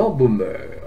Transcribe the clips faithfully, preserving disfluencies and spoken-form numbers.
l'embaumeur.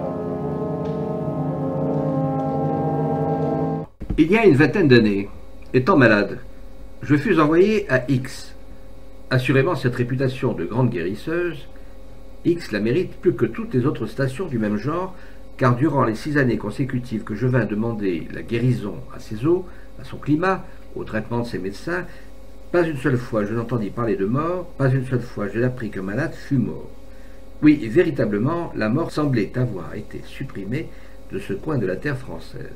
Il y a une vingtaine d'années, étant malade, je fus envoyé à X. Assurément, cette réputation de grande guérisseuse, X la mérite plus que toutes les autres stations du même genre, car durant les six années consécutives que je vins demander la guérison à ses eaux, à son climat, au traitement de ses médecins, pas une seule fois je n'entendis parler de mort, pas une seule fois je n'appris qu'un malade fût mort. Oui, véritablement, la mort semblait avoir été supprimée de ce coin de la terre française.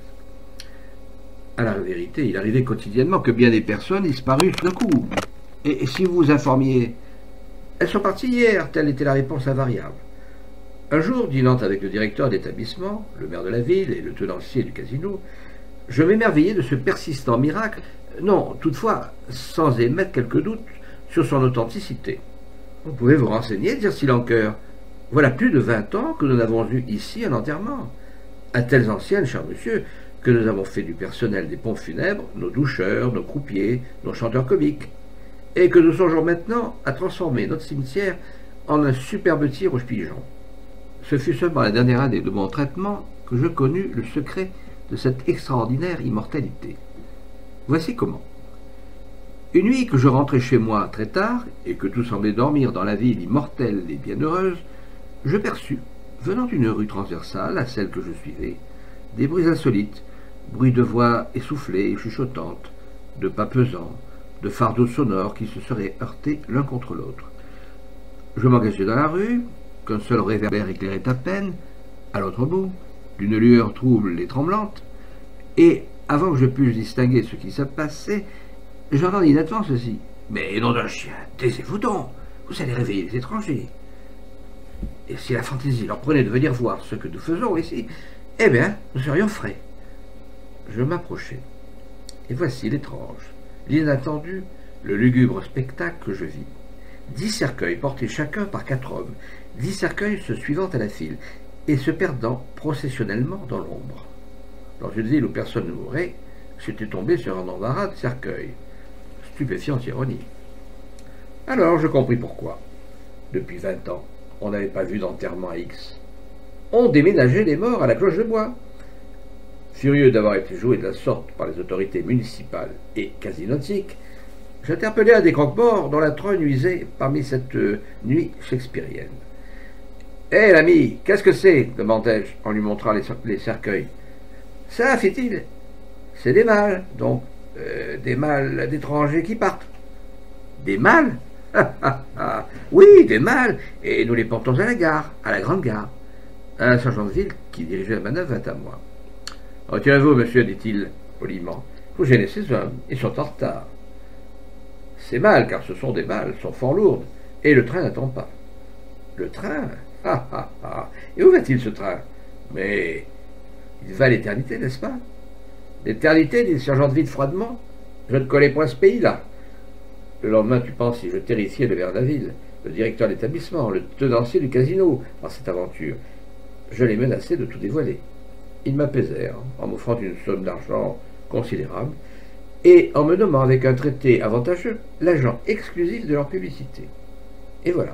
À la vérité, il arrivait quotidiennement que bien des personnes disparussent d'un coup. Et si vous vous informiez, elles sont parties hier, telle était la réponse invariable. Un jour, dînant avec le directeur d'établissement, le maire de la ville et le tenancier du casino, je m'émerveillais de ce persistant miracle, non, toutefois, sans émettre quelque doute sur son authenticité. Vous pouvez vous renseigner, dire Silencoeur. Voilà plus de vingt ans que nous n'avons eu ici un enterrement. À telles anciennes, cher monsieur, que nous avons fait du personnel des pompes funèbres nos doucheurs, nos croupiers, nos chanteurs comiques, et que nous songeons maintenant à transformer notre cimetière en un superbe tir aux pigeons. Ce fut seulement la dernière année de mon traitement que je connus le secret de cette extraordinaire immortalité. Voici comment. Une nuit que je rentrais chez moi très tard, et que tout semblait dormir dans la ville immortelle et bienheureuse, je perçus, venant d'une rue transversale à celle que je suivais, des bruits insolites, bruits de voix essoufflées et chuchotantes, de pas pesants, de fardeaux sonores qui se seraient heurtés l'un contre l'autre. Je m'engageai dans la rue, qu'un seul réverbère éclairait à peine, à l'autre bout, d'une lueur trouble et tremblante, et, avant que je pusse distinguer ce qui se passait, j'entendis nettement ceci. « Mais nom d'un chien, taisez-vous donc, vous allez réveiller les étrangers. » Et si la fantaisie leur prenait de venir voir ce que nous faisons ici, eh bien, nous serions frais. Je m'approchai, et voici l'étrange, l'inattendu, le lugubre spectacle que je vis. Dix cercueils portés chacun par quatre hommes, dix cercueils se suivant à la file, et se perdant processionnellement dans l'ombre. Dans une ville où personne ne mourrait, j'étais tombé sur un embarras de cercueils. Stupéfiante ironie. Alors je compris pourquoi. Depuis vingt ans, on n'avait pas vu d'enterrement à X. On déménageait les morts à la cloche de bois. Furieux d'avoir été joué de la sorte par les autorités municipales et casinotiques, j'interpellai un des croque-morts dont la trogne nuisait parmi cette euh, nuit shakespearienne. « Hé, l'ami, qu'est-ce que c'est » demandai-je en lui montrant les, les cercueils. « Ça, fit-il, c'est des mâles, donc, euh, des mâles d'étrangers qui partent. »« Des mâles ?»« Ah, ah, ah, oui, des mâles, et nous les portons à la gare, à la grande gare. » Un sergent de ville qui dirigeait la manœuvre vint à moi. « Retirez-vous, monsieur, dit-il poliment. Vous gênez ces hommes, ils sont en retard. » C'est mal, car ce sont des mâles, sont fort lourdes, et le train n'attend pas. Le train? Ah ah ah. Et où va-t-il ce train? Mais il va à l'éternité, n'est-ce pas? L'éternité, dit le sergent de ville froidement. Je ne connais point ce pays-là. Le lendemain, tu penses si je terrifiais le maire de la ville, le directeur d'établissement, le tenancier du casino, par cette aventure. Je les menaçais de tout dévoiler. Ils m'apaisèrent en m'offrant une somme d'argent considérable et en me nommant avec un traité avantageux l'agent exclusif de leur publicité. Et voilà.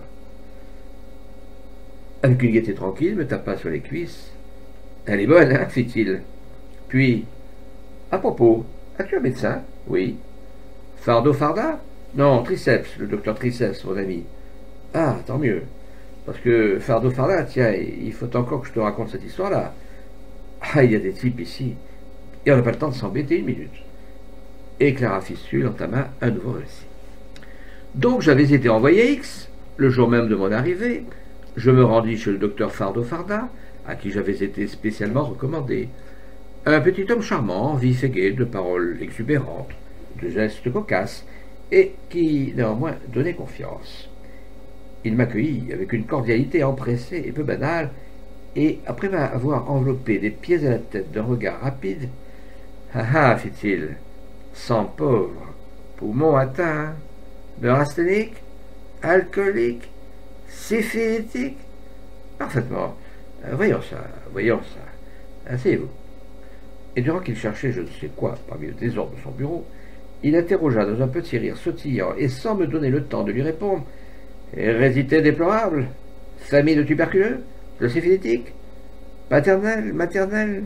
Avec une gaieté tranquille, me tapa sur les cuisses. « Elle est bonne, hein ?» fit-il. Puis, « À propos, as-tu un médecin ?»« Oui. »« Fardeau Farda ?»« Non, Triceps, le docteur Triceps, mon ami. »« Ah, tant mieux. Parce que Fardeau Farda, tiens, il faut encore que je te raconte cette histoire-là. Ah, il y a des types ici, et on n'a pas le temps de s'embêter une minute. » Et Clara Fistule entama un nouveau récit. Donc j'avais été envoyé à X, le jour même de mon arrivée. Je me rendis chez le docteur Fardeau Farda, à qui j'avais été spécialement recommandé. Un petit homme charmant, vif et gai, de paroles exubérantes, de gestes cocasses, et qui néanmoins donnait confiance. Il m'accueillit avec une cordialité empressée et peu banale, et après m'avoir enveloppé des pieds à la tête d'un regard rapide, « Ah ah, fit-il, sang pauvre, poumon atteint, neurasthénique, alcoolique, syphilitique. Parfaitement. Euh, voyons ça, voyons ça. Asseyez-vous. » Et durant qu'il cherchait je ne sais quoi parmi le désordre de son bureau, il interrogea dans un petit rire sautillant et sans me donner le temps de lui répondre. « Hérédité déplorable? Famille de tuberculeux? de syphilitique, paternelle, maternelle,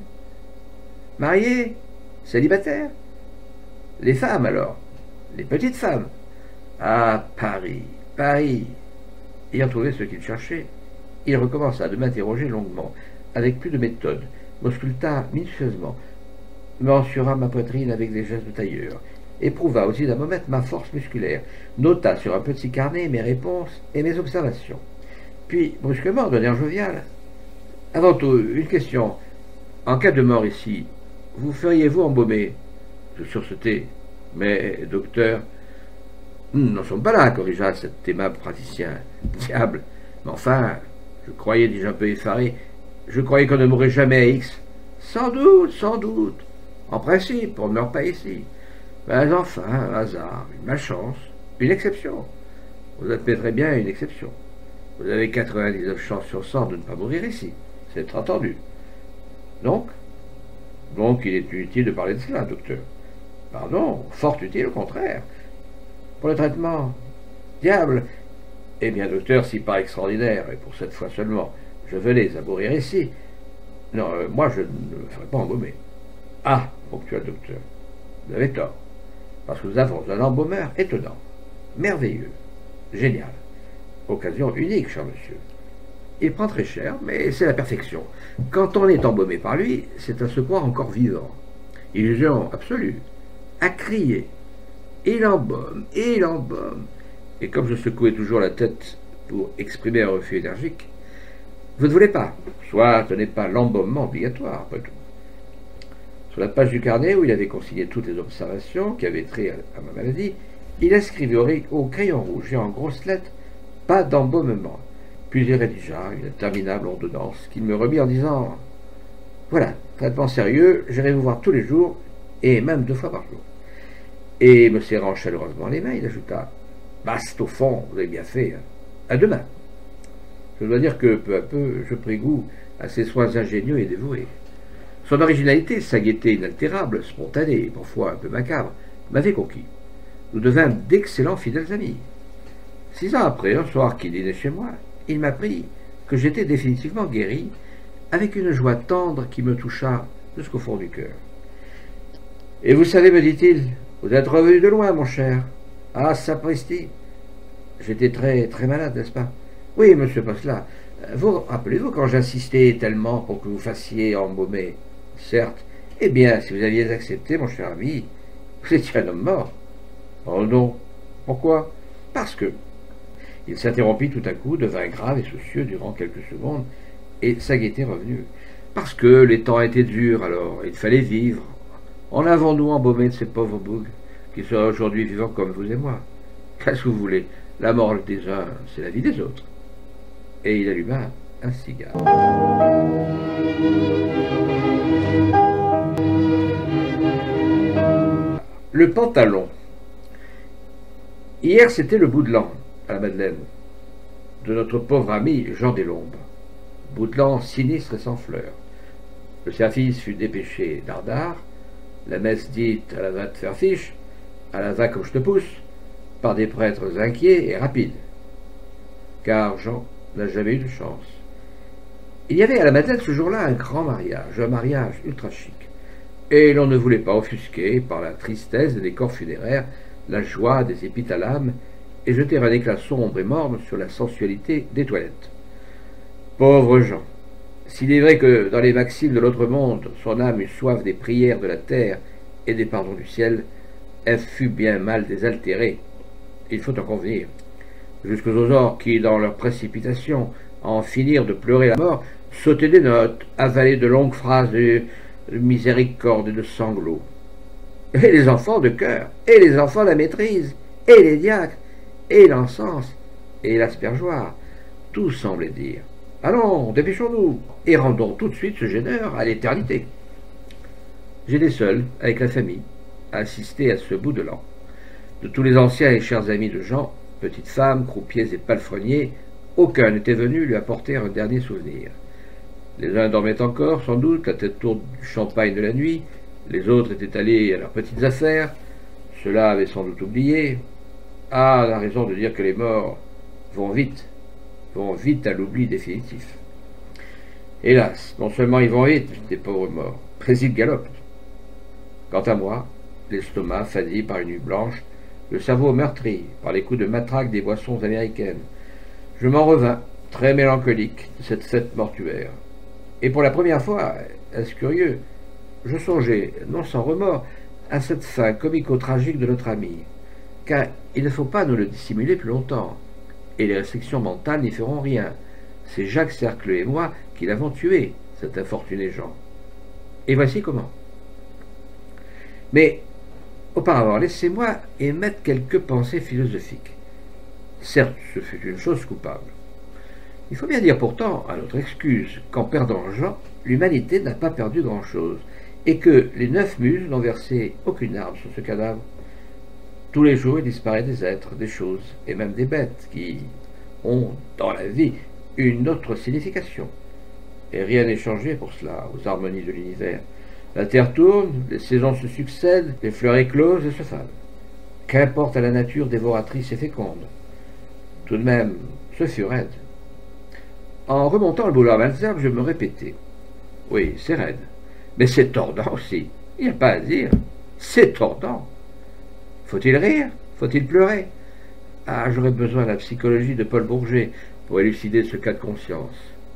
mariée, célibataire. Les femmes alors, les petites femmes. Ah, Paris, Paris. Ayant trouvé ce qu'il cherchait, il recommença de m'interroger longuement, avec plus de méthode, m'ausculta minutieusement, mensura ma poitrine avec des gestes de tailleur, éprouva aussi d'un moment ma force musculaire, nota sur un petit carnet mes réponses et mes observations. Puis, brusquement, d'un air jovial, « Avant tout, une question. En cas de mort ici, vous feriez-vous embaumer ?» Je sursautai. « Mais, docteur, nous n'en sommes pas là, » corrigea cet aimable praticien. « Diable! Mais enfin, je croyais, dis-je un peu effaré, je croyais qu'on ne mourrait jamais à X. »« Sans doute, sans doute. En principe, on ne meurt pas ici. Mais enfin, un hasard, une malchance, une exception. Vous admettrez bien une exception. Vous avez quatre-vingt-dix-neuf chances sur cent de ne pas mourir ici. C'est entendu. Donc Donc, il est inutile de parler de cela, docteur. Pardon, fort utile au contraire. Pour le traitement. Diable! Eh bien, docteur, si par extraordinaire, et pour cette fois seulement, je venais à mourir ici, non, euh, moi je ne me ferai pas embaumer. Ah, ponctua le docteur, vous avez tort, parce que nous avons un embaumeur étonnant, merveilleux, génial, occasion unique, cher monsieur. Il prend très cher, mais c'est la perfection. Quand on est embaumé par lui, c'est à se croire encore vivant. Illusion absolue, à crier. Il embaume, il embaume. Et comme je secouais toujours la tête pour exprimer un refus énergique, vous ne voulez pas, soit ce n'est pas l'embaumement obligatoire, après tout. Sur la page du carnet où il avait consigné toutes les observations qui avaient trait à ma maladie, il inscrivit au, au crayon rouge et en grosses lettres « pas d'embaumement ». Puis il rédigea une interminable ordonnance qu'il me remit en disant « Voilà, traitement sérieux, j'irai vous voir tous les jours, et même deux fois par jour. » Et me serrant chaleureusement les mains, il ajouta « Bast, au fond, vous avez bien fait. Hein. À demain. » Je dois dire que, peu à peu, je pris goût à ses soins ingénieux et dévoués. Son originalité, sa gaieté inaltérable, spontanée et parfois un peu macabre, m'avait conquis. Nous devînmes d'excellents fidèles amis. Six ans après, un soir qu'il dînait chez moi, il m'apprit que j'étais définitivement guéri, avec une joie tendre qui me toucha jusqu'au fond du cœur. « Et vous savez, me dit-il, vous êtes revenu de loin, mon cher. Ah, sapristi! J'étais très, très malade, n'est-ce pas? Oui, monsieur Posla. Vous rappelez-vous quand j'insistais tellement pour que vous fassiez embaumer? Certes. Eh bien, si vous aviez accepté, mon cher ami, vous étiez un homme mort. Oh non. Pourquoi? Parce que... Il s'interrompit tout à coup, devint grave et soucieux durant quelques secondes, et sa gaieté revenue. Parce que les temps étaient durs, alors, il fallait vivre. En avons-nous embaumé de ces pauvres bougs, qui seraient aujourd'hui vivants comme vous et moi? Qu'est-ce que vous voulez? La mort des uns, c'est la vie des autres. Et il alluma un cigare. Le pantalon. Hier, c'était le bout de l'an, à la Madeleine, de notre pauvre ami Jean Deslombe. Bout de l'an sinistre et sans fleurs. Le service fut dépêché dardard, la messe dite à la va te faire fiche, à la va comme je te pousse, par des prêtres inquiets et rapides. Car Jean n'a jamais eu de chance. Il y avait à la Madeleine ce jour-là un grand mariage, un mariage ultra chic. Et l'on ne voulait pas offusquer par la tristesse des décors funéraires la joie des épithalames et jeter un éclat sombre et morne sur la sensualité des toilettes. Pauvre Jean! S'il est vrai que dans les maximes de l'autre monde, son âme eut soif des prières de la terre et des pardons du ciel, elle fut bien mal désaltérée. Il faut en convenir. Jusqu'aux orques qui, dans leur précipitation, à en finir de pleurer la mort, sautaient des notes, avalaient de longues phrases de, de miséricorde et de sanglots. Et les enfants de chœur, et les enfants de la maîtrise, et les diacres, et l'encens, et l'aspergeoir, tout semblait dire « Allons, dépêchons-nous, et rendons tout de suite ce gêneur à l'éternité. » J'étais seul, avec la famille, à assister à ce bout de l'an. De tous les anciens et chers amis de Jean, petites femmes, croupiers et palefreniers, aucun n'était venu lui apporter un dernier souvenir. Les uns dormaient encore, sans doute, la tête tourne du champagne de la nuit, les autres étaient allés à leurs petites affaires, ceux-là avaient sans doute oublié. Ah, la raison de dire que les morts vont vite, vont vite à l'oubli définitif. Hélas, non seulement ils vont vite, des pauvres morts, mais ils galopent. Quant à moi, l'estomac fadi par une nuit blanche, le cerveau meurtri par les coups de matraque des boissons américaines, je m'en revins, très mélancolique, de cette fête mortuaire. Et pour la première fois, est-ce curieux, je songeais, non sans remords, à cette fin comico-tragique de notre ami, car il ne faut pas nous le dissimuler plus longtemps, et les restrictions mentales n'y feront rien. C'est Jacques Cercleux et moi qui l'avons tué, cet infortuné Jean. Et voici comment. Mais, auparavant, laissez-moi émettre quelques pensées philosophiques. Certes, ce fut une chose coupable. Il faut bien dire pourtant, à notre excuse, qu'en perdant Jean, l'humanité n'a pas perdu grand-chose, et que les neuf muses n'ont versé aucune larme sur ce cadavre. Tous les jours, il disparaît des êtres, des choses, et même des bêtes, qui ont, dans la vie, une autre signification. Et rien n'est changé pour cela, aux harmonies de l'univers. La terre tourne, les saisons se succèdent, les fleurs éclosent et se fanent. Qu'importe à la nature dévoratrice et féconde. Tout de même, ce fut raide. En remontant le boulevard Malesherbes, je me répétais. Oui, c'est raide. Mais c'est tordant aussi. Il n'y a pas à dire. C'est tordant. Faut-il rire? Faut-il pleurer? Ah, j'aurais besoin de la psychologie de Paul Bourget pour élucider ce cas de conscience.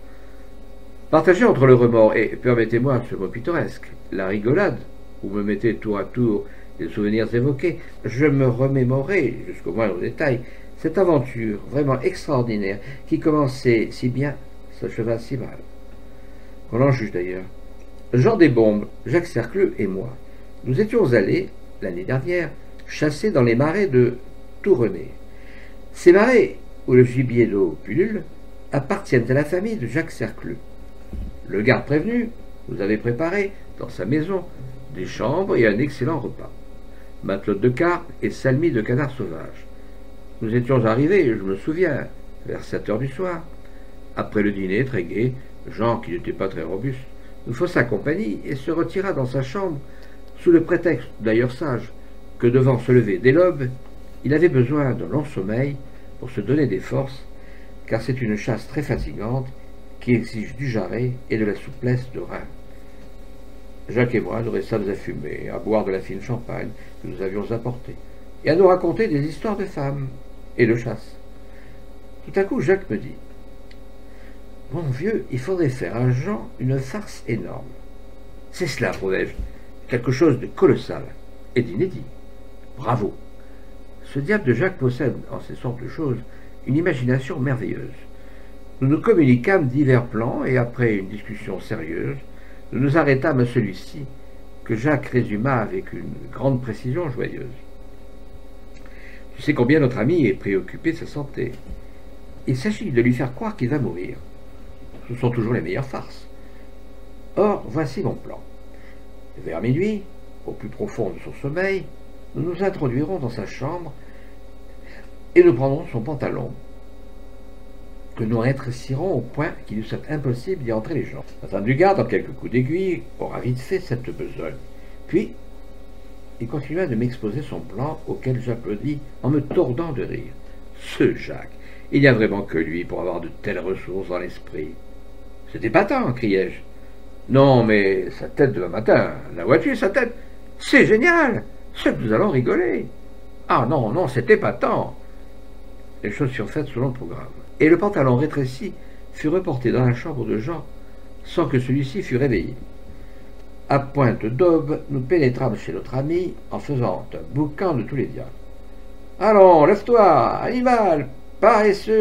Partagé entre le remords et, permettez-moi ce mot pittoresque, la rigolade, où me mettez tour à tour les souvenirs évoqués, je me remémorais, jusqu'au moindre détail, cette aventure vraiment extraordinaire qui commençait si bien, s'acheva si mal. Qu'on en juge d'ailleurs. Jean Desbombes, Jacques Cercleux et moi, nous étions allés, l'année dernière, chasser dans les marais de Tourenay. Ces marais, où le gibier d'eau pullule, appartiennent à la famille de Jacques Cercleux. Le garde prévenu nous avait préparé, dans sa maison, des chambres et un excellent repas. Matelote de carpe et salmis de canard sauvage. Nous étions arrivés, je me souviens, vers sept heures du soir. Après le dîner, très gai, Jean, qui n'était pas très robuste, nous faussa compagnie et se retira dans sa chambre, sous le prétexte, d'ailleurs sage, que devant se lever dès l'aube, il avait besoin d'un long sommeil pour se donner des forces, car c'est une chasse très fatigante qui exige du jarret et de la souplesse de rein. Jacques et moi nous restâmes à fumer, à boire de la fine champagne que nous avions apportée, et à nous raconter des histoires de femmes et de chasse. Tout à coup, Jacques me dit « Mon vieux, il faudrait faire à Jean une farce énorme. C'est cela, prouvai-je, quelque chose de colossal et d'inédit. Bravo. Ce diable de Jacques possède, en ces sortes de choses, une imagination merveilleuse. Nous nous communiquâmes divers plans, et après une discussion sérieuse, nous nous arrêtâmes à celui-ci, que Jacques résuma avec une grande précision joyeuse. Tu sais combien notre ami est préoccupé de sa santé. Il s'agit de lui faire croire qu'il va mourir. Ce sont toujours les meilleures farces. Or, voici mon plan. Vers minuit, au plus profond de son sommeil, nous nous introduirons dans sa chambre et nous prendrons son pantalon, que nous rétrécirons au point qu'il nous soit impossible d'y entrer les jambes. La femme du garde, en quelques coups d'aiguille, aura vite fait cette besogne. Puis, il continua de m'exposer son plan, auquel j'applaudis en me tordant de rire. Ce Jacques, il n'y a vraiment que lui pour avoir de telles ressources dans l'esprit. C'est épatant, criai-je. Non, mais sa tête demain matin, la voiture, sa tête, c'est génial, c'est que nous allons rigoler. Ah non, non, c'est épatant. Les choses furent faites selon le programme. Et le pantalon rétréci fut reporté dans la chambre de Jean sans que celui-ci fût réveillé. À pointe d'aube, nous pénétrâmes chez notre ami en faisant un boucan de tous les diables. « Allons, lève-toi, animal, paresseux !»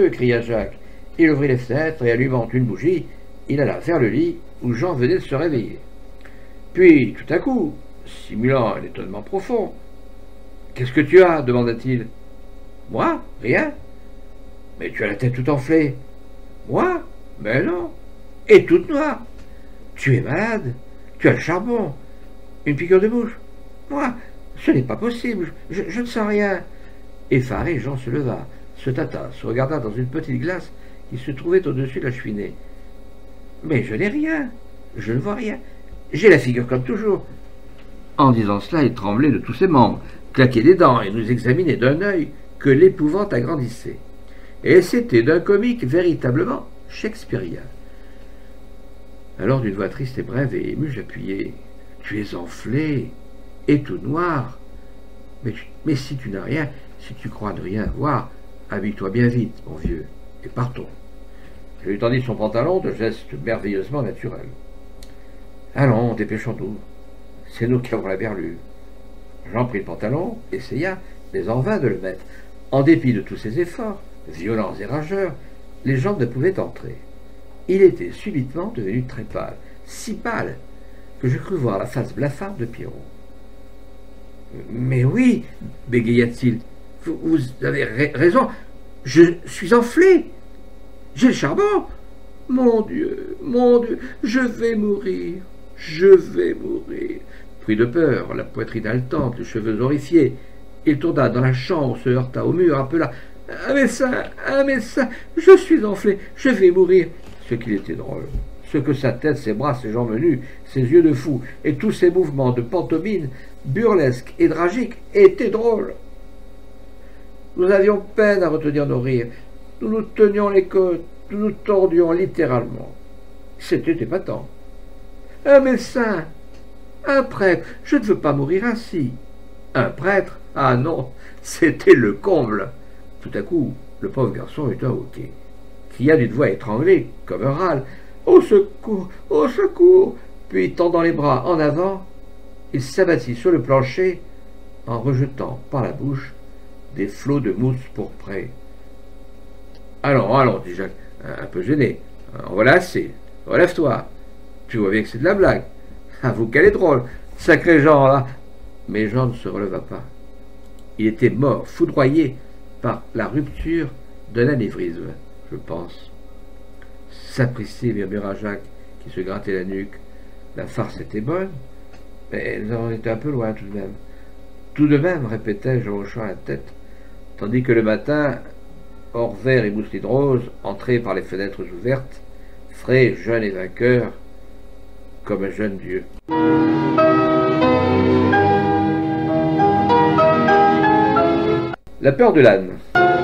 cria Jacques. Il ouvrit les fenêtres et allumant une bougie, il alla vers le lit où Jean venait de se réveiller. Puis, tout à coup, simulant un étonnement profond, « Qu'est-ce que tu as » demanda-t-il. « Moi? Rien. » « Mais tu as la tête tout enflée. »« Moi? Mais non. Et toute noire. Tu es malade. Tu as le charbon. Une piqûre de mouche. Moi? Ce n'est pas possible. Je, je ne sens rien. » Effaré, Jean se leva, se tâta, se regarda dans une petite glace qui se trouvait au-dessus de la cheminée. « Mais je n'ai rien. Je ne vois rien. J'ai la figure comme toujours. » En disant cela, il tremblait de tous ses membres, claquait des dents et nous examinait d'un œil que l'épouvante agrandissait. Et c'était d'un comique véritablement shakespearien. Alors, d'une voix triste et brève et émue, j'appuyai. Tu es enflé, et tout noir. Mais, tu, mais si tu n'as rien, si tu crois ne rien voir, habille-toi bien vite, mon vieux, et partons. Je lui tendis son pantalon de geste merveilleusement naturel. Allons, dépêchons-nous. C'est nous qui avons la berlue. Jean prit le pantalon, essaya, mais en vain de le mettre. En dépit de tous ses efforts, violents et rageurs, les jambes ne pouvaient entrer. Il était subitement devenu très pâle, si pâle que je crus voir la face blafarde de Pierrot. « Mais oui, bégaya-t-il, vous, vous avez raison, je suis enflé. J'ai le charbon. Mon Dieu, mon Dieu, je vais mourir, je vais mourir. » Pris de peur, la poitrine haletante, les cheveux horrifiés, il tourna dans la chambre, se heurta au mur, appela « Un médecin, un médecin, je suis enflé, je vais mourir. » Ce qu'il était drôle, ce que sa tête, ses bras, ses jambes nues, ses yeux de fou, et tous ses mouvements de pantomime, burlesques et tragiques, étaient drôles. Nous avions peine à retenir nos rires, nous nous tenions les côtes, nous nous tordions littéralement. C'était épatant. Un médecin, un prêtre, je ne veux pas mourir ainsi. Un prêtre? Ah non, c'était le comble. Tout à coup, le pauvre garçon eut un hoquet, cria d'une voix étranglée, comme un râle. « Au secours! Au secours !» Puis, tendant les bras en avant, il s'abattit sur le plancher en rejetant par la bouche des flots de mousse pourprée. « Allons, allons, dit Jacques, un peu gêné. En voilà assez. Relève-toi. Tu vois bien que c'est de la blague. Avoue qu'elle est drôle. Sacré Jean, là. » Mais Jean ne se releva pas. Il était mort, foudroyé par la rupture de l'anévrisme, je pense. Sapristi, murmura Jacques, qui se grattait la nuque. La farce était bonne, mais nous en étions un peu loin tout de même. Tout de même, répétais-je en hochant la tête, tandis que le matin, hors vert et mousseline rose, entrait par les fenêtres ouvertes, frais, jeune et vainqueur, comme un jeune dieu. La peur de l'âne.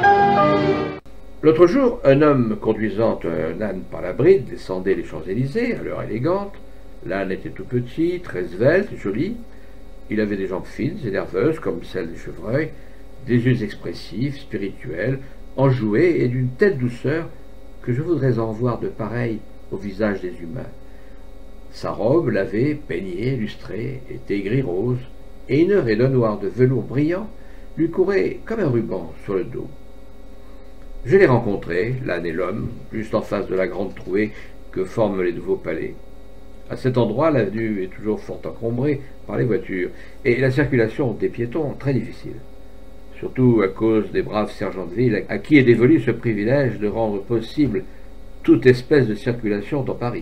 L'autre jour, un homme conduisant un âne par la bride descendait les Champs-Élysées à l'heure élégante. L'âne était tout petit, très svelte, joli. Il avait des jambes fines et nerveuses comme celles des chevreuils, des yeux expressifs, spirituels, enjoués et d'une telle douceur que je voudrais en voir de pareil au visage des humains. Sa robe, lavée, peignée, lustrée, était gris-rose, et une raie d'un noir de velours brillant lui courait comme un ruban sur le dos. Je l'ai rencontré, l'âne et l'homme, juste en face de la grande trouée que forment les nouveaux palais. À cet endroit, l'avenue est toujours fort encombrée par les voitures, et la circulation des piétons très difficile, surtout à cause des braves sergents de ville à qui est dévolu ce privilège de rendre possible toute espèce de circulation dans Paris.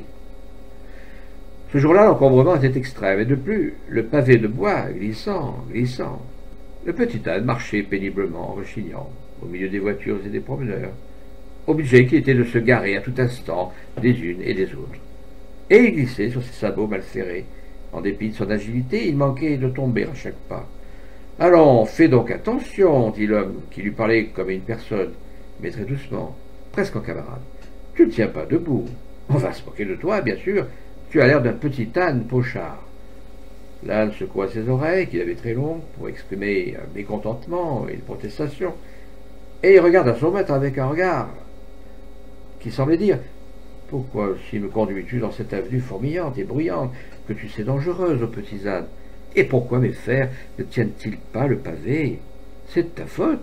Ce jour-là, l'encombrement était extrême, et de plus, le pavé de bois, glissant, glissant. Le petit âne marchait péniblement, rechignant, au milieu des voitures et des promeneurs, obligé qu'il était de se garer à tout instant des unes et des autres. Et il glissait sur ses sabots mal ferrés. En dépit de son agilité, il manquait de tomber à chaque pas. « Allons, fais donc attention, dit l'homme, qui lui parlait comme une personne, mais très doucement, presque en camarade. Tu ne tiens pas debout. On va se moquer de toi, bien sûr. Tu as l'air d'un petit âne pochard. » L'âne secoua ses oreilles, qu'il avait très longues, pour exprimer un mécontentement et une protestation, et il regarda son maître avec un regard qui semblait dire « Pourquoi aussi me conduis-tu dans cette avenue fourmillante et bruyante, que tu sais dangereuse aux petits ânes? Et pourquoi mes fers ne tiennent-ils pas le pavé? C'est de ta faute.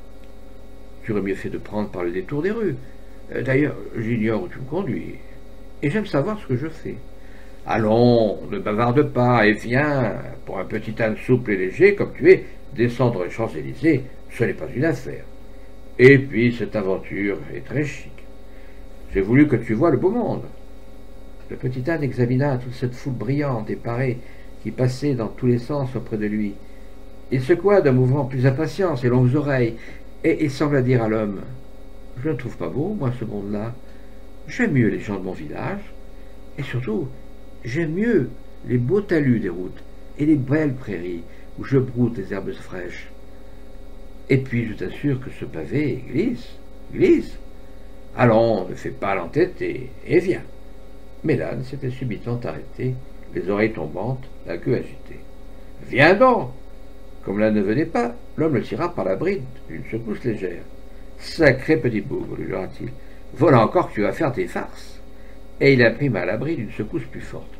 Tu aurais mieux fait de prendre par le détour des rues. D'ailleurs, j'ignore où tu me conduis, et j'aime savoir ce que je fais. Allons, ne bavarde pas, et viens, pour un petit âne souple et léger comme tu es, descendre les Champs-Élysées, ce n'est pas une affaire. Et puis, cette aventure est très chic. J'ai voulu que tu vois le beau monde. » Le petit âne examina toute cette foule brillante et parée qui passait dans tous les sens auprès de lui. Il secoua d'un mouvement plus impatient ses longues oreilles, et il sembla dire à l'homme « Je ne trouve pas beau, moi, ce monde-là. J'aime mieux les gens de mon village, et surtout, j'aime mieux les beaux talus des routes et les belles prairies où je broute les herbes fraîches. Et puis, je t'assure que ce pavé glisse, glisse. Allons, ne fais pas l'entêté, et viens. » Mais l'âne s'était subitement arrêté, les oreilles tombantes, la queue agitée. « Viens donc !» Comme l'âne ne venait pas, l'homme le tira par la bride d'une secousse légère. « Sacré petit bougre !» lui jura-t-il. « Voilà encore que tu vas faire tes farces !» Et il imprima à l'abri d'une secousse plus forte.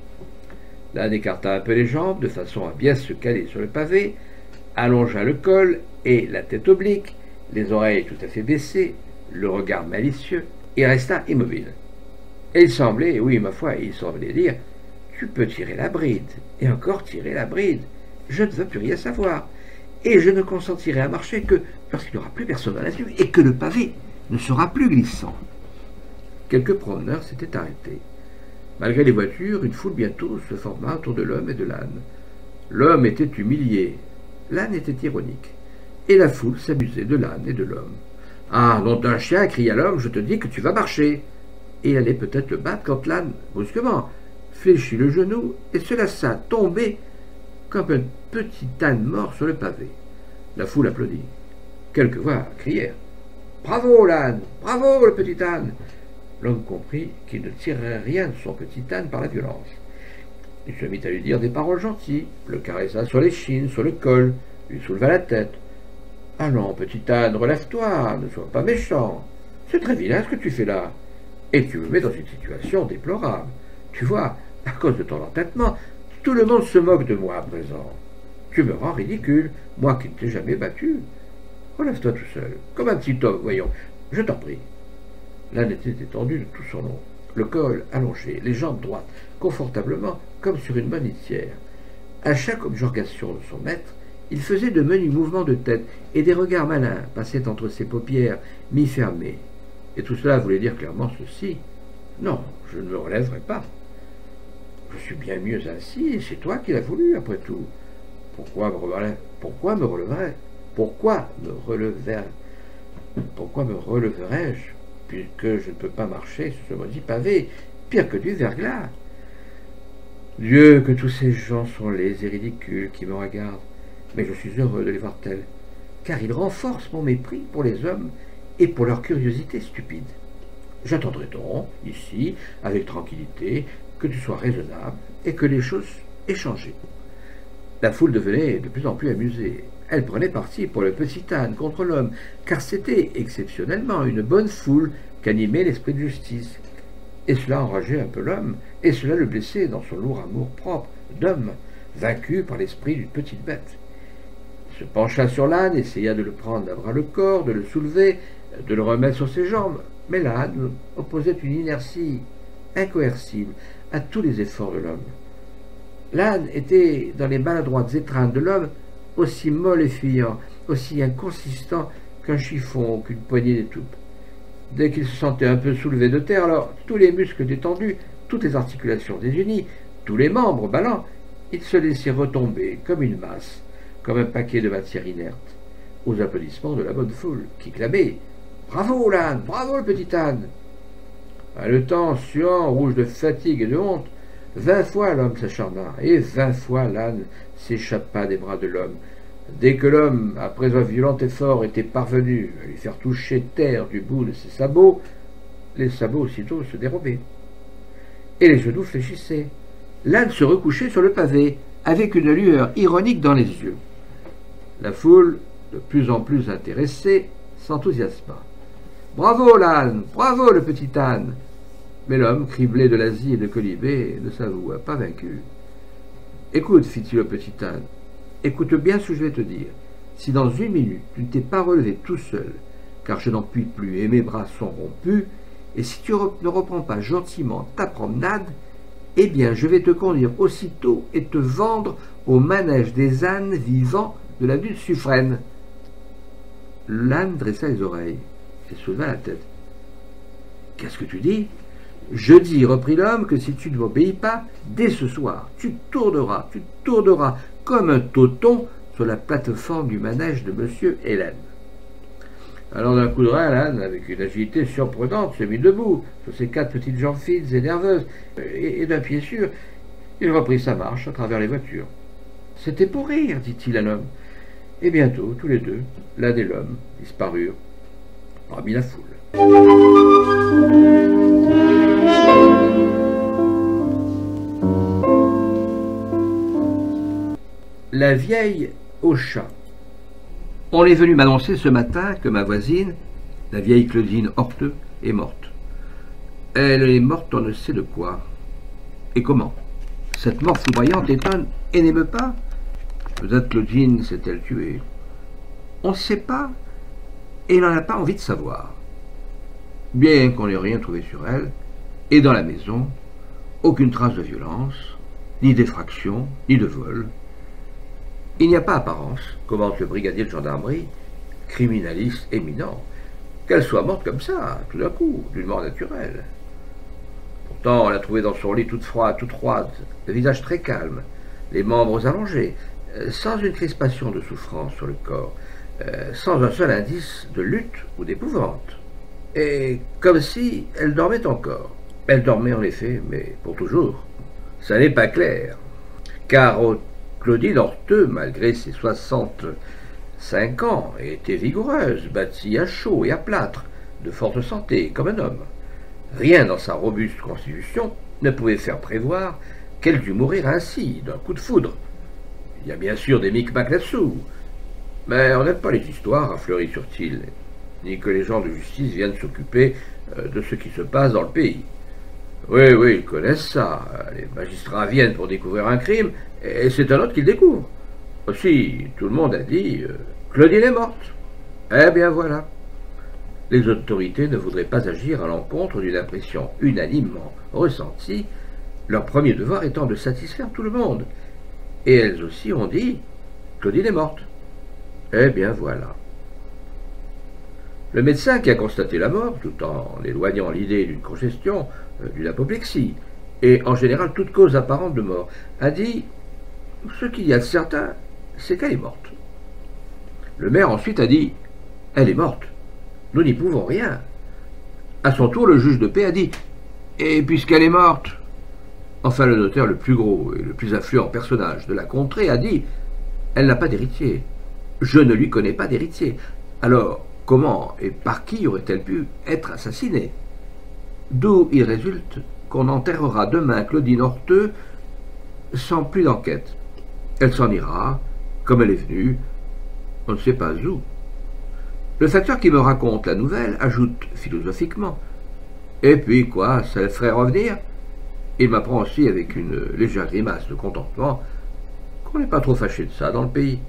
L'âne écarta un peu les jambes, de façon à bien se caler sur le pavé, allongea le col et la tête oblique, les oreilles tout à fait baissées, le regard malicieux, et resta immobile. Et il semblait, oui, ma foi, il semblait dire « Tu peux tirer la bride, et encore tirer la bride. Je ne veux plus rien savoir, et je ne consentirai à marcher que lorsqu'il n'y aura plus personne à la vue, et que le pavé ne sera plus glissant. » Quelques promeneurs s'étaient arrêtés. Malgré les voitures, une foule bientôt se forma autour de l'homme et de l'âne. L'homme était humilié, l'âne était ironique, et la foule s'amusait de l'âne et de l'homme. « Ah, nom d'un chien !» cria l'homme, « je te dis que tu vas marcher !» Et il allait peut-être le battre quand l'âne, brusquement, fléchit le genou et se laissa tomber comme un petit âne mort sur le pavé. La foule applaudit. Quelques voix crièrent « Bravo l'âne! Bravo le petit âne !» L'homme comprit qu'il ne tirerait rien de son petit âne par la violence. Il se mit à lui dire des paroles gentilles, le caressa sur l'échine, sur le col, lui souleva la tête. « Allons, petit âne, relève-toi, ne sois pas méchant. C'est très vilain ce que tu fais là. Et tu me mets dans une situation déplorable. Tu vois, à cause de ton entêtement, tout le monde se moque de moi à présent. Tu me rends ridicule, moi qui ne t'ai jamais battu. Relève-toi tout seul, comme un petit homme, voyons, je t'en prie. » L'âne était étendu de tout son long, le col allongé, les jambes droites, confortablement, comme sur une bonne litière. À chaque objurgation de son maître, il faisait de menus mouvements de tête, et des regards malins passaient entre ses paupières mi-fermées. Et tout cela voulait dire clairement ceci: « Non, je ne me relèverai pas. Je suis bien mieux ainsi, et c'est toi qui l'as voulu, après tout. Pourquoi me releverais Pourquoi me releverais Pourquoi me releverais Pourquoi me releverais-je puisque je ne peux pas marcher sur ce maudit pavé, pire que du verglas. Dieu, que tous ces gens sont laids et ridicules qui me regardent, mais je suis heureux de les voir tels, car ils renforcent mon mépris pour les hommes et pour leur curiosité stupide. J'attendrai donc, ici, avec tranquillité, que tu sois raisonnable et que les choses aient changé. » La foule devenait de plus en plus amusée. Elle prenait parti pour le petit âne contre l'homme, car c'était exceptionnellement une bonne foule qu'animait l'esprit de justice. Et cela enrageait un peu l'homme, et cela le blessait dans son lourd amour-propre d'homme, vaincu par l'esprit d'une petite bête. Il se pencha sur l'âne, essaya de le prendre à bras le corps, de le soulever, de le remettre sur ses jambes, mais l'âne opposait une inertie incoercible à tous les efforts de l'homme. L'âne était dans les maladroites étreintes de l'homme aussi molle et fuyant, aussi inconsistant qu'un chiffon ou qu'une poignée d'étoupe. Dès qu'il se sentait un peu soulevé de terre, alors tous les muscles détendus, toutes les articulations désunies, tous les membres ballants, il se laissait retomber comme une masse, comme un paquet de matière inerte, aux applaudissements de la bonne foule, qui clamait « Bravo l'âne, bravo le petit âne !» Haletant, suant, rouge de fatigue et de honte, vingt fois l'homme s'acharna, et vingt fois l'âne s'échappa des bras de l'homme. Dès que l'homme, après un violent effort, était parvenu à lui faire toucher terre du bout de ses sabots, les sabots aussitôt se dérobaient, et les genoux fléchissaient. L'âne se recouchait sur le pavé, avec une lueur ironique dans les yeux. La foule, de plus en plus intéressée, s'enthousiasma. « Bravo l'âne, bravo le petit âne !» Mais l'homme, criblé de l'Asie et de Colibé, ne s'avoua pas vaincu. « Écoute, fit-il au petit âne, écoute bien ce que je vais te dire. Si dans une minute tu ne t'es pas relevé tout seul, car je n'en puis plus et mes bras sont rompus, et si tu ne reprends pas gentiment ta promenade, eh bien je vais te conduire aussitôt et te vendre au manège des ânes vivants de la butte suffrène. » L'âne dressa les oreilles et souleva la tête. « Qu'est-ce que tu dis ? » « Je dis, reprit l'homme, que si tu ne m'obéis pas, dès ce soir, tu tourneras, tu tourneras comme un toton sur la plateforme du manège de monsieur Hélène. » Alors d'un coup de rein, l'âne, avec une agilité surprenante, se mit debout, sur ses quatre petites jambes fines et nerveuses, et, et d'un pied sûr, il reprit sa marche à travers les voitures. « C'était pour rire, dit-il à l'homme. » Et bientôt, tous les deux, l'âne et l'homme, disparurent parmi la foule. La vieille au chat. On est venu m'annoncer ce matin que ma voisine, la vieille Claudine Horteux, est morte. Elle est morte on ne sait de quoi. Et comment? Cette mort foudroyante étonne et n'émeut pas. Peut-être Claudine s'est-elle tuée. On ne sait pas et il n'en a pas envie de savoir. Bien qu'on n'ait rien trouvé sur elle, et dans la maison, aucune trace de violence, ni d'effraction, ni de vol. Il n'y a pas apparence, commente le brigadier de gendarmerie, criminaliste éminent, qu'elle soit morte comme ça, tout d'un coup, d'une mort naturelle. Pourtant, on l'a trouvée dans son lit toute froide, toute roide, le visage très calme, les membres allongés, sans une crispation de souffrance sur le corps, euh, sans un seul indice de lutte ou d'épouvante. Et comme si elle dormait encore. Elle dormait en effet, mais pour toujours. Ça n'est pas clair, car Claudine Horteux, malgré ses soixante-cinq ans, était vigoureuse, bâtie à chaud et à plâtre, de forte santé, comme un homme. Rien dans sa robuste constitution ne pouvait faire prévoir qu'elle dût mourir ainsi, d'un coup de foudre. Il y a bien sûr des micmacs là-dessous, mais on n'aime pas les histoires à Fleury-sur-Tille, ni que les gens de justice viennent s'occuper de ce qui se passe dans le pays. Oui, oui, ils connaissent ça. Les magistrats viennent pour découvrir un crime, et c'est un autre qui le découvre. Aussi, tout le monde a dit euh, « Claudine est morte ». Eh bien voilà. Les autorités ne voudraient pas agir à l'encontre d'une impression unanimement ressentie, leur premier devoir étant de satisfaire tout le monde. Et elles aussi ont dit « Claudine est morte ». Eh bien voilà. Le médecin qui a constaté la mort, tout en éloignant l'idée d'une congestion, euh, d'une apoplexie, et en général toute cause apparente de mort, a dit « Ce qu'il y a de certain, c'est qu'elle est morte ». Le maire ensuite a dit « Elle est morte, nous n'y pouvons rien ». À son tour, le juge de paix a dit « Et puisqu'elle est morte ?» Enfin, le notaire le plus gros et le plus influent personnage de la contrée a dit « Elle n'a pas d'héritier. Je ne lui connais pas d'héritier. Alors, comment et par qui aurait-elle pu être assassinée? D'où il résulte qu'on enterrera demain Claudine Horteux sans plus d'enquête. Elle s'en ira, comme elle est venue, on ne sait pas où. Le facteur qui me raconte la nouvelle ajoute philosophiquement « Et puis quoi, ça le ferait revenir ?» Il m'apprend aussi avec une légère grimace de contentement qu'on n'est pas trop fâché de ça dans le pays.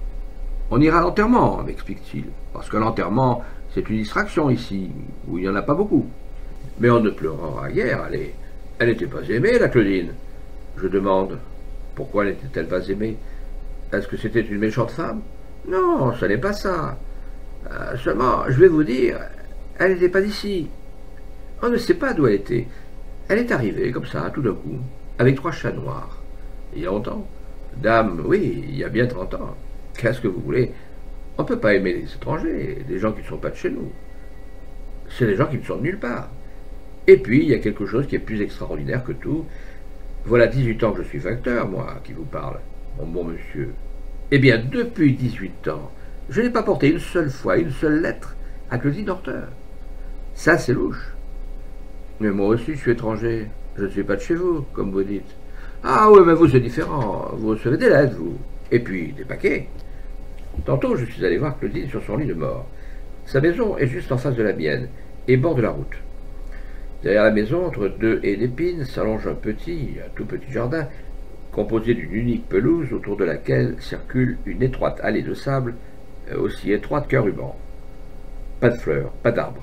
On ira à l'enterrement, m'explique-t-il, parce que l'enterrement, c'est une distraction ici, où il n'y en a pas beaucoup. Mais on ne pleurera guère, allez. Elle n'était pas aimée, la Claudine. Je demande, pourquoi n'était-elle pas aimée? Est-ce que c'était une méchante femme? Non, ce n'est pas ça. Euh, seulement, je vais vous dire, elle n'était pas d'ici. On ne sait pas d'où elle était. Elle est arrivée, comme ça, tout d'un coup, avec trois chats noirs. Il y a longtemps. Dame, oui, il y a bien trente ans. Qu'est-ce que vous voulez? On ne peut pas aimer les étrangers, des gens qui ne sont pas de chez nous. C'est des gens qui ne sont de nulle part. Et puis, il y a quelque chose qui est plus extraordinaire que tout. Voilà dix-huit ans que je suis facteur, moi, qui vous parle, mon bon monsieur. Eh bien, depuis dix-huit ans, je n'ai pas porté une seule fois, une seule lettre à Claudine Horteux. Ça, c'est louche. Mais moi aussi, je suis étranger. Je ne suis pas de chez vous, comme vous dites. Ah oui, mais vous, c'est différent. Vous recevez des lettres, vous. Et puis, des paquets. Tantôt, je suis allé voir Claudine sur son lit de mort. Sa maison est juste en face de la mienne, et borde la route. Derrière la maison, entre deux haies d'épines, s'allonge un petit, un tout petit jardin, composé d'une unique pelouse autour de laquelle circule une étroite allée de sable, aussi étroite qu'un ruban. Pas de fleurs, pas d'arbres.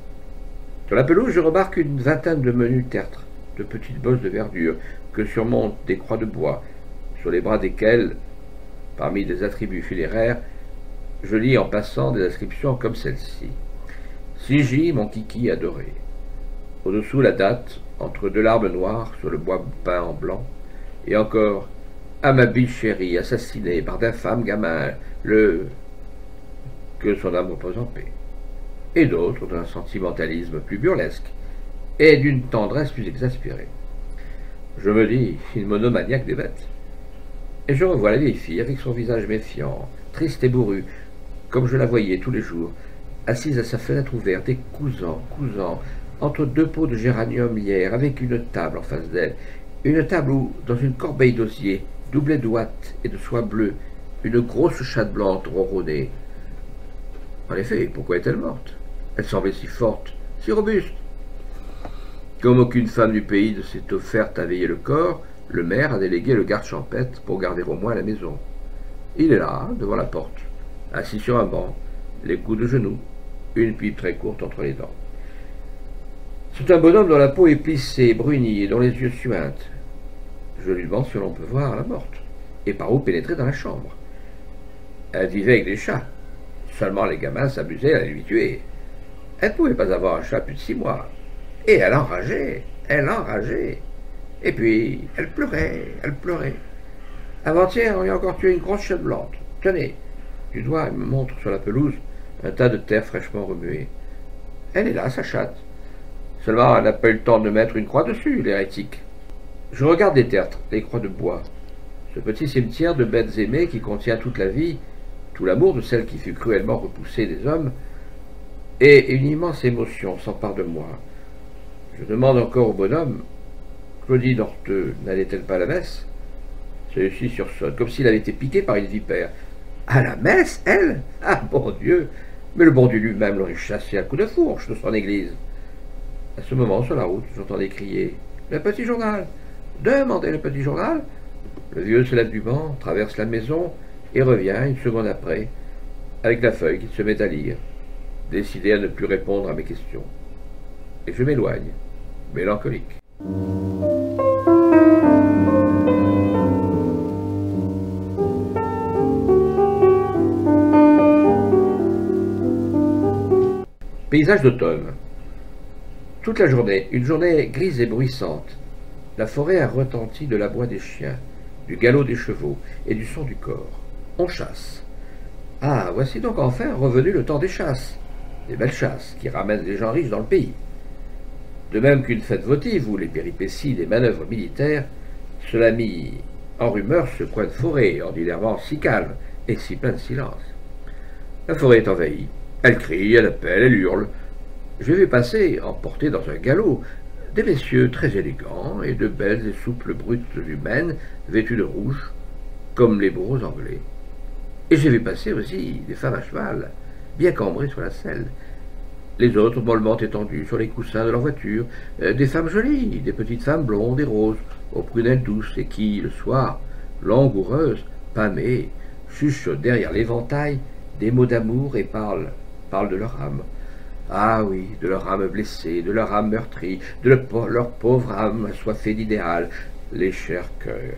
Sur la pelouse, je remarque une vingtaine de menus tertres, de petites bosses de verdure, que surmontent des croix de bois, sur les bras desquelles, parmi des attributs funéraires, je lis en passant des inscriptions comme celle-ci. Sigi, mon kiki adoré. Au-dessous, la date, entre deux larmes noires sur le bois peint en blanc, et encore, à ma biche chérie, assassinée par d'infâmes gamins, le... que son âme repose en paix. Et d'autres d'un sentimentalisme plus burlesque, et d'une tendresse plus exaspérée. Je me dis, une monomaniaque des bêtes. Et je revois la vieille fille avec son visage méfiant, triste et bourru, comme je la voyais tous les jours, assise à sa fenêtre ouverte et cousant, cousant, entre deux pots de géranium hier, avec une table en face d'elle, une table où, dans une corbeille d'osier, doublée d'ouate et de soie bleue, une grosse chatte blanche ronronnait. En effet, pourquoi est-elle morte? Elle semblait si forte, si robuste. Comme aucune femme du pays ne s'est offerte à veiller le corps, le maire a délégué le garde champêtre pour garder au moins la maison. Il est là, devant la porte, assis sur un banc, les coudes de genoux, une pipe très courte entre les dents. C'est un bonhomme dont la peau est plissée, brunie et dont les yeux suintent. Je lui demande si l'on peut voir la morte, et par où pénétrer dans la chambre. Elle vivait avec des chats. Seulement les gamins s'amusaient à lui tuer. Elle ne pouvait pas avoir un chat plus de six mois. Et elle enrageait, elle enrageait. Et puis, elle pleurait, elle pleurait. Avant-hier, on lui a encore tué une grosse chatte blanche. Tenez, du doigt, il me montre sur la pelouse un tas de terre fraîchement remuée. Elle est là, sa chatte. Seulement, elle n'a pas eu le temps de mettre une croix dessus, l'hérétique. Je regarde les tertres, les croix de bois. Ce petit cimetière de bêtes aimées qui contient toute la vie, tout l'amour de celle qui fut cruellement repoussée des hommes, et une immense émotion s'empare de moi. Je demande encore au bonhomme, Claudine Horteux n'allait-elle pas à la messe? Celui-ci sursaute, comme s'il avait été piqué par une vipère. À la messe, elle? Ah, bon Dieu! Mais le bon Dieu lui-même l'aurait chassé à coups de fourche de son église. À ce moment, sur la route, j'entendais crier « Le petit journal !» Demandez le petit journal. Le vieux se lève du banc, traverse la maison et revient une seconde après, avec la feuille qu'il se met à lire, décidé à ne plus répondre à mes questions. Et je m'éloigne, mélancolique. Paysage d'automne. Toute la journée, une journée grise et bruissante. La forêt a retenti de l'abois des chiens, du galop des chevaux et du son du corps. On chasse. Ah, voici donc enfin revenu le temps des chasses. Des belles chasses qui ramènent les gens riches dans le pays. De même qu'une fête votive ou les péripéties des manœuvres militaires, cela mit en rumeur ce coin de forêt, ordinairement si calme et si plein de silence. La forêt est envahie. Elle crie, elle appelle, elle hurle. J'ai vu passer, emportés dans un galop, des messieurs très élégants et de belles et souples brutes humaines vêtues de rouge, comme les bourreaux anglais. Et j'ai vu passer aussi des femmes à cheval, bien cambrées sur la selle. Les autres mollement étendues sur les coussins de leur voiture, euh, des femmes jolies, des petites femmes blondes et roses, aux prunelles douces, et qui, le soir, langoureuses, pâmées, chuchotent derrière l'éventail des mots d'amour et parlent, parlent de leur âme. Ah oui, de leur âme blessée, de leur âme meurtrie, de leur, leur pauvre âme assoiffée d'idéal, les chers cœurs.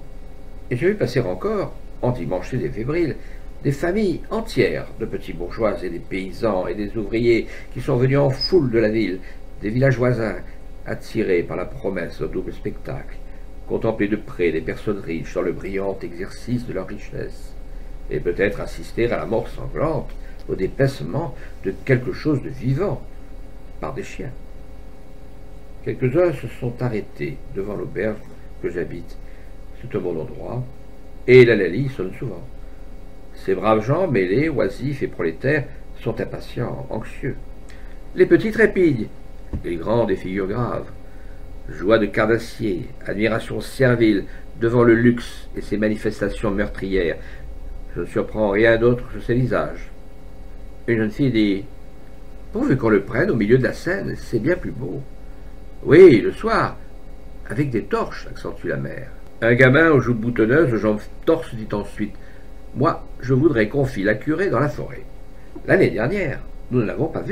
Et j'ai vu passer encore, endimanchés et fébriles, des familles entières de petits bourgeois et des paysans et des ouvriers qui sont venus en foule de la ville, des villages voisins, attirés par la promesse d'un double spectacle, contempler de près des personnes riches dans le brillant exercice de leur richesse, et peut-être assister à la mort sanglante, au dépaissement de quelque chose de vivant, par des chiens. Quelques-uns se sont arrêtés devant l'auberge que j'habite. C'est un bon endroit, et la lalie sonne souvent. Ces braves gens, mêlés, oisifs et prolétaires, sont impatients, anxieux. Les petits trépignent, les grands des figures graves. Joie de carnassier, admiration servile devant le luxe et ses manifestations meurtrières. Je ne surprends rien d'autre que ces visages. Une jeune fille dit « Pourvu qu'on le prenne au milieu de la scène, c'est bien plus beau. »« Oui, le soir, avec des torches, accentue la mère. » Un gamin aux joues boutonneuses, aux jambes torses, dit ensuite « Moi, je voudrais qu'on fît la curée dans la forêt. L'année dernière, nous ne l'avons pas vue. »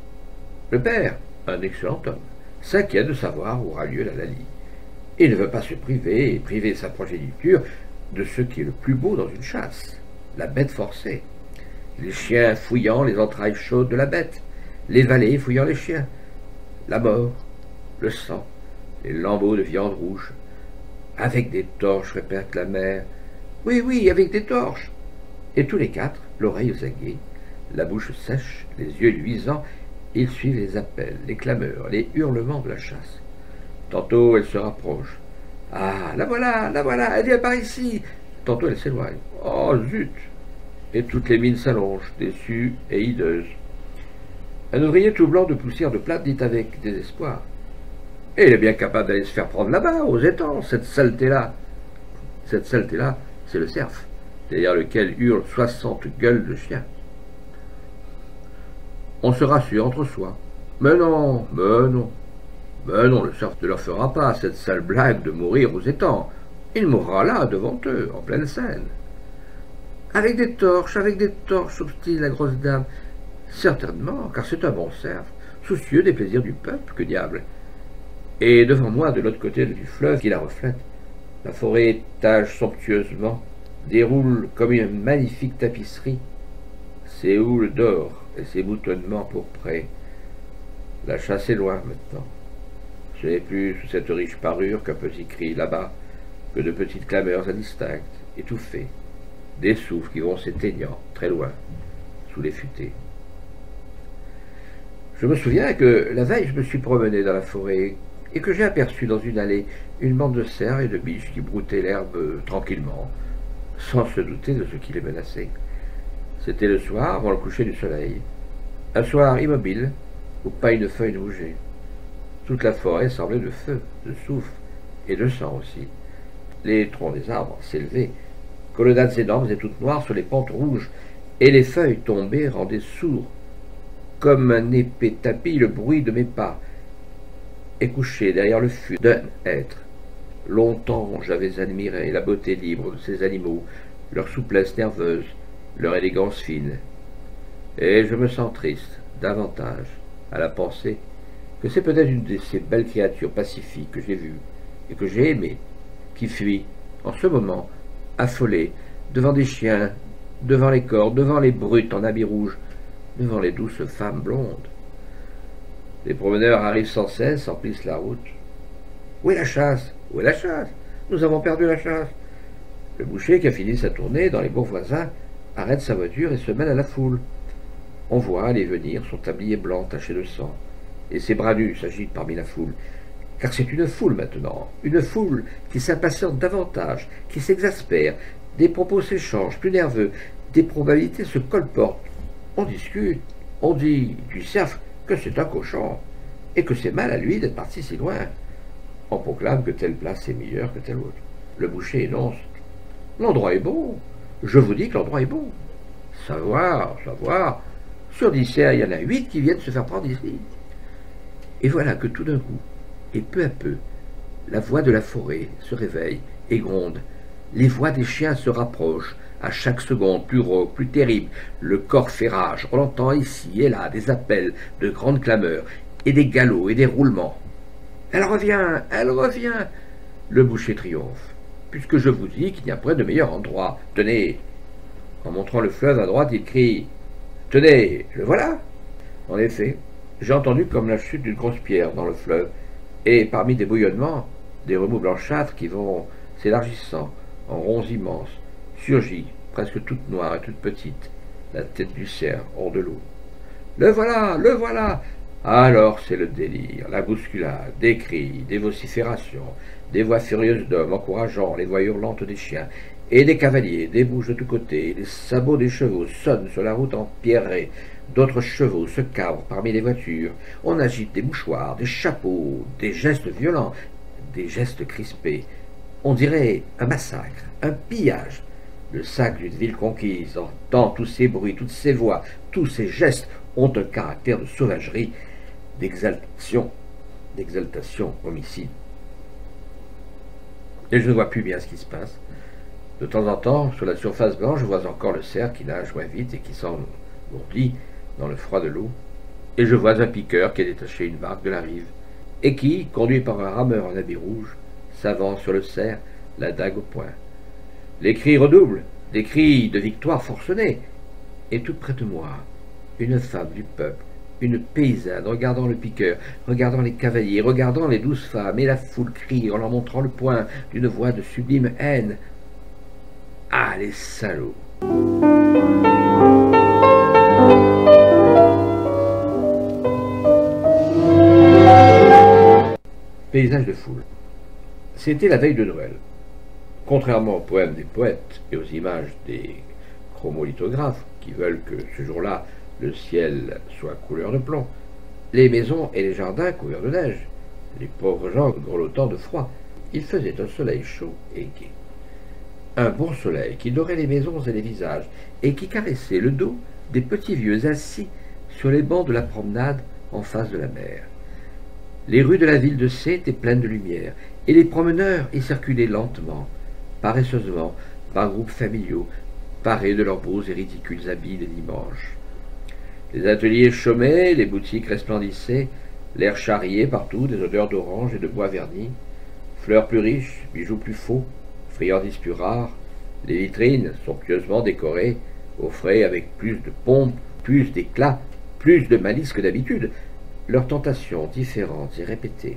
Le père, un excellent homme, s'inquiète de savoir où aura lieu la lalie. Il ne veut pas se priver et priver sa progéniture de ce qui est le plus beau dans une chasse, la bête forcée. Les chiens fouillant les entrailles chaudes de la bête, les valets fouillant les chiens, la mort, le sang, les lambeaux de viande rouge. Avec des torches, répète la mère. Oui, oui, avec des torches. Et tous les quatre, l'oreille aux aguets, la bouche sèche, les yeux luisants, ils suivent les appels, les clameurs, les hurlements de la chasse. Tantôt elle se rapproche. Ah, la voilà, la voilà, elle vient par ici. Tantôt elle s'éloigne. Oh, zut! Et toutes les mines s'allongent, déçues et hideuses. Un ouvrier tout blanc de poussière de plate dit avec désespoir. Et il est bien capable d'aller se faire prendre là-bas, aux étangs, cette saleté-là. Cette saleté-là, c'est le cerf, derrière lequel hurlent soixante gueules de chiens. On se rassure entre soi. Mais non, mais non, mais non, le cerf ne leur fera pas cette sale blague de mourir aux étangs. Il mourra là, devant eux, en pleine scène. Avec des torches, avec des torches, s'obstine la grosse dame. Certainement, car c'est un bon cerf, soucieux des plaisirs du peuple, que diable. Et devant moi, de l'autre côté du fleuve qui la reflète, la forêt étage somptueusement, déroule comme une magnifique tapisserie ses houles d'or et ses boutonnements pourprés. La chasse est loin maintenant. Ce n'est plus sous cette riche parure qu'un petit cri là-bas, que de petites clameurs indistinctes, étouffées, des souffles qui vont s'éteignant très loin, sous les futaies. Je me souviens que la veille, je me suis promené dans la forêt et que j'ai aperçu dans une allée une bande de cerfs et de biches qui broutaient l'herbe tranquillement, sans se douter de ce qui les menaçait. C'était le soir, avant le coucher du soleil. Un soir immobile, où pas une feuille ne bougeait. Toute la forêt semblait de feu, de soufre et de sang aussi. Les troncs des arbres s'élevaient, colonnades énormes et toutes noires sur les pentes rouges, et les feuilles tombées rendaient sourd, comme un épais tapis, le bruit de mes pas, et couché derrière le fût d'un être. Longtemps j'avais admiré la beauté libre de ces animaux, leur souplesse nerveuse, leur élégance fine. Et je me sens triste, davantage, à la pensée que c'est peut-être une de ces belles créatures pacifiques que j'ai vues et que j'ai aimées, qui fuit, en ce moment, affolée, devant des chiens, devant les corps, devant les brutes en habits rouges, devant les douces femmes blondes. Les promeneurs arrivent sans cesse, emplissent la route. Où est la chasse? Où est la chasse? Nous avons perdu la chasse. Le boucher, qui a fini sa tournée dans les bourgs voisins, arrête sa voiture et se mêle à la foule. On voit aller venir son tablier blanc taché de sang, et ses bras nus s'agitent parmi la foule. Car c'est une foule maintenant, une foule qui s'impatiente davantage, qui s'exaspère, des propos s'échangent, plus nerveux, des probabilités se colportent. On discute, on dit du cerf que c'est un cochon, et que c'est mal à lui d'être parti si loin. On proclame que telle place est meilleure que telle autre. Le boucher énonce: l'endroit est bon, je vous dis que l'endroit est bon. Savoir, savoir, sur dix cerfs, il y en a huit qui viennent se faire prendre ici. Et voilà que tout d'un coup, et peu à peu, la voix de la forêt se réveille et gronde. Les voix des chiens se rapprochent, à chaque seconde, plus rauques, plus terribles. Le corps fait rage. On entend ici et là des appels, de grandes clameurs, et des galops et des roulements. Elle revient, elle revient. Le boucher triomphe, puisque je vous dis qu'il n'y a pas de meilleur endroit. Tenez. En montrant le fleuve à droite, il crie: tenez, le voilà. En effet, j'ai entendu comme la chute d'une grosse pierre dans le fleuve, et parmi des bouillonnements, des remous blanchâtres qui vont s'élargissant en ronds immenses, surgit, presque toute noire et toute petite, la tête du cerf hors de l'eau. Le voilà, le voilà. Alors c'est le délire, la bousculade, des cris, des vociférations, des voix furieuses d'hommes encourageant les voix hurlantes des chiens, et des cavaliers débouchent de tous côtés, les sabots des chevaux sonnent sur la route empierrée, d'autres chevaux se cabrent parmi les voitures, on agite des mouchoirs, des chapeaux, des gestes violents, des gestes crispés. On dirait un massacre, un pillage. Le sac d'une ville conquise, entend tous ces bruits, toutes ces voix, tous ces gestes ont un caractère de sauvagerie, d'exaltation, d'exaltation homicide. Et je ne vois plus bien ce qui se passe. De temps en temps, sur la surface blanche, je vois encore le cerf qui nage moins vite et qui s'engourdit dans le froid de l'eau. Et je vois un piqueur qui a détaché une barque de la rive, et qui, conduit par un rameur en habit rouge, s'avance sur le cerf, la dague au poing. Les cris redoublent, des cris de victoire forcenés. Et tout près de moi, une femme du peuple, une paysanne, regardant le piqueur, regardant les cavaliers, regardant les douze femmes, et la foule crie en leur montrant le poing d'une voix de sublime haine. Ah, les salauds! Paysage de foule. C'était la veille de Noël. Contrairement aux poèmes des poètes et aux images des chromolithographes qui veulent que ce jour-là le ciel soit couleur de plomb, les maisons et les jardins couverts de neige, les pauvres gens grelottant de froid, il faisait un soleil chaud et gai. Un bon soleil qui dorait les maisons et les visages, et qui caressait le dos des petits vieux assis sur les bancs de la promenade en face de la mer. Les rues de la ville de C étaient pleines de lumière, et les promeneurs y circulaient lentement, paresseusement, par groupes familiaux, parés de leurs beaux et ridicules habits des dimanches. Les ateliers chômaient, les boutiques resplendissaient, l'air charriait partout des odeurs d'orange et de bois verni, fleurs plus riches, bijoux plus faux, friandises plus rares, les vitrines, somptueusement décorées, offraient avec plus de pompe, plus d'éclat, plus de malice que d'habitude, leurs tentations différentes et répétées.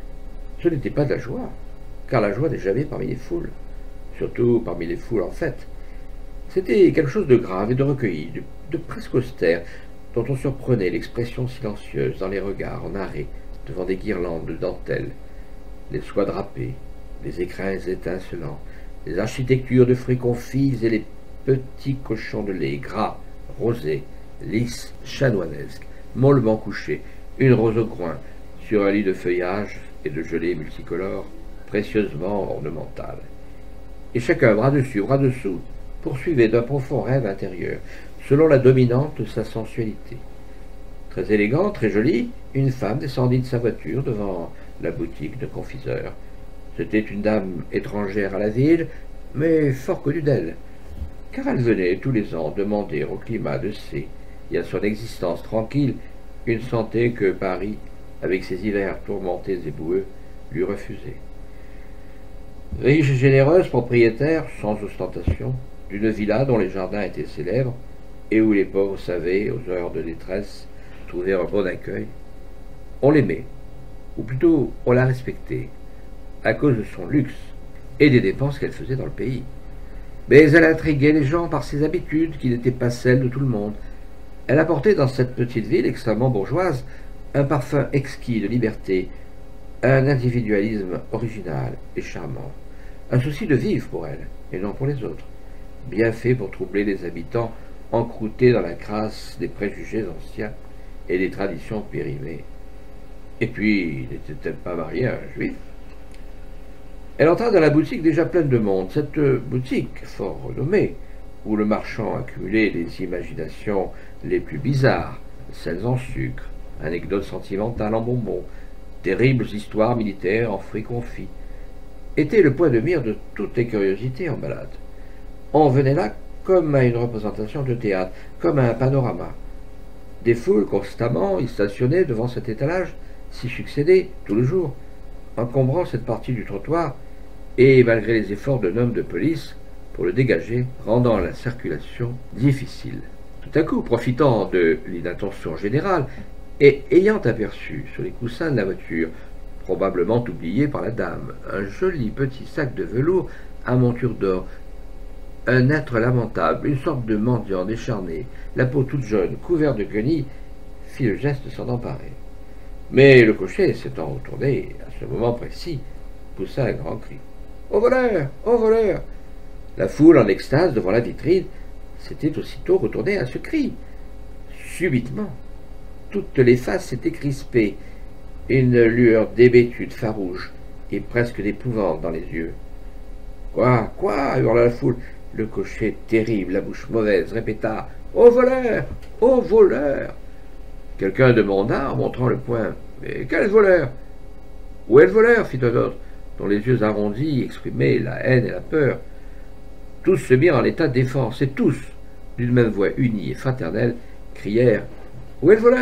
Ce n'était pas de la joie, car la joie n'est jamais parmi les foules, surtout parmi les foules en fête. C'était quelque chose de grave et de recueilli, de, de presque austère, dont on surprenait l'expression silencieuse dans les regards en arrêt devant des guirlandes de dentelle, les soies drapées, les écrins étincelants, les architectures de fruits confits et les petits cochons de lait gras, rosés, lisses, chanoinesques, mollement couchés, une rose au coin, sur un lit de feuillage et de gelée multicolore, précieusement ornemental. Et chacun, bras dessus, bras dessous, poursuivait d'un profond rêve intérieur, selon la dominante de sa sensualité. Très élégante, très jolie, une femme descendit de sa voiture devant la boutique de confiseur. C'était une dame étrangère à la ville, mais fort connue d'elle, car elle venait tous les ans demander au climat de C et à son existence tranquille une santé que Paris, avec ses hivers tourmentés et boueux, lui refusait. Riche et généreuse propriétaire, sans ostentation, d'une villa dont les jardins étaient célèbres, et où les pauvres savaient, aux heures de détresse, trouver un bon accueil, on l'aimait, ou plutôt on la respectait, à cause de son luxe et des dépenses qu'elle faisait dans le pays. Mais elle intriguait les gens par ses habitudes qui n'étaient pas celles de tout le monde. Elle apportait dans cette petite ville extrêmement bourgeoise un parfum exquis de liberté, un individualisme original et charmant, un souci de vivre pour elle et non pour les autres, bien fait pour troubler les habitants encroutés dans la crasse des préjugés anciens et des traditions périmées. Et puis, n'était-elle pas mariée à un juif? Elle entra dans la boutique déjà pleine de monde, cette boutique fort renommée, où le marchand accumulait les imaginations les plus bizarres, celles en sucre, anecdotes sentimentales en bonbons, terribles histoires militaires en fruits confits, était le point de mire de toutes les curiosités en balade. On venait là comme à une représentation de théâtre, comme à un panorama. Des foules constamment y stationnaient devant cet étalage, s'y succédaient tout le jour, encombrant cette partie du trottoir, et malgré les efforts d'un homme de police pour le dégager, rendant la circulation difficile. Tout à coup, profitant de l'inattention générale, et ayant aperçu sur les coussins de la voiture, probablement oublié par la dame, un joli petit sac de velours à monture d'or, un être lamentable, une sorte de mendiant décharné, la peau toute jaune, couvert de guenilles, fit le geste de s'en emparer. Mais le cocher, s'étant retourné à ce moment précis, poussa un grand cri. « Au voleur! Au voleur !» La foule, en extase devant la vitrine, s'était aussitôt retournée à ce cri. Subitement, toutes les faces s'étaient crispées, une lueur d'hébétude farouche et presque d'épouvante dans les yeux. « Quoi? Quoi ?» hurla la foule. Le cocher, terrible, la bouche mauvaise, répéta « Au voleur! Au voleur !» Quelqu'un demanda, en montrant le poing. « Mais quel voleur ?»« Où est le voleur ?» fit un autre, dont les yeux arrondis exprimaient la haine et la peur. Tous se mirent en état de défense, et tous, d'une même voix unie et fraternelle, crièrent « Où est le voleur ?»«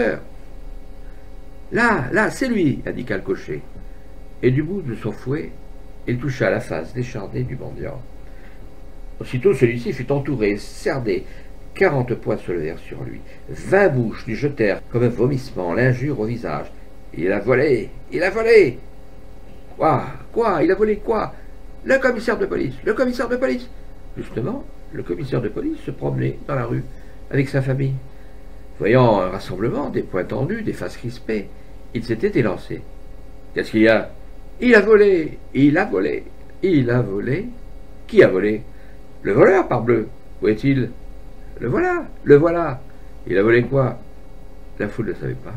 Là, là, c'est lui !» indiqua le cocher. Et du bout de son fouet, il toucha la face décharnée du mendiant. Aussitôt celui-ci fut entouré, cerdé. Quarante poings se levèrent sur lui. Vingt bouches lui jetèrent, comme un vomissement, l'injure au visage. « Il a volé! Il a volé !»« Quoi? Quoi? Il a volé quoi? Le commissaire de police! Le commissaire de police !» Justement, le commissaire de police se promenait dans la rue avec sa famille. Voyant un rassemblement, des poings tendus, des faces crispées, il s'était élancé. « Qu'est-ce qu'il y a? »« Il a volé! Il a volé! Il a volé! Qui a volé? »« Le voleur, parbleu! Où est-il? »« Le voilà! Le voilà! Il a volé quoi? » La foule ne savait pas.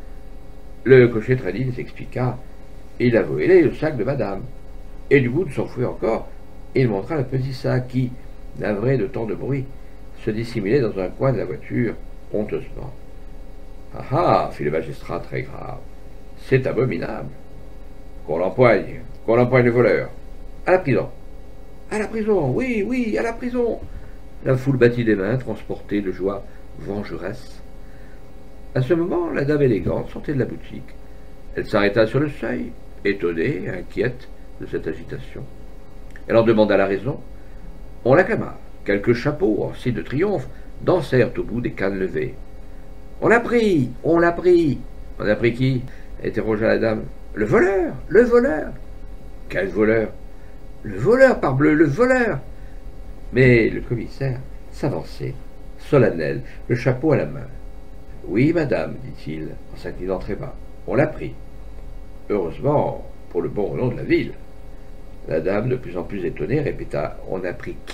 Le cocher très digne s'expliqua. Il a volé le sac de madame. Et du bout de son fouet encore, Il montra le petit sac qui, navré de tant de bruit, se dissimulait dans un coin de la voiture, honteusement. « Ah ah !» fit le magistrat très grave. « C'est abominable. Qu'on l'empoigne, qu'on empoigne le voleur. À la prison. À la prison, oui, oui, à la prison. » La foule battit des mains, transportée de joie vengeresse. À ce moment, la dame élégante sortait de la boutique. Elle s'arrêta sur le seuil, étonnée, inquiète de cette agitation. Elle en demanda la raison. On l'acclama. Quelques chapeaux, en signe de triomphe, dansèrent au bout des cannes levées. « On l'a pris, on l'a pris. »« On a pris qui ?» interrogea la dame. « Le voleur, le voleur. »« Quel voleur ?»« Le voleur, parbleu, le voleur !» Mais le commissaire s'avançait, solennel, le chapeau à la main. « Oui, madame, dit-il, en s'inclinant très bas, on l'a pris. Heureusement, pour le bon renom de la ville. » La dame, de plus en plus étonnée, répéta « On a pris qui ?»«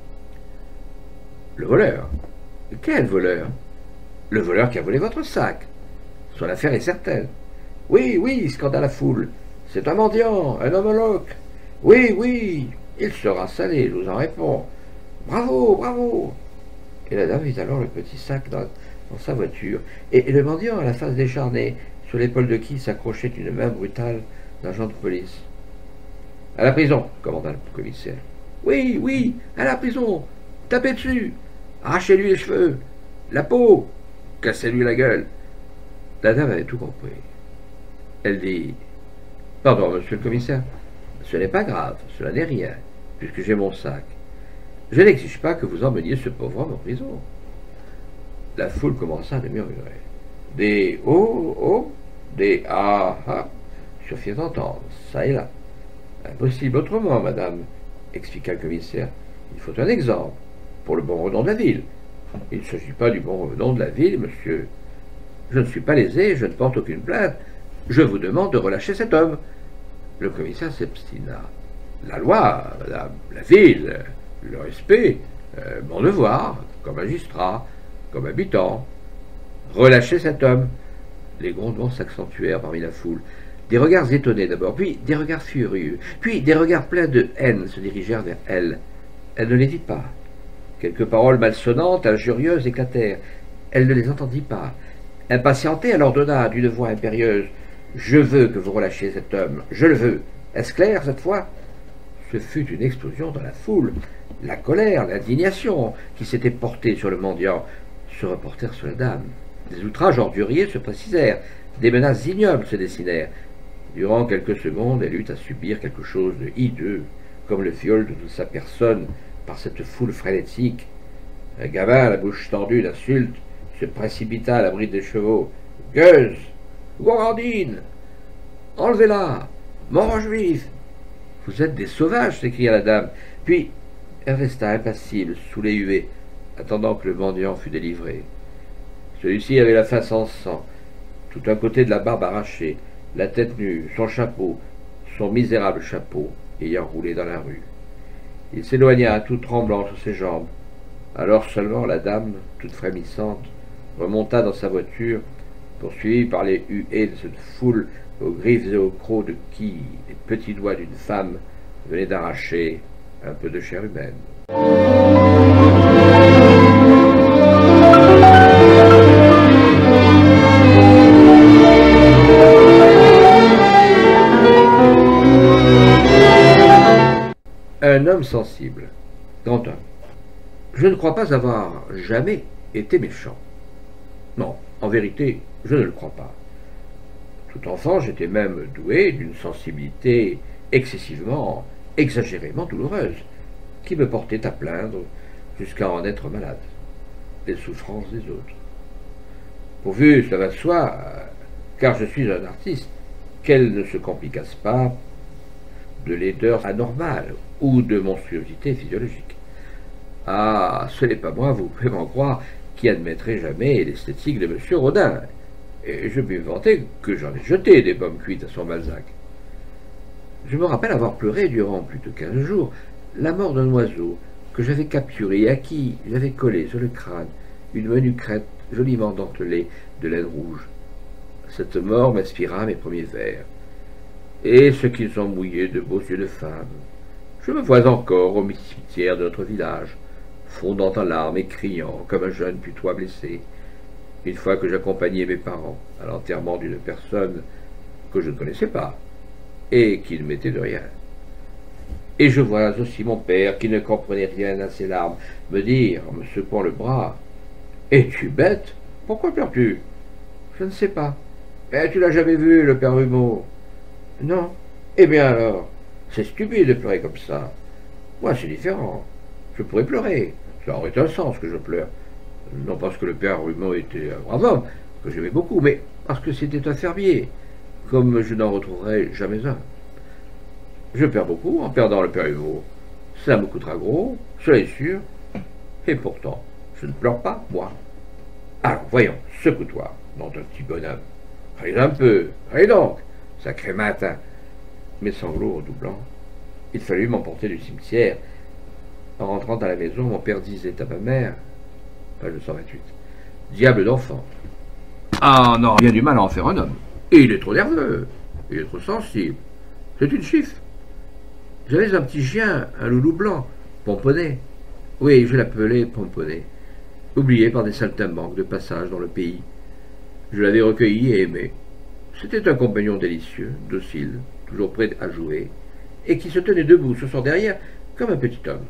Le voleur. »« Quel voleur ?»« Le voleur qui a volé votre sac. Son affaire est certaine. »« Oui, oui, scanda la foule. C'est un mendiant, un homme loque. Oui, oui, il sera salé, je vous en réponds. Bravo, bravo !» Et la dame vit alors le petit sac dans, dans sa voiture, et, et le mendiant à la face décharnée, sur l'épaule de qui s'accrochait une main brutale d'agent de police. « À la prison !» commanda le commissaire. « Oui, oui, à la prison. Tapez dessus. Arrachez-lui les cheveux. La peau. Cassez-lui la gueule. » La dame avait tout compris. Elle dit « Pardon, monsieur le commissaire, ce n'est pas grave, cela n'est rien, puisque j'ai mon sac. Je n'exige pas que vous emmeniez ce pauvre homme en prison. » La foule commença à murmurer. Des « oh, oh », des « ah, ah » suffirent d'entendre, ça et là. « Impossible autrement, madame, » expliqua le commissaire. « Il faut un exemple, pour le bon renom de la ville. » « Il ne s'agit pas du bon renom de la ville, monsieur. Je ne suis pas lésé, je ne porte aucune plainte. Je vous demande de relâcher cet homme. » Le commissaire s'obstina. « La loi, madame, la ville, le respect, euh, mon devoir, comme magistrat, comme habitant. Relâchez cet homme. » Les grondements s'accentuèrent parmi la foule. Des regards étonnés d'abord, puis des regards furieux, puis des regards pleins de haine se dirigèrent vers elle. Elle ne les vit pas. Quelques paroles malsonnantes, injurieuses éclatèrent. Elle ne les entendit pas. Impatientée, elle ordonna d'une voix impérieuse « Je veux que vous relâchiez cet homme, je le veux. Est-ce clair cette fois ?» Ce fut une explosion dans la foule. La colère, l'indignation qui s'était portée sur le mendiant se reportèrent sur la dame. Des outrages orduriers se précisèrent, des menaces ignobles se dessinèrent. Durant quelques secondes, elle eut à subir quelque chose de hideux, comme le viol de toute sa personne par cette foule frénétique. Un gamin, la bouche tendue d'insultes, se précipita à l'abri des chevaux. « Gueuse! Gourandine! Enlevez-la! Mort aux Juifs !»« Vous êtes des sauvages !» s'écria la dame. Puis elle resta impassible sous les huées, attendant que le mendiant fût délivré. Celui-ci avait la face en sang, tout un côté de la barbe arrachée, la tête nue, son chapeau, son misérable chapeau, ayant roulé dans la rue. Il s'éloigna tout tremblant sur ses jambes. Alors seulement la dame, toute frémissante, remonta dans sa voiture, poursuivie par les huées de cette foule aux griffes et aux crocs de qui les petits doigts d'une femme venaient d'arracher un peu de chair humaine. Un homme sensible, grand homme. Je ne crois pas avoir jamais été méchant. Non, en vérité, je ne le crois pas. Tout enfant, j'étais même doué d'une sensibilité excessivement, exagérément douloureuse, qui me portait à plaindre jusqu'à en être malade, les souffrances des autres. Pourvu, cela va de soi, car je suis un artiste, qu'elle ne se complicasse pas de laideur anormale ou de monstruosité physiologique. Ah, ce n'est pas moi, vous pouvez m'en croire, qui admettrai jamais l'esthétique de M. Rodin, et je puis me vanter que j'en ai jeté des pommes cuites à son Balzac. Je me rappelle avoir pleuré durant plus de quinze jours la mort d'un oiseau que j'avais capturé et à qui j'avais collé sur le crâne une menue crête joliment dentelée de laine rouge. Cette mort m'inspira mes premiers vers. Et ceux qu'ils ont mouillés de beaux yeux de femme, Je me vois encore au cimetière de notre village, fondant en larmes et criant comme un jeune putois blessé, une fois que j'accompagnais mes parents à l'enterrement d'une personne que je ne connaissais pas et qui ne m'était de rien. Et je vois aussi mon père, qui ne comprenait rien à ces larmes, me dire, en me secouant le bras, « Es-tu bête? Pourquoi pleures-tu ?»« Je ne sais pas. »« Mais tu l'as jamais vu, le père Humeau ?»« Non. »« Eh bien alors, c'est stupide de pleurer comme ça. Moi, c'est différent. Je pourrais pleurer. Ça aurait un sens que je pleure. Non parce que le père Humeau était un brave homme, que j'aimais beaucoup, mais parce que c'était un fermier, comme je n'en retrouverai jamais un. Je perds beaucoup en perdant le père Humeau. Ça me coûtera gros, cela est sûr. Et pourtant, je ne pleure pas, moi. Alors, voyons, secoue-toi, nom d'un petit bonhomme. Allez un peu, allez donc, sacré matin. Mes sanglots redoublant, il fallut m'emporter du cimetière. En rentrant à la maison, mon père disait à ma mère, page cent vingt-huit, diable d'enfant. Ah non, bien du mal à en faire un homme. Et il est trop nerveux, il est trop sensible. C'est une chiffre. J'avais un petit chien, un loulou blanc, Pomponnet. Oui, je l'appelais Pomponnet. Oublié par des saltimbanques de passage dans le pays. Je l'avais recueilli et aimé. C'était un compagnon délicieux, docile, toujours prêt à jouer, et qui se tenait debout sur son derrière comme un petit homme.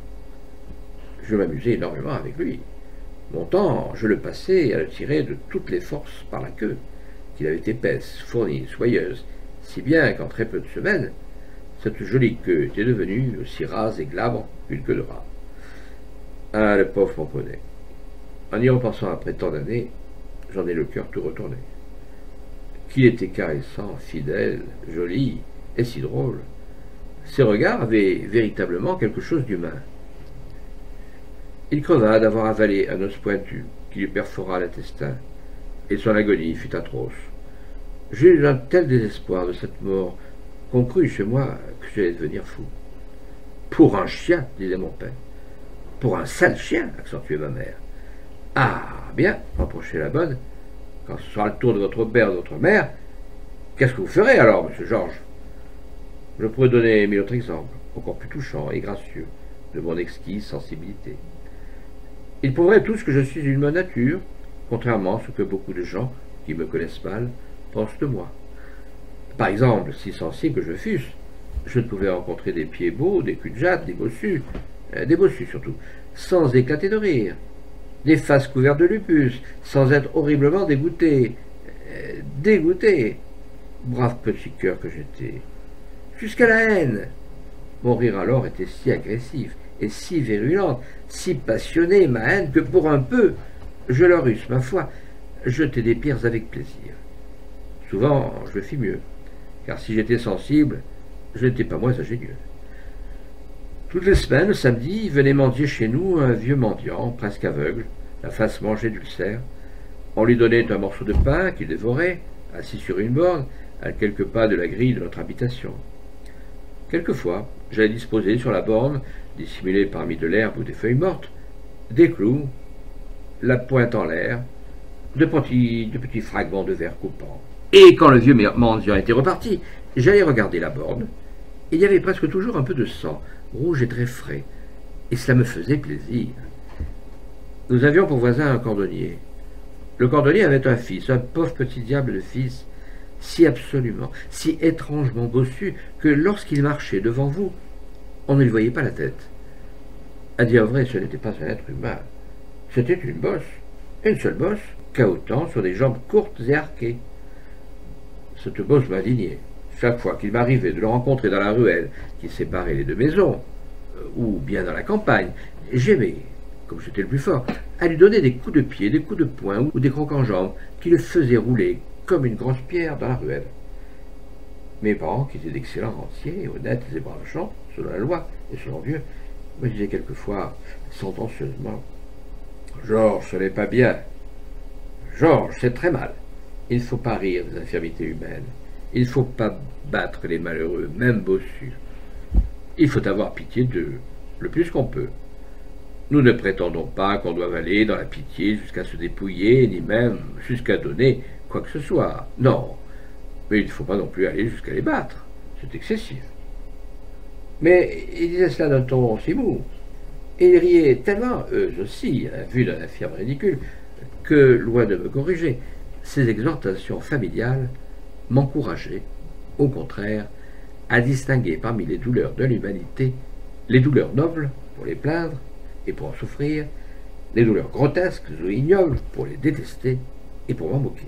Je m'amusais énormément avec lui. Mon temps, je le passais à le tirer de toutes les forces par la queue, qu'il avait épaisse, fournie, soyeuse, si bien qu'en très peu de semaines, cette jolie queue était devenue aussi rase et glabre qu'une queue de rat. Ah, le pauvre Pomponnet. En y repensant après tant d'années, j'en ai le cœur tout retourné. Qu'il était caressant, fidèle, joli et si drôle. Ses regards avaient véritablement quelque chose d'humain. Il creva d'avoir avalé un os pointu qui lui perfora l'intestin, et son agonie fut atroce. J'ai eu un tel désespoir de cette mort qu'on crut chez moi que j'allais devenir fou. Pour un chien, disait mon père. Pour un sale chien, accentuait ma mère. Ah, bien, reprochait la bonne, quand ce sera le tour de votre père ou de votre mère, qu'est-ce que vous ferez alors, monsieur Georges? Je pourrais donner mille autres exemples, encore plus touchants et gracieux, de mon exquise sensibilité. Ils prouveraient tous que je suis une bonne nature, contrairement à ce que beaucoup de gens, qui me connaissent mal, pensent de moi. Par exemple, si sensible que je fusse, je ne pouvais rencontrer des pieds beaux, des culs de jatte, des bossus, euh, des bossus surtout, sans éclater de rire, des faces couvertes de lupus, sans être horriblement dégoûté. Euh, dégoûté. Brave petit cœur que j'étais. Jusqu'à la haine. Mon rire alors était si agressif et si virulente, si passionnée, ma haine, que pour un peu, je leur eusse, ma foi, jeté des pierres avec plaisir. Souvent, je le fis mieux, car si j'étais sensible, je n'étais pas moins ingénieux. Toutes les semaines, le samedi, venait mendier chez nous un vieux mendiant, presque aveugle, la face mangée d'ulcère. On lui donnait un morceau de pain qu'il dévorait, assis sur une borne, à quelques pas de la grille de notre habitation. Quelquefois, j'allais disposer sur la borne, dissimulée parmi de l'herbe ou des feuilles mortes, des clous, la pointe en l'air, de petits, de petits fragments de verre coupant. Et quand le vieux mendiant était reparti, j'allais regarder la borne. Il y avait presque toujours un peu de sang, rouge et très frais, et cela me faisait plaisir. Nous avions pour voisin un cordonnier. Le cordonnier avait un fils, un pauvre petit diable de fils, si absolument, si étrangement bossu, que lorsqu'il marchait devant vous, on ne lui voyait pas la tête. À dire vrai, ce n'était pas un être humain. C'était une bosse, une seule bosse, cahotant sur des jambes courtes et arquées. Cette bosse m'indignait. Chaque fois qu'il m'arrivait de le rencontrer dans la ruelle qui séparait les deux maisons, ou bien dans la campagne, j'aimais, comme j'étais le plus fort, à lui donner des coups de pied, des coups de poing ou des crocs en jambes qui le faisaient rouler comme une grosse pierre dans la ruelle. Mes parents, qui étaient d'excellents rentiers, honnêtes et braves gens, selon la loi et selon Dieu, me disaient quelquefois, sentencieusement, « Georges, ce n'est pas bien. Georges, c'est très mal. Il ne faut pas rire des infirmités humaines. Il ne faut pas battre les malheureux, même bossus. Il faut avoir pitié d'eux, le plus qu'on peut. Nous ne prétendons pas qu'on doive aller dans la pitié jusqu'à se dépouiller, ni même jusqu'à donner quoi que ce soit. Non, mais il ne faut pas non plus aller jusqu'à les battre. C'est excessif. Mais ils disaient cela d'un ton si mou, et ils riaient tellement, eux aussi, à la vue de la firme ridicule, que, loin de me corriger, ces exhortations familiales m'encourageaient, au contraire, à distinguer parmi les douleurs de l'humanité les douleurs nobles pour les plaindre et pour en souffrir, les douleurs grotesques ou ignobles pour les détester et pour m'en moquer.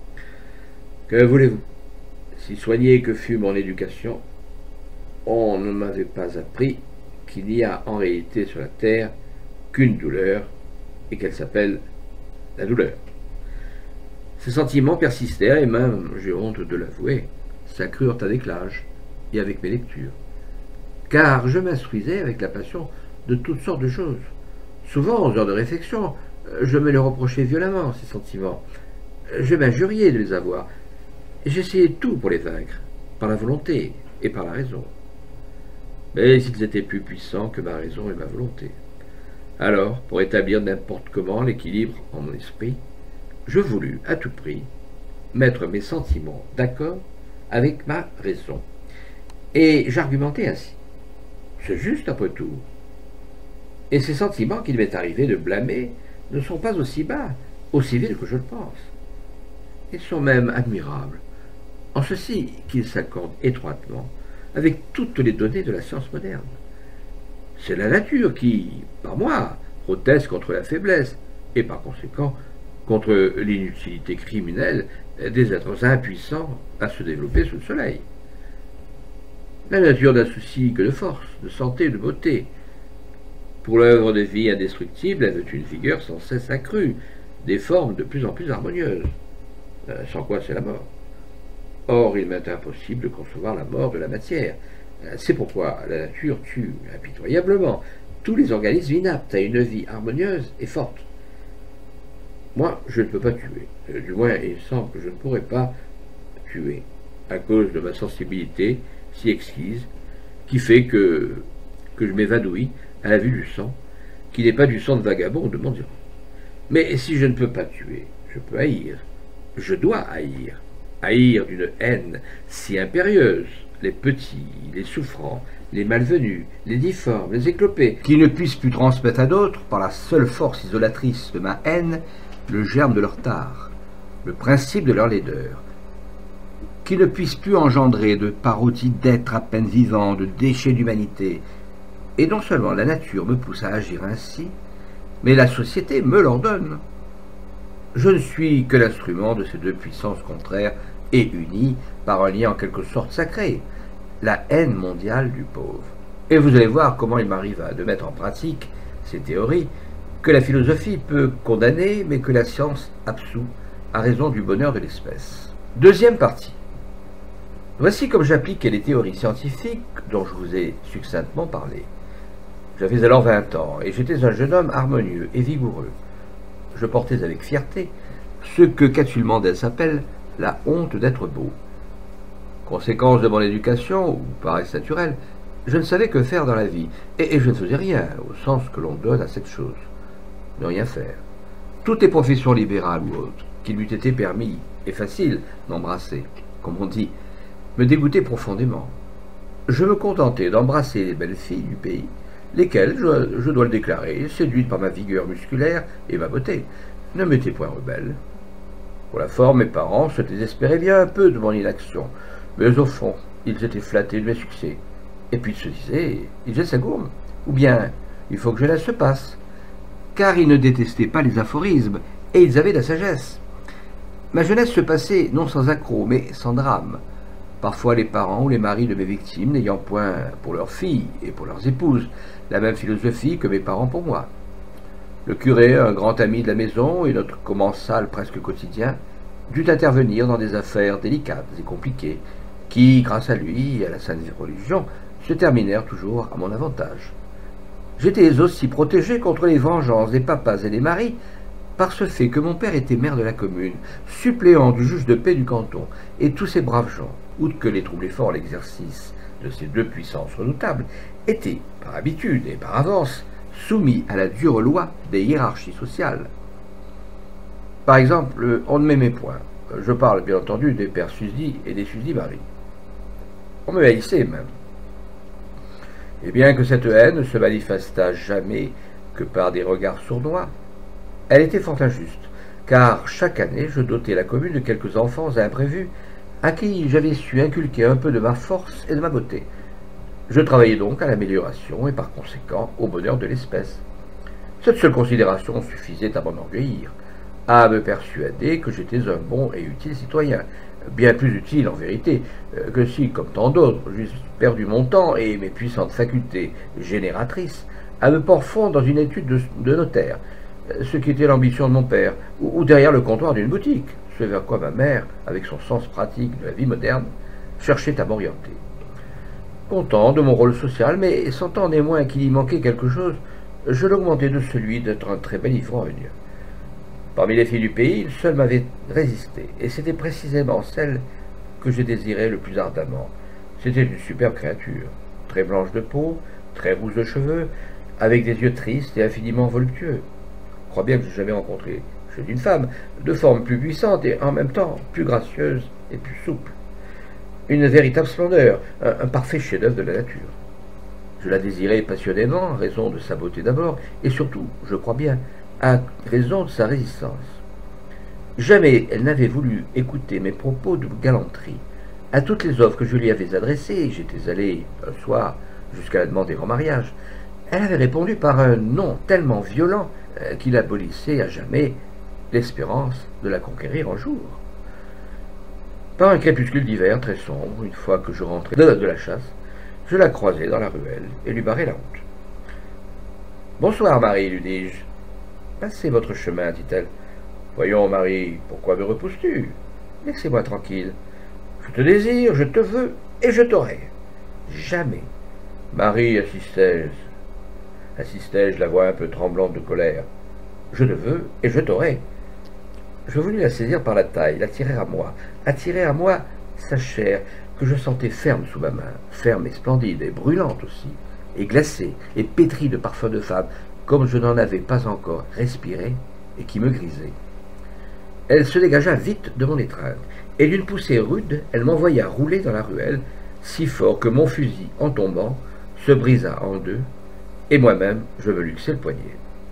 Que voulez-vous? Si soignée que fût mon éducation, on ne m'avait pas appris qu'il n'y a en réalité sur la terre qu'une douleur et qu'elle s'appelle la douleur. Ces sentiments persistèrent et même, j'ai honte de l'avouer, s'accrurent avec l'âge et avec mes lectures. Car je m'instruisais avec la passion de toutes sortes de choses. Souvent, aux heures de réflexion, je me les reprochais violemment, ces sentiments. Je m'injuriais de les avoir. J'essayais tout pour les vaincre, par la volonté et par la raison. Mais ils étaient plus puissants que ma raison et ma volonté. Alors, pour établir n'importe comment l'équilibre en mon esprit, je voulus, à tout prix, mettre mes sentiments d'accord avec ma raison. Et j'argumentais ainsi. C'est juste après tout. Et ces sentiments qu'il m'est arrivé de blâmer ne sont pas aussi bas, aussi vils que je le pense. Ils sont même admirables, en ceci qu'ils s'accordent étroitement avec toutes les données de la science moderne. C'est la nature qui, par moi, proteste contre la faiblesse et par conséquent contre l'inutilité criminelle des êtres impuissants à se développer sous le soleil. La nature n'a souci que de force, de santé, de beauté. Pour l'œuvre de vie indestructible, elle veut une vigueur sans cesse accrue, des formes de plus en plus harmonieuses, euh, sans quoi c'est la mort. Or, il m'est impossible de concevoir la mort de la matière. C'est pourquoi la nature tue impitoyablement tous les organismes inaptes à une vie harmonieuse et forte. Moi, je ne peux pas tuer. Du moins, il semble que je ne pourrais pas tuer, à cause de ma sensibilité si exquise, qui fait que, que je m'évanouis à la vue du sang, qui n'est pas du sang de vagabond ou de mendiant. Mais si je ne peux pas tuer, je peux haïr. Je dois haïr. Haïr d'une haine si impérieuse les petits, les souffrants, les malvenus, les difformes, les éclopés, qui ne puissent plus transmettre à d'autres, par la seule force isolatrice de ma haine, le germe de leur tare, le principe de leur laideur, qui ne puissent plus engendrer de parodies d'êtres à peine vivants, de déchets d'humanité. Et non seulement la nature me pousse à agir ainsi, mais la société me l'ordonne. Je ne suis que l'instrument de ces deux puissances contraires et unies par un lien en quelque sorte sacré, la haine mondiale du pauvre. Et vous allez voir comment il m'arriva de mettre en pratique ces théories que la philosophie peut condamner, mais que la science absout à raison du bonheur de l'espèce. Deuxième partie. Voici comme j'appliquais les théories scientifiques dont je vous ai succinctement parlé. J'avais alors vingt ans, et j'étais un jeune homme harmonieux et vigoureux. Je portais avec fierté ce que Catulle Mendès appelle la honte d'être beau. Conséquence de mon éducation, ou paresse naturelle, je ne savais que faire dans la vie, et, et je ne faisais rien, au sens que l'on donne à cette chose. Ne rien faire. Toutes les professions libérales ou autres, qu'il m'eût été permis, et facile, d'embrasser, comme on dit, me dégoûtaient profondément. Je me contentais d'embrasser les belles filles du pays, lesquelles, je, je dois le déclarer, séduites par ma vigueur musculaire et ma beauté, ne m'étaient point rebelles. Pour la forme, mes parents se désespéraient bien un peu de mon inaction, mais au fond, ils étaient flattés de mes succès. Et puis ils se disaient, ils étaient gourme, ou bien, il faut que je laisse se passe, car ils ne détestaient pas les aphorismes, et ils avaient de la sagesse. Ma jeunesse se passait non sans accroc, mais sans drame. Parfois les parents ou les maris de mes victimes n'ayant point pour leurs filles et pour leurs épouses la même philosophie que mes parents pour moi. Le curé, un grand ami de la maison et notre commensal presque quotidien, dut intervenir dans des affaires délicates et compliquées, qui, grâce à lui et à la sainte religion, se terminèrent toujours à mon avantage. J'étais aussi protégé contre les vengeances des papas et des maris, par ce fait que mon père était maire de la commune, suppléant du juge de paix du canton, et tous ces braves gens, outre que les troubler fort l'exercice de ces deux puissances redoutables, étaient, par habitude et par avance, soumis à la dure loi des hiérarchies sociales. Par exemple, on ne m'aimait point. Je parle bien entendu des pères Susdit et des Susdit Marie. On me haïssait même. Et bien que cette haine ne se manifestât jamais que par des regards sournois, elle était fort injuste, car chaque année je dotais la commune de quelques enfants imprévus à qui j'avais su inculquer un peu de ma force et de ma beauté. Je travaillais donc à l'amélioration et par conséquent au bonheur de l'espèce. Cette seule considération suffisait à m'enorgueillir, à me persuader que j'étais un bon et utile citoyen, bien plus utile en vérité que si, comme tant d'autres, j'eusse perdu mon temps et mes puissantes facultés génératrices à me morfondre dans une étude de, de notaire, ce qui était l'ambition de mon père, ou, ou derrière le comptoir d'une boutique, ce vers quoi ma mère, avec son sens pratique de la vie moderne, cherchait à m'orienter. Content de mon rôle social, mais sentant néanmoins qu'il y manquait quelque chose, je l'augmentais de celui d'être un très bel ivrogne. Parmi les filles du pays, une seule m'avait résisté, et c'était précisément celle que je désirais le plus ardemment. C'était une superbe créature, très blanche de peau, très rousse de cheveux, avec des yeux tristes et infiniment voluptueux. Je crois bien que je n'ai jamais rencontré chez une femme de forme plus puissante et en même temps plus gracieuse et plus souple. Une véritable splendeur, un, un parfait chef-d'œuvre de la nature. Je la désirais passionnément, en raison de sa beauté d'abord, et surtout, je crois bien, à raison de sa résistance. Jamais elle n'avait voulu écouter mes propos de galanterie. À toutes les offres que je lui avais adressées, j'étais allé un soir jusqu'à la demander en mariage, elle avait répondu par un non tellement violent euh, qu'il abolissait à jamais l'espérance de la conquérir un jour. Par un crépuscule d'hiver très sombre, une fois que je rentrais de, de la chasse, je la croisai dans la ruelle et lui barrai la route. « Bonsoir, Marie, lui dis-je. »« Passez votre chemin, dit-elle. »« Voyons, Marie, pourquoi me repousses-tu? Laissez-moi tranquille. Je te désire, je te veux, et je t'aurai. Jamais. » « Marie, insistai-je, insistai-je, la voix un peu tremblante de colère. Je te veux, et je t'aurai. » Je voulus la saisir par la taille, l'attirer à moi, attirer à moi sa chair, que je sentais ferme sous ma main, ferme et splendide, et brûlante aussi, et glacée, et pétrie de parfums de femme, comme je n'en avais pas encore respiré, et qui me grisait. Elle se dégagea vite de mon étreinte, et d'une poussée rude, elle m'envoya rouler dans la ruelle, si fort que mon fusil, en tombant, se brisa en deux, et moi-même, je me luxai le poignet.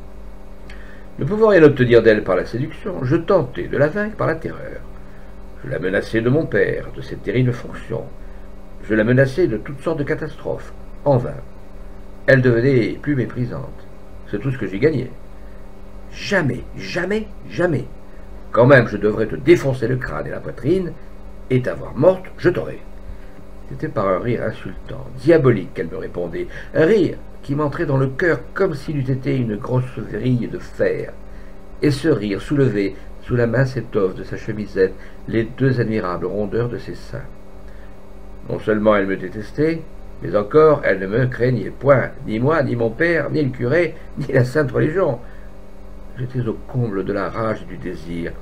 Ne pouvant rien obtenir d'elle par la séduction, je tentai de la vaincre par la terreur. Je la menaçai de mon père, de ses terribles fonctions. Je la menaçai de toutes sortes de catastrophes, en vain. Elle devenait plus méprisante. C'est tout ce que j'y gagnais. Jamais, jamais, jamais. Quand même, je devrais te défoncer le crâne et la poitrine, et t'avoir morte, je t'aurai. C'était par un rire insultant, diabolique qu'elle me répondait, un rire qui m'entrait dans le cœur comme s'il eût été une grosse vrille de fer. Et ce rire soulevait, sous la mince étoffe de sa chemisette, les deux admirables rondeurs de ses seins. Non seulement elle me détestait, mais encore elle ne me craignait point, ni moi, ni mon père, ni le curé, ni la sainte religion. J'étais au comble de la rage et du désir.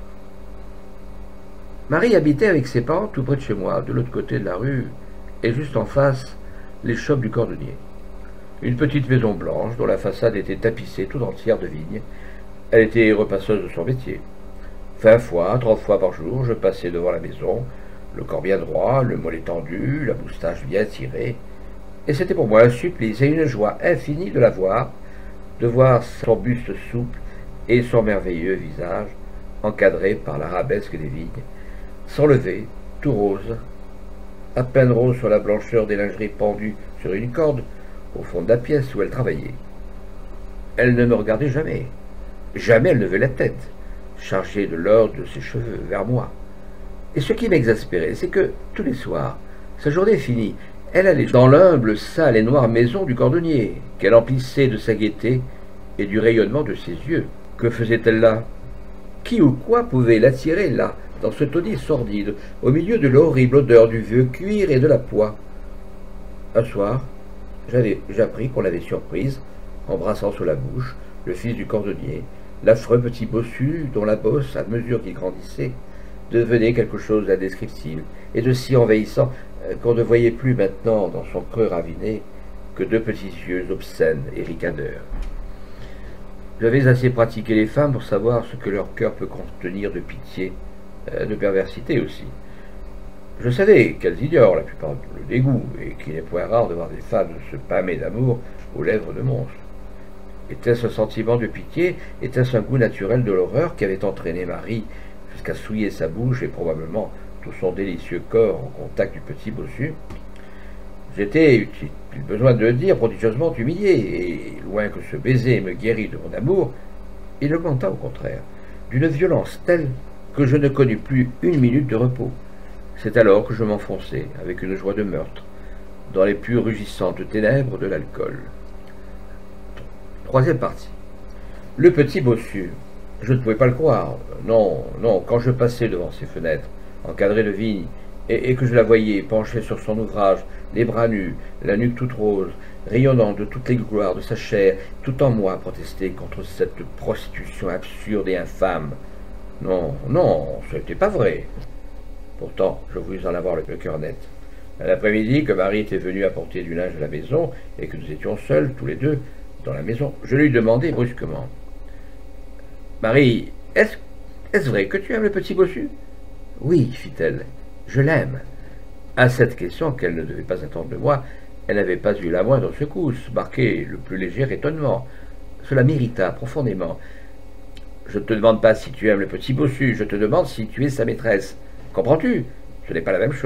Marie habitait avec ses parents tout près de chez moi, de l'autre côté de la rue, et juste en face, l'échoppe du cordonnier. Une petite maison blanche dont la façade était tapissée tout entière de vignes. Elle était repasseuse de son métier. Vingt fois, trente fois par jour, je passais devant la maison, le corps bien droit, le mollet tendu, la moustache bien tirée, et c'était pour moi un supplice et une joie infinie de la voir, de voir son buste souple et son merveilleux visage, encadré par l'arabesque des vignes, s'enlever, tout rose, à peine rose sur la blancheur des lingeries pendues sur une corde, au fond de la pièce où elle travaillait. Elle ne me regardait jamais. Jamais elle ne levait la tête, chargée de l'or de ses cheveux vers moi. Et ce qui m'exaspérait, c'est que, tous les soirs, sa journée finie, elle allait dans l'humble, sale et noire maison du cordonnier, qu'elle emplissait de sa gaieté et du rayonnement de ses yeux. Que faisait-elle là? Qui ou quoi pouvait l'attirer là, dans ce taudis sordide, au milieu de l'horrible odeur du vieux cuir et de la poix? Un soir, j'avais j'appris qu'on l'avait surprise, embrassant sous la bouche le fils du cordonnier, l'affreux petit bossu dont la bosse, à mesure qu'il grandissait, devenait quelque chose d'indescriptible et de si envahissant qu'on ne voyait plus maintenant dans son creux raviné que deux petits yeux obscènes et ricaneurs. J'avais assez pratiqué les femmes pour savoir ce que leur cœur peut contenir de pitié, de perversité aussi. Je savais qu'elles ignorent la plupart le dégoût, et qu'il n'est point rare de voir des femmes se pâmer d'amour aux lèvres de monstres. Était-ce un sentiment de pitié? Était-ce un goût naturel de l'horreur qui avait entraîné Marie jusqu'à souiller sa bouche et probablement tout son délicieux corps en contact du petit bossu? J'étais, il besoin de le dire, prodigieusement humilié, et loin que ce baiser me guérit de mon amour, il augmenta au contraire, d'une violence telle que je ne connus plus une minute de repos. C'est alors que je m'enfonçai, avec une joie de meurtre, dans les plus rugissantes ténèbres de l'alcool. Troisième partie. Le petit bossu. Je ne pouvais pas le croire. Non, non, quand je passais devant ses fenêtres, encadrées de vignes, et, et que je la voyais penchée sur son ouvrage, les bras nus, la nuque toute rose, rayonnant de toutes les gloires de sa chair, tout en moi protestait contre cette prostitution absurde et infâme. Non, non, ce n'était pas vrai. Pourtant, je voulus en avoir le cœur net. À l'après-midi, que Marie était venue apporter du linge à la maison, et que nous étions seuls, tous les deux, dans la maison, je lui demandai brusquement. « Marie, est-ce est-ce vrai que tu aimes le petit bossu ?»« Oui, fit-elle, je l'aime. » À cette question, qu'elle ne devait pas attendre de moi, elle n'avait pas eu la moindre secousse, marquée le plus léger étonnement. Cela m'irrita profondément. « Je ne te demande pas si tu aimes le petit bossu, je te demande si tu es sa maîtresse. Comprends-tu? Ce n'est pas la même chose. »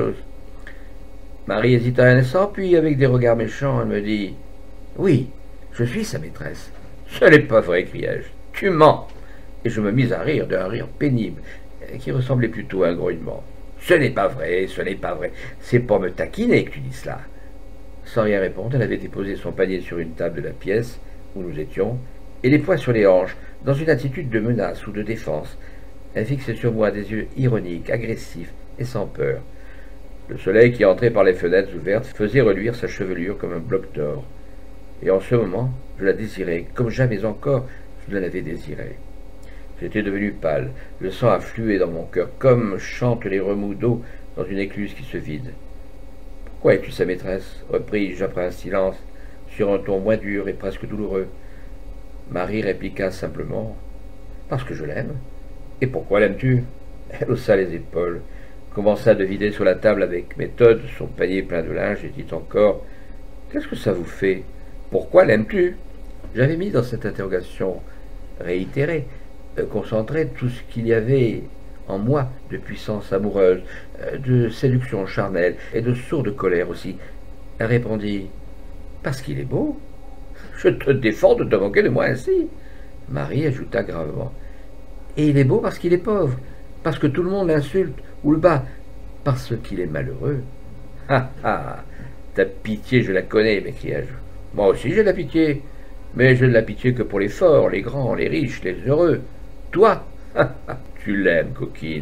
Marie hésita un instant, puis avec des regards méchants, elle me dit « Oui, je suis sa maîtresse. »« Ce n'est pas vrai, criai-je. Tu mens. » Et je me mis à rire d'un rire pénible, qui ressemblait plutôt à un grognement. « Ce n'est pas vrai, ce n'est pas vrai. C'est pour me taquiner que tu dis cela. » Sans rien répondre, elle avait déposé son panier sur une table de la pièce où nous étions, et les poings sur les hanches, dans une attitude de menace ou de défense. Elle fixait sur moi des yeux ironiques, agressifs et sans peur. Le soleil qui entrait par les fenêtres ouvertes faisait reluire sa chevelure comme un bloc d'or. Et en ce moment, je la désirais, comme jamais encore je ne l'avais désirée. J'étais devenu pâle, le sang affluait dans mon cœur, comme chantent les remous d'eau dans une écluse qui se vide. « Pourquoi es-tu sa maîtresse ?» repris-je après un silence, sur un ton moins dur et presque douloureux. Marie répliqua simplement « Parce que je l'aime. » « Et pourquoi l'aimes-tu » Elle haussa les épaules, commença de vider sur la table avec méthode son panier plein de linge et dit encore « Qu'est-ce que ça vous fait? Pourquoi l'aimes-tu » J'avais mis dans cette interrogation réitérée, euh, concentrée, tout ce qu'il y avait en moi de puissance amoureuse, euh, de séduction charnelle et de sourde colère aussi. Elle répondit « Parce qu'il est beau. » « Je te défends de te moquer de moi ainsi. » Marie ajouta gravement « Et il est beau parce qu'il est pauvre, parce que tout le monde l'insulte ou le bat, parce qu'il est malheureux. »« Ah ah, ta pitié, je la connais, m'écriai-je. Moi aussi j'ai de la pitié, mais je n'ai de la pitié que pour les forts, les grands, les riches, les heureux. Toi, ah ah, tu l'aimes, coquine.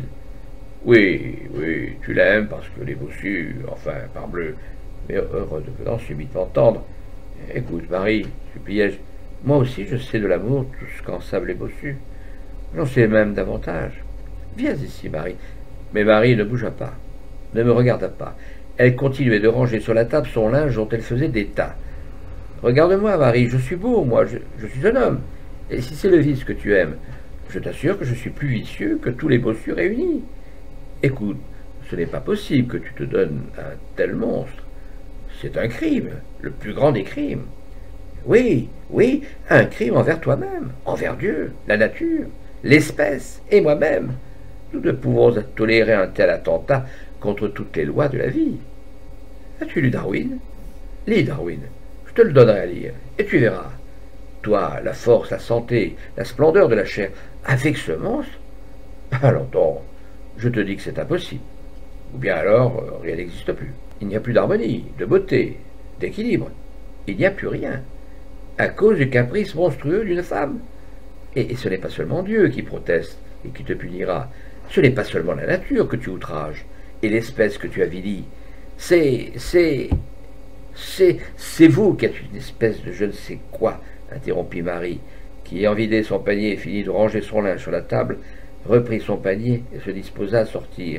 Oui, oui, tu l'aimes parce que les bossus, enfin, parbleu, mais heureux de venant subitement tendre. Écoute, Marie, suppliai-je, moi aussi je sais de l'amour tout ce qu'en savent les bossus. J'en sais même davantage. Viens ici, Marie. » Mais Marie ne bougea pas, ne me regarda pas. Elle continuait de ranger sur la table son linge dont elle faisait des tas. « Regarde-moi, Marie, je suis beau, moi, je, je suis un homme. Et si c'est le vice que tu aimes, je t'assure que je suis plus vicieux que tous les bossus réunis. Écoute, ce n'est pas possible que tu te donnes à un tel monstre. C'est un crime, le plus grand des crimes. Oui, oui, un crime envers toi-même, envers Dieu, la nature, l'espèce et moi-même. Nous ne pouvons tolérer un tel attentat contre toutes les lois de la vie. As-tu lu Darwin? Lis Darwin, je te le donnerai à lire, et tu verras. Toi, la force, la santé, la splendeur de la chair, avec ce monstre? Alors donc, je te dis que c'est impossible. Ou bien alors, euh, rien n'existe plus. Il n'y a plus d'harmonie, de beauté, d'équilibre. Il n'y a plus rien, à cause du caprice monstrueux d'une femme. Et, et ce n'est pas seulement Dieu qui proteste et qui te punira. Ce n'est pas seulement la nature que tu outrages, et l'espèce que tu avilis. C'est, c'est, c'est, c'est vous qui êtes une espèce de je ne sais quoi, interrompit Marie, qui, ayant vidé son panier et fini de ranger son linge sur la table, reprit son panier et se disposa à sortir.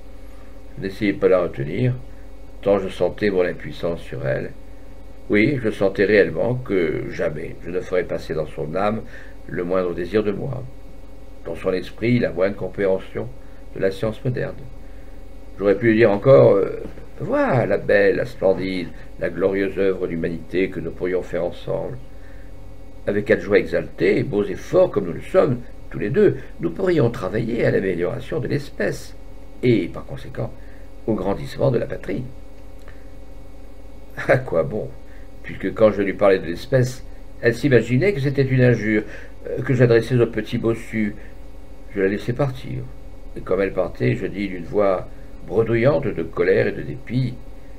Je n'essayai pas de la retenir, tant je sentais mon impuissance sur elle. Oui, je sentais réellement que jamais je ne ferais passer dans son âme le moindre désir de moi, dans son esprit la moindre compréhension de la science moderne. J'aurais pu lui dire encore euh, vois la belle, la splendide, la glorieuse œuvre d'humanité que nous pourrions faire ensemble. Avec quelle joie exaltée, beaux et forts comme nous le sommes, tous les deux, nous pourrions travailler à l'amélioration de l'espèce, et, par conséquent, au grandissement de la patrie. À quoi bon, puisque quand je lui parlais de l'espèce, elle s'imaginait que c'était une injure, euh, que j'adressais au petit bossu. Je la laissai partir, et comme elle partait, je dis d'une voix bredouillante de colère et de dépit,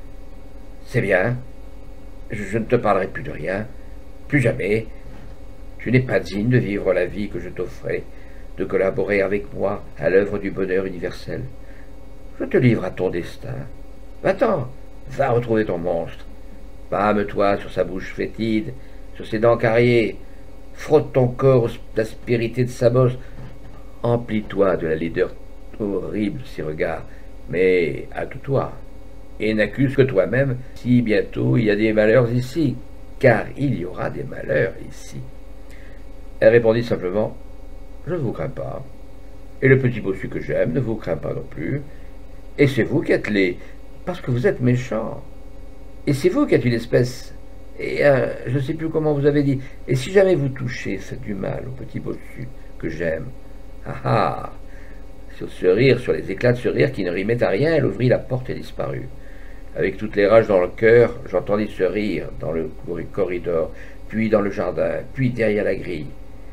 « C'est bien, je, je ne te parlerai plus de rien, plus jamais. Tu n'es pas digne de vivre la vie que je t'offrais, de collaborer avec moi à l'œuvre du bonheur universel. Je te livre à ton destin. Va-t'en, va retrouver ton monstre. Pâme-toi sur sa bouche fétide, sur ses dents carriées, frotte ton corps aux aspérités de sa bosse, emplis-toi de la laideur horrible de ses regards, mais hâte-toi, et n'accuse que toi-même si bientôt il y a des malheurs ici, car il y aura des malheurs ici. » Elle répondit simplement, « Je ne vous crains pas, et le petit bossu que j'aime ne vous craint pas non plus, et c'est vous qui êtes laid, parce que vous êtes méchant, et c'est vous qui êtes une espèce, et euh, je ne sais plus comment vous avez dit, et si jamais vous touchez, faites du mal au petit bossu que j'aime. » Ah ah. Sur ce rire, sur les éclats de ce rire qui ne rimait à rien, elle ouvrit la porte et disparut. Avec toutes les rages dans le cœur, j'entendis ce rire dans le corridor, puis dans le jardin, puis derrière la grille.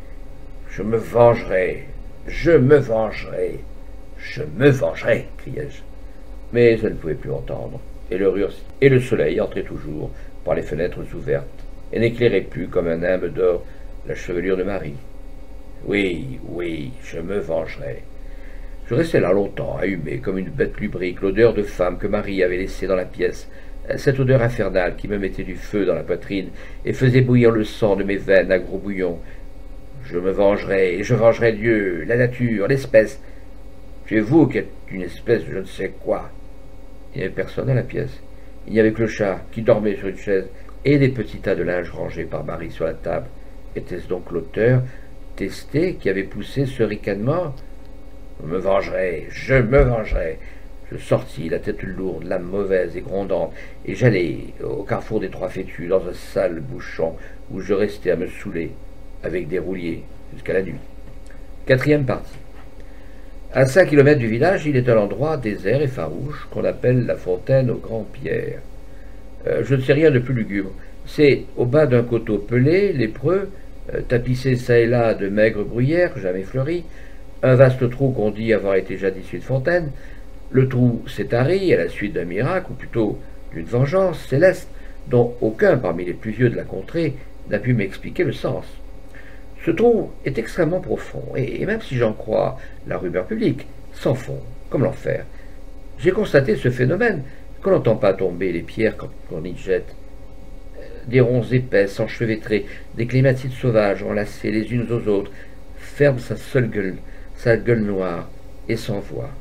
Je me vengerai, je me vengerai, je me vengerai, criai-je. Mais je ne pouvais plus entendre, et le, rire, et le soleil entrait toujours par les fenêtres ouvertes, et n'éclairait plus comme un nimbe d'or la chevelure de Marie. Oui, oui, je me vengerai. Je restai là longtemps, ahumé comme une bête lubrique, l'odeur de femme que Marie avait laissée dans la pièce, cette odeur infernale qui me mettait du feu dans la poitrine et faisait bouillir le sang de mes veines à gros bouillon. Je me vengerai, et je vengerai Dieu, la nature, l'espèce. C'est vous qui êtes une espèce de je ne sais quoi. Il n'y avait personne dans la pièce. Il n'y avait que le chat qui dormait sur une chaise et des petits tas de linge rangés par Marie sur la table. Était-ce donc l'auteur testé qui avait poussé ce ricanement? Je me vengerai, je me vengerai. Je sortis, la tête lourde, l'âme mauvaise et grondante, et j'allai au carrefour des Trois Fétus, dans un sale bouchon, où je restai à me saouler, avec des rouliers, jusqu'à la nuit. Quatrième partie. À cinq kilomètres du village, il est un endroit désert et farouche, qu'on appelle la fontaine aux Grands-Pierres. Euh, je ne sais rien de plus lugubre. C'est au bas d'un coteau pelé, lépreux, euh, tapissé çà et là de maigres bruyères, jamais fleuries, un vaste trou qu'on dit avoir été jadis une fontaine. Le trou s'est tari à la suite d'un miracle, ou plutôt d'une vengeance céleste, dont aucun parmi les plus vieux de la contrée n'a pu m'expliquer le sens. Ce trou est extrêmement profond, et même si j'en crois la rumeur publique, sans fond, comme l'enfer. J'ai constaté ce phénomène qu'on n'entend pas tomber les pierres quand on y jette. Des ronces épaisses, enchevêtrées, des clématites sauvages enlacées les unes aux autres, ferment sa seule gueule, sa gueule noire, et sans voix.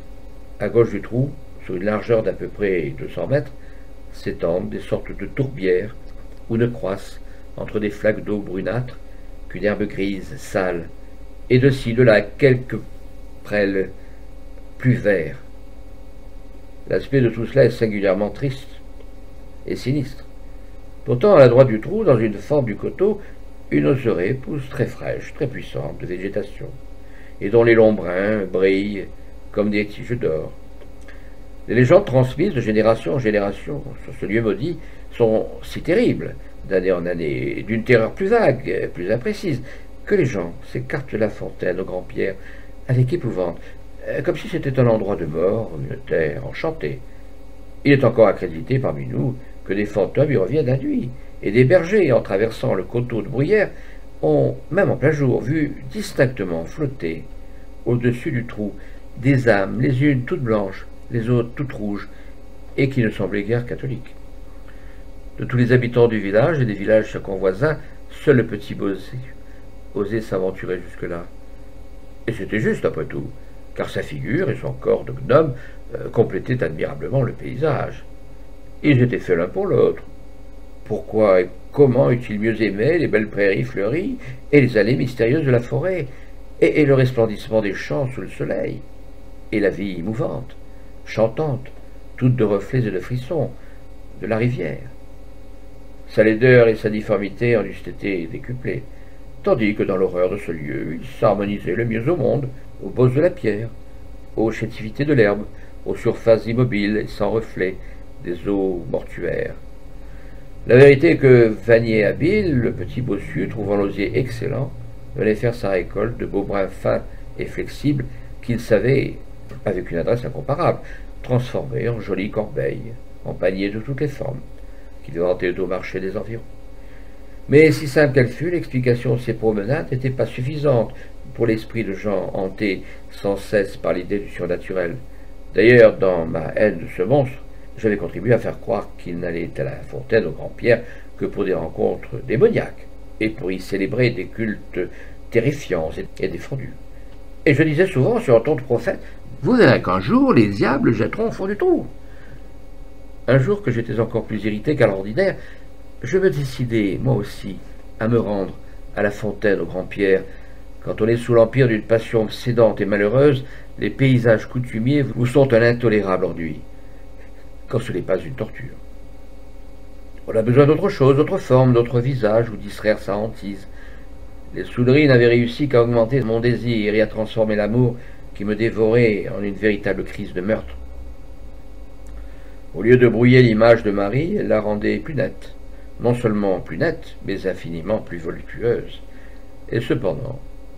À gauche du trou, sur une largeur d'à peu près deux cents mètres, s'étendent des sortes de tourbières où ne croissent, entre des flaques d'eau brunâtre, qu'une herbe grise, sale, et de ci, de là, quelques prêles plus verts. L'aspect de tout cela est singulièrement triste et sinistre. Pourtant, à la droite du trou, dans une fente du coteau, une oseraie pousse très fraîche, très puissante de végétation, et dont les longs brins brillent comme des tiges d'or. Les légendes transmises de génération en génération sur ce lieu maudit sont si terribles, d'année en année, d'une terreur plus vague, plus imprécise, que les gens s'écartent de la fontaine aux Grands-Pierres avec épouvante, comme si c'était un endroit de mort, une terre enchantée. Il est encore accrédité parmi nous que des fantômes y reviennent la nuit, et des bergers, en traversant le coteau de bruyère, ont, même en plein jour, vu distinctement flotter, au-dessus du trou, des âmes, les unes toutes blanches, les autres toutes rouges, et qui ne semblaient guère catholiques. De tous les habitants du village et des villages circonvoisins, seul le petit Bossu osait s'aventurer jusque-là. Et c'était juste, après tout, car sa figure et son corps de gnome euh, complétaient admirablement le paysage. Ils étaient faits l'un pour l'autre. Pourquoi et comment eût-il mieux aimé les belles prairies fleuries et les allées mystérieuses de la forêt, et, et le resplendissement des champs sous le soleil, et la vie mouvante, chantantes, toutes de reflets et de frissons, de la rivière. Sa laideur et sa difformité en eussent été décuplées, tandis que dans l'horreur de ce lieu, il s'harmonisait le mieux au monde, aux bosses de la pierre, aux chétivités de l'herbe, aux surfaces immobiles et sans reflet des eaux mortuaires. La vérité est que Vanier habile, le petit bossu, trouvant l'osier excellent, venait faire sa récolte de beaux brins fins et flexibles qu'il savait, avec une adresse incomparable, transformer en jolies corbeilles, en paniers de toutes les formes, qui vantaient au marché des environs. Mais si simple qu'elle fût, l'explication de ces promenades n'était pas suffisante pour l'esprit de gens hantés sans cesse par l'idée du surnaturel. D'ailleurs, dans ma haine de ce monstre, j'avais contribué à faire croire qu'il n'allait à la fontaine au Grand-Pierre que pour des rencontres démoniaques, et pour y célébrer des cultes terrifiants et défendus. Et je disais souvent sur un ton de prophète, « Vous verrez qu'un jour les diables jetteront au fond du trou. » Un jour que j'étais encore plus irrité qu'à l'ordinaire, je me décidai, moi aussi, à me rendre à la fontaine au Grand-Pierre. Quand on est sous l'empire d'une passion obsédante et malheureuse, les paysages coutumiers vous sont un intolérable ennui, quand ce n'est pas une torture. On a besoin d'autre chose, d'autres formes, d'autres visages, ou distraire sa hantise. Les souleries n'avaient réussi qu'à augmenter mon désir et à transformer l'amour qui me dévorait en une véritable crise de meurtre. Au lieu de brouiller l'image de Marie, elle la rendait plus nette. Non seulement plus nette, mais infiniment plus voluptueuse. Et cependant,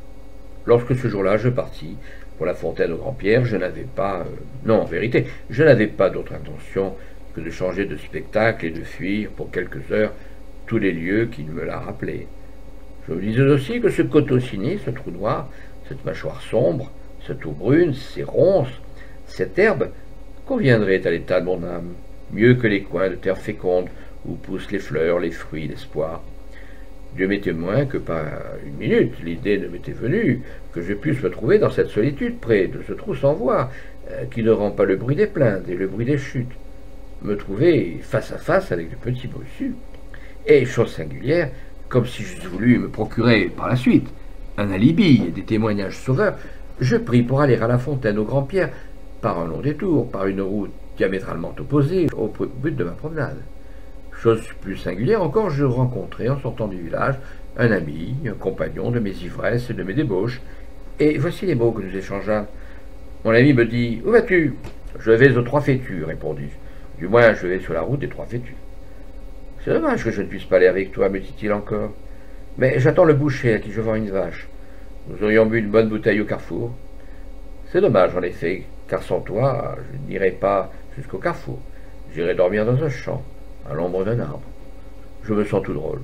lorsque ce jour-là je partis pour la fontaine au Grand-Pierre, je n'avais pas, euh, non en vérité, je n'avais pas d'autre intention que de changer de spectacle et de fuir pour quelques heures tous les lieux qui me la rappelaient. Je me disais aussi que ce coteau signé, ce trou noir, cette mâchoire sombre, cette eau brune, ces ronces, cette herbe, conviendrait à l'état de mon âme, mieux que les coins de terre féconde où poussent les fleurs, les fruits, l'espoir. Dieu m'est témoin que pas une minute l'idée ne m'était venue que je puisse me trouver dans cette solitude près de ce trou sans voix, euh, qui ne rend pas le bruit des plaintes et le bruit des chutes. Me trouver face à face avec le petit bossu. Et, chose singulière, comme si j'eusse voulu me procurer par la suite un alibi et des témoignages sauveurs, je pris pour aller à la fontaine au Grand-Pierre par un long détour, par une route diamétralement opposée au but de ma promenade. Chose plus singulière encore, je rencontrai en sortant du village un ami, un compagnon de mes ivresses et de mes débauches, et voici les mots que nous échangeâmes. Mon ami me dit « Où vas-tu » ?»« Je vais aux Trois Fétus, répondis-je. Du moins, je vais sur la route des Trois Fétus. C'est dommage que je ne puisse pas aller avec toi, me dit-il encore. Mais j'attends le boucher à qui je vends une vache. Nous aurions bu une bonne bouteille au carrefour. C'est dommage, en effet, car sans toi, je n'irai pas jusqu'au carrefour. J'irai dormir dans un champ, à l'ombre d'un arbre. Je me sens tout drôle.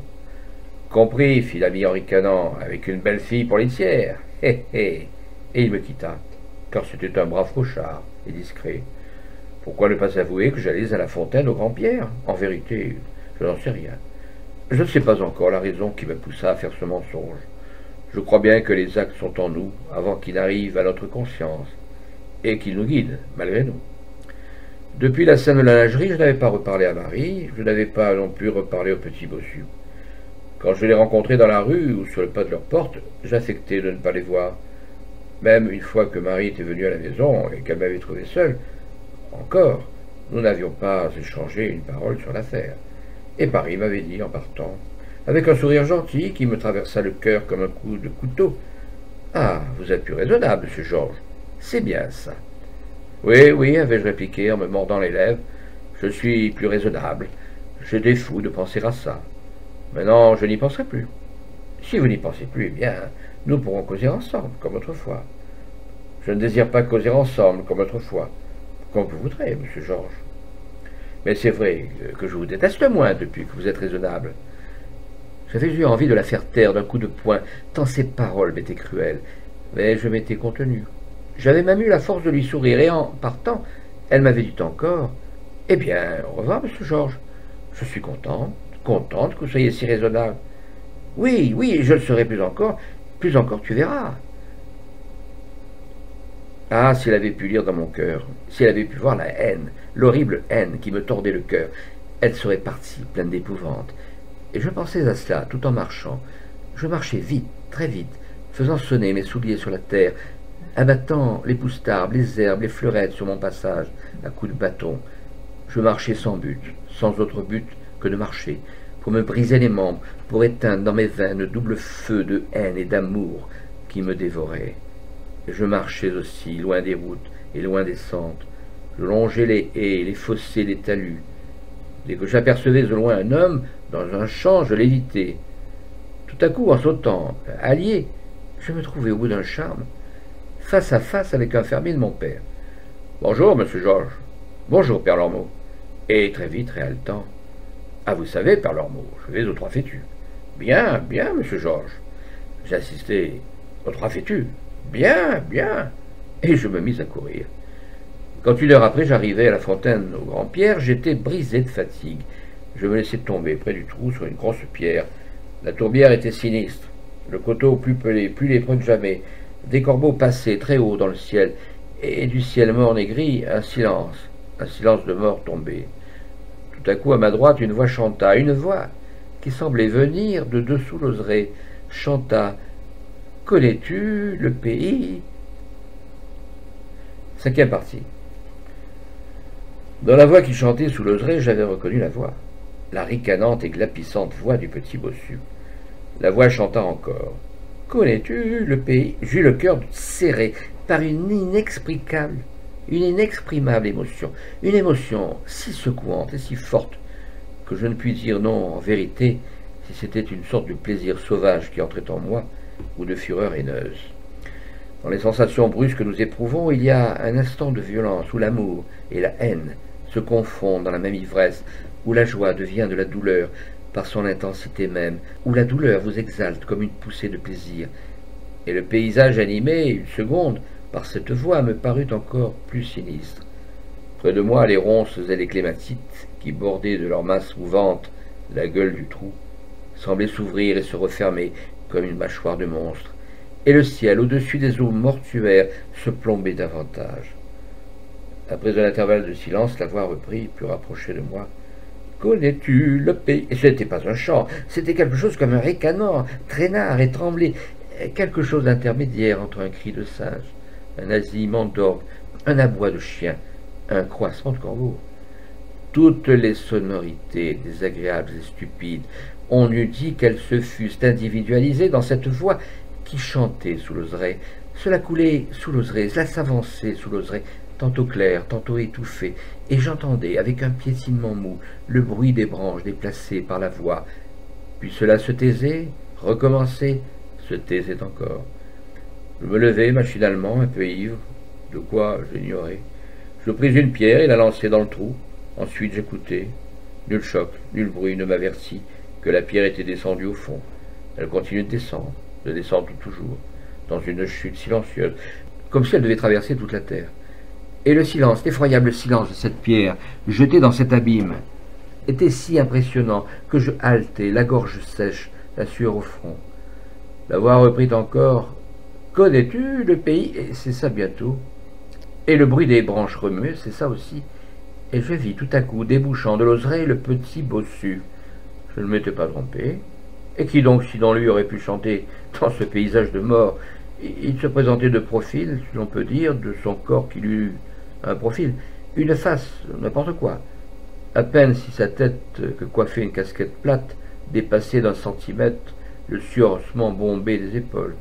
Compris, fit l'ami en ricanant, avec une belle fille pour litière. Hé hé. Et il me quitta, car c'était un brave fauchard et discret. Pourquoi ne pas avouer que j'allais à la fontaine au Grand-Pierre? En vérité, je n'en sais rien. Je ne sais pas encore la raison qui me poussa à faire ce mensonge. Je crois bien que les actes sont en nous avant qu'ils n'arrivent à notre conscience, et qu'ils nous guident, malgré nous. Depuis la scène de la lingerie, je n'avais pas reparlé à Marie, je n'avais pas non plus reparlé au petit bossu. Quand je les rencontrais dans la rue ou sur le pas de leur porte, j'affectais de ne pas les voir. Même une fois que Marie était venue à la maison et qu'elle m'avait trouvé seul, encore, nous n'avions pas échangé une parole sur l'affaire. Et Marie m'avait dit en partant, avec un sourire gentil qui me traversa le cœur comme un coup de couteau, « Ah, vous êtes plus raisonnable, monsieur Georges. C'est bien ça. » « Oui, oui, avais-je répliqué en me mordant les lèvres, je suis plus raisonnable. J'ai des fous de penser à ça. Maintenant, je n'y penserai plus. Si vous n'y pensez plus, eh bien, nous pourrons causer ensemble, comme autrefois. Je ne désire pas causer ensemble, comme autrefois, comme vous voudrez, monsieur Georges. Mais c'est vrai que je vous déteste moins depuis que vous êtes raisonnable. » J'avais eu envie de la faire taire d'un coup de poing, tant ses paroles m'étaient cruelles, mais je m'étais contenu. J'avais même eu la force de lui sourire, et en partant, elle m'avait dit encore, « Eh bien, au revoir, monsieur Georges. Je suis contente, contente que vous soyez si raisonnable. Oui, oui, je le serai plus encore, plus encore tu verras. » Ah, si elle avait pu lire dans mon cœur, si elle avait pu voir la haine, l'horrible haine qui me tordait le cœur, elle serait partie, pleine d'épouvante. Et je pensais à cela tout en marchant. Je marchais vite, très vite, faisant sonner mes souliers sur la terre, abattant les pousses d'arbres, les herbes, les fleurettes sur mon passage à coups de bâton. Je marchais sans but, sans autre but que de marcher, pour me briser les membres, pour éteindre dans mes veines le double feu de haine et d'amour qui me dévorait. Et je marchais aussi, loin des routes et loin des centres. Je longeais les haies, les fossés, les talus. Dès que j'apercevais au loin un homme, dans un champ, je l'évitais. Tout à coup, en sautant, allié, je me trouvais au bout d'un charme, face à face avec un fermier de mon père. « Bonjour, monsieur Georges. »« Bonjour, Père Lormeau. » Et très vite, très haletant. « Ah, vous savez, Père Lormeau, je vais aux Trois Fétus. »« Bien, bien, monsieur Georges. » J'ai assisté aux Trois Fétus. « Bien, bien. » Et je me mis à courir. Quand une heure après j'arrivais à la fontaine au Grand-Pierre, j'étais brisé de fatigue. Je me laissais tomber près du trou sur une grosse pierre. La tourbière était sinistre, le coteau plus pelé, plus lépreux que jamais. Des corbeaux passaient très haut dans le ciel, et du ciel morne et gris, un silence, un silence de mort tombé. Tout à coup, à ma droite, une voix chanta, une voix qui semblait venir de dessous l'oseré, chanta « Connais-tu le pays ?» Cinquième partie. Dans la voix qui chantait sous l'oseré, j'avais reconnu la voix, la ricanante et glapissante voix du petit bossu. La voix chanta encore. « Connais-tu le pays ?» J'eus le cœur serré par une inexplicable, une inexprimable émotion, une émotion si secouante et si forte que je ne puis dire non en vérité si c'était une sorte de plaisir sauvage qui entrait en moi ou de fureur haineuse. Dans les sensations brusques que nous éprouvons, il y a un instant de violence où l'amour et la haine se confondent dans la même ivresse, où la joie devient de la douleur par son intensité même, où la douleur vous exalte comme une poussée de plaisir. Et le paysage animé, une seconde, par cette voix, me parut encore plus sinistre. Près de moi, les ronces et les clématites, qui bordaient de leur masse mouvante la gueule du trou, semblaient s'ouvrir et se refermer comme une mâchoire de monstre, et le ciel, au-dessus des eaux mortuaires, se plombait davantage. Après un intervalle de silence, la voix reprit, plus rapprochée de moi. « Connais-tu le pays ?» Et ce n'était pas un chant, c'était quelque chose comme un ricanement, traînard et tremblé, quelque chose d'intermédiaire entre un cri de singe, un nasillement d'orgue, un aboi de chien, un croissement de corbeau. Toutes les sonorités, désagréables et stupides, on eût dit qu'elles se fussent individualisées dans cette voix qui chantait sous l'oseré. Cela coulait sous l'oseré, cela s'avançait sous l'oseré, tantôt clair, tantôt étouffé, et j'entendais, avec un piétinement mou, le bruit des branches déplacées par la voix. Puis cela se taisait, recommençait, se taisait encore. Je me levai machinalement, un peu ivre, de quoi j'ignorais. Je pris une pierre et la lançai dans le trou. Ensuite j'écoutai. Nul choc, nul bruit ne m'avertit que la pierre était descendue au fond. Elle continue de descendre, de descendre toujours, dans une chute silencieuse, comme si elle devait traverser toute la terre. Et le silence, l'effroyable silence de cette pierre, jetée dans cet abîme, était si impressionnant que je haletais, la gorge sèche, la sueur au front. La voix reprit encore. « Connais-tu le pays ?» Et c'est ça bientôt. Et le bruit des branches remuées, c'est ça aussi. Et je vis tout à coup, débouchant de l'oseré, le petit bossu. Je ne m'étais pas trompé. Et qui donc, sinon lui, aurait pu chanter dans ce paysage de mort? Il se présentait de profil, si l'on peut dire, de son corps qu'il eut un profil, une face, n'importe quoi. À peine si sa tête, que coiffait une casquette plate, dépassait d'un centimètre le surhaussement bombé des épaules.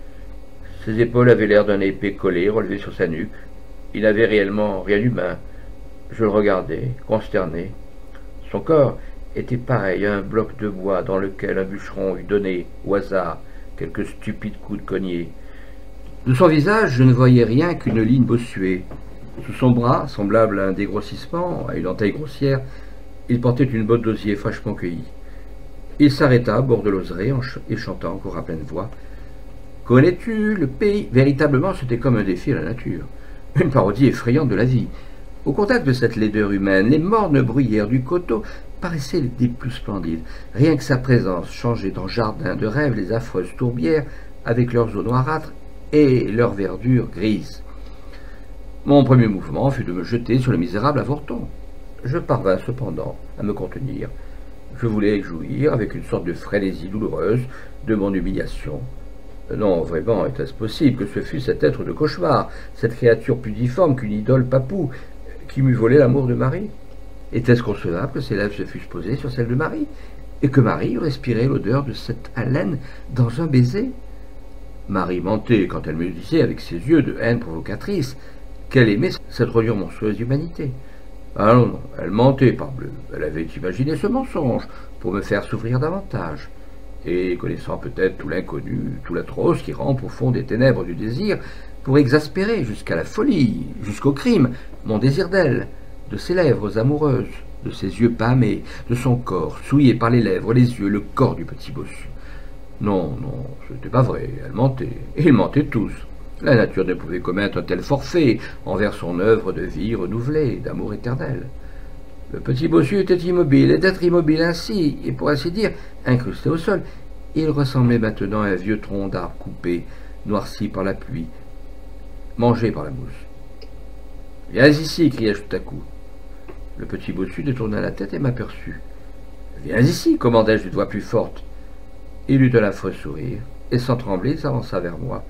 Ses épaules avaient l'air d'un épée collé, relevé sur sa nuque. Il n'avait réellement rien d'humain. Je le regardais, consterné. Son corps était pareil à un bloc de bois dans lequel un bûcheron eût donné, au hasard, quelques stupides coups de cognée. De son visage, je ne voyais rien qu'une ligne bossuée. Sous son bras, semblable à un dégrossissement, à une entaille grossière, il portait une botte d'osier fraîchement cueillie. Il s'arrêta à bord de l'oseré et chanta encore à pleine voix. « Connais-tu le pays ?» Véritablement, c'était comme un défi à la nature, une parodie effrayante de la vie. Au contact de cette laideur humaine, les mornes bruyères du coteau paraissaient des plus splendides. Rien que sa présence changeait en jardin de rêve les affreuses tourbières avec leurs eaux noirâtres et leur verdure grise. Mon premier mouvement fut de me jeter sur le misérable avorton. Je parvins cependant à me contenir. Je voulais jouir, avec une sorte de frénésie douloureuse, de mon humiliation. Non, vraiment, était-ce possible que ce fût cet être de cauchemar, cette créature plus difforme qu'une idole papou, qui m'eût volé l'amour de Marie? Était-ce concevable que ses lèvres se fussent posées sur celles de Marie, et que Marie eût respiré l'odeur de cette haleine dans un baiser? Marie mentait quand elle me disait, avec ses yeux de haine provocatrice, qu'elle aimait cette reliure monstrueuse d'humanité. Ah non, non, elle mentait, parbleu. Elle avait imaginé ce mensonge pour me faire souffrir davantage. Et connaissant peut-être tout l'inconnu, tout l'atroce qui rampe au fond des ténèbres du désir, pour exaspérer jusqu'à la folie, jusqu'au crime, mon désir d'elle, de ses lèvres amoureuses, de ses yeux pâmés, de son corps, souillé par les lèvres, les yeux, le corps du petit bossu. Non, non, ce n'était pas vrai, elle mentait, et ils mentaient tous. La nature ne pouvait commettre un tel forfait envers son œuvre de vie renouvelée, d'amour éternel. Le petit bossu était immobile, et d'être immobile ainsi, et pour ainsi dire, incrusté au sol, il ressemblait maintenant à un vieux tronc d'arbre coupé, noirci par la pluie, mangé par la mousse. « Viens ici !» criai-je tout à coup. Le petit bossu détourna la tête et m'aperçut. « Viens ici !» commandai-je d'une voix plus forte. Il eut un affreux sourire, et sans trembler, il s'avança vers moi.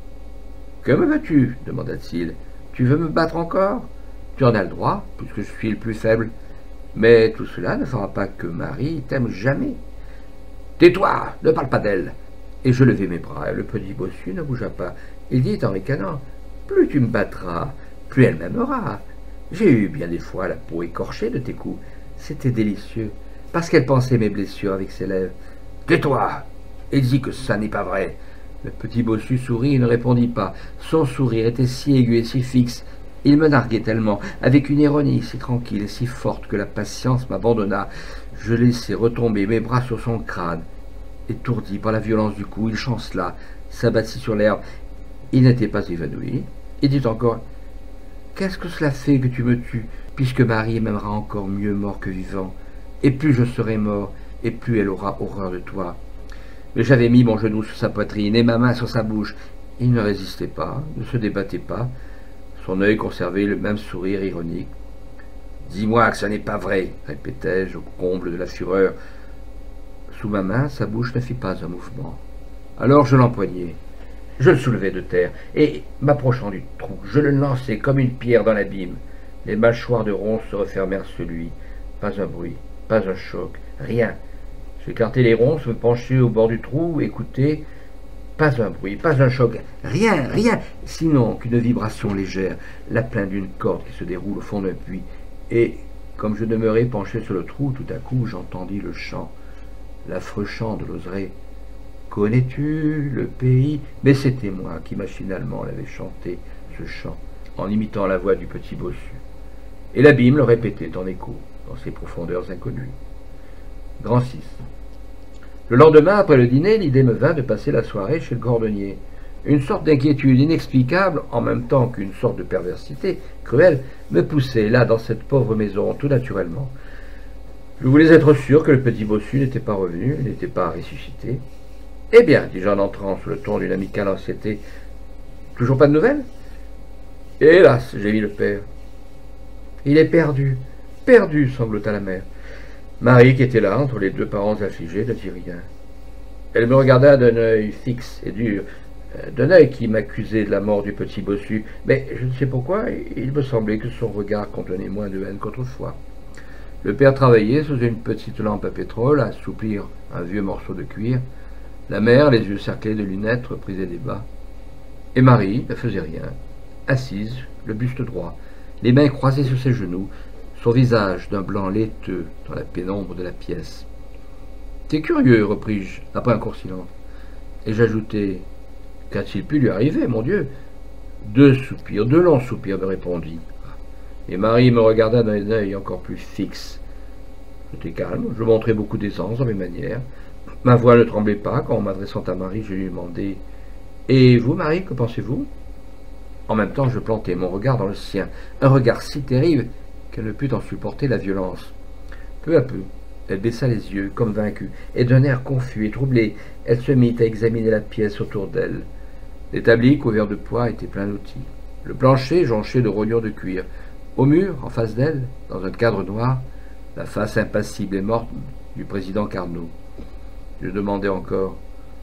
« Que me veux-tu » demanda-t-il. « Tu veux me battre encore? Tu en as le droit, puisque je suis le plus faible. Mais tout cela ne fera pas que Marie t'aime jamais. Tais-toi, ne parle pas d'elle. » Et je levai mes bras, et le petit bossu ne bougea pas. Il dit en ricanant, « Plus tu me battras, plus elle m'aimera. J'ai eu bien des fois la peau écorchée de tes coups. C'était délicieux, parce qu'elle pensait mes blessures avec ses lèvres. Tais-toi, et dis que ça n'est pas vrai. » Le petit bossu sourit et ne répondit pas. Son sourire était si aigu et si fixe. Il me narguait tellement, avec une ironie si tranquille et si forte que la patience m'abandonna. Je laissai retomber mes bras sur son crâne. Étourdi par la violence du coup, il chancela, s'abattit sur l'herbe. Il n'était pas évanoui. Il dit encore, « Qu'est-ce que cela fait que tu me tues, puisque Marie m'aimera encore mieux mort que vivant, et plus je serai mort, et plus elle aura horreur de toi. » Mais j'avais mis mon genou sur sa poitrine et ma main sur sa bouche. Il ne résistait pas, ne se débattait pas. Son œil conservait le même sourire ironique. « Dis-moi que ce n'est pas vrai, » répétai-je au comble de la fureur. Sous ma main, sa bouche ne fit pas un mouvement. Alors je l'empoignai. Je le soulevai de terre, et, m'approchant du trou, je le lançai comme une pierre dans l'abîme. Les mâchoires de ronces se refermèrent sur lui. Pas un bruit, pas un choc, rien. J'écartai les ronces, me penchai au bord du trou, écoutai. Pas un bruit, pas un choc, rien, rien, sinon qu'une vibration légère, la plainte d'une corde qui se déroule au fond d'un puits. Et, comme je demeurais penché sur le trou, tout à coup j'entendis le chant, l'affreux chant de l'oseré. Connais-tu le pays? Mais c'était moi qui machinalement l'avais chanté, ce chant, en imitant la voix du petit bossu. Et l'abîme le répétait en écho, dans ses profondeurs inconnues. Grand six. Le lendemain, après le dîner, l'idée me vint de passer la soirée chez le cordonnier. Une sorte d'inquiétude inexplicable, en même temps qu'une sorte de perversité cruelle, me poussait là, dans cette pauvre maison, tout naturellement. Je voulais être sûr que le petit bossu n'était pas revenu, n'était pas ressuscité. « Eh bien, dis-je en entrant sous le ton d'une amicale anxiété, toujours pas de nouvelles ?»« Hélas, j'ai dit le père. »« Il est perdu, perdu, sanglota la mère. » Marie, qui était là, entre les deux parents affligés, ne dit rien. Elle me regarda d'un œil fixe et dur, d'un œil qui m'accusait de la mort du petit bossu, mais je ne sais pourquoi, il me semblait que son regard contenait moins de haine qu'autrefois. Le père travaillait sous une petite lampe à pétrole, à assouplir un vieux morceau de cuir. La mère, les yeux cerclés de lunettes, reprisait des bas. Et Marie ne faisait rien, assise, le buste droit, les mains croisées sur ses genoux, son visage d'un blanc laiteux dans la pénombre de la pièce. « T'es curieux, repris-je, après un court silence. Et j'ajoutai, « Qu'a-t-il pu lui arriver, mon Dieu ?» Deux soupirs, deux longs soupirs, me répondit. Et Marie me regarda d'un œil encore plus fixe. J'étais calme, je montrais beaucoup d'aisance dans mes manières. Ma voix ne tremblait pas quand, en m'adressant à Marie, je lui demandai, « Et vous, Marie, que pensez-vous » En même temps, je plantai mon regard dans le sien, un regard si terrible qu'elle ne put en supporter la violence. Peu à peu, elle baissa les yeux, comme vaincue, et d'un air confus et troublé, elle se mit à examiner la pièce autour d'elle. L'établi, couvert de pois, était plein d'outils. Le plancher, jonché de rognons de cuir. Au mur, en face d'elle, dans un cadre noir, la face impassible et morte du président Carnot. Je demandai encore,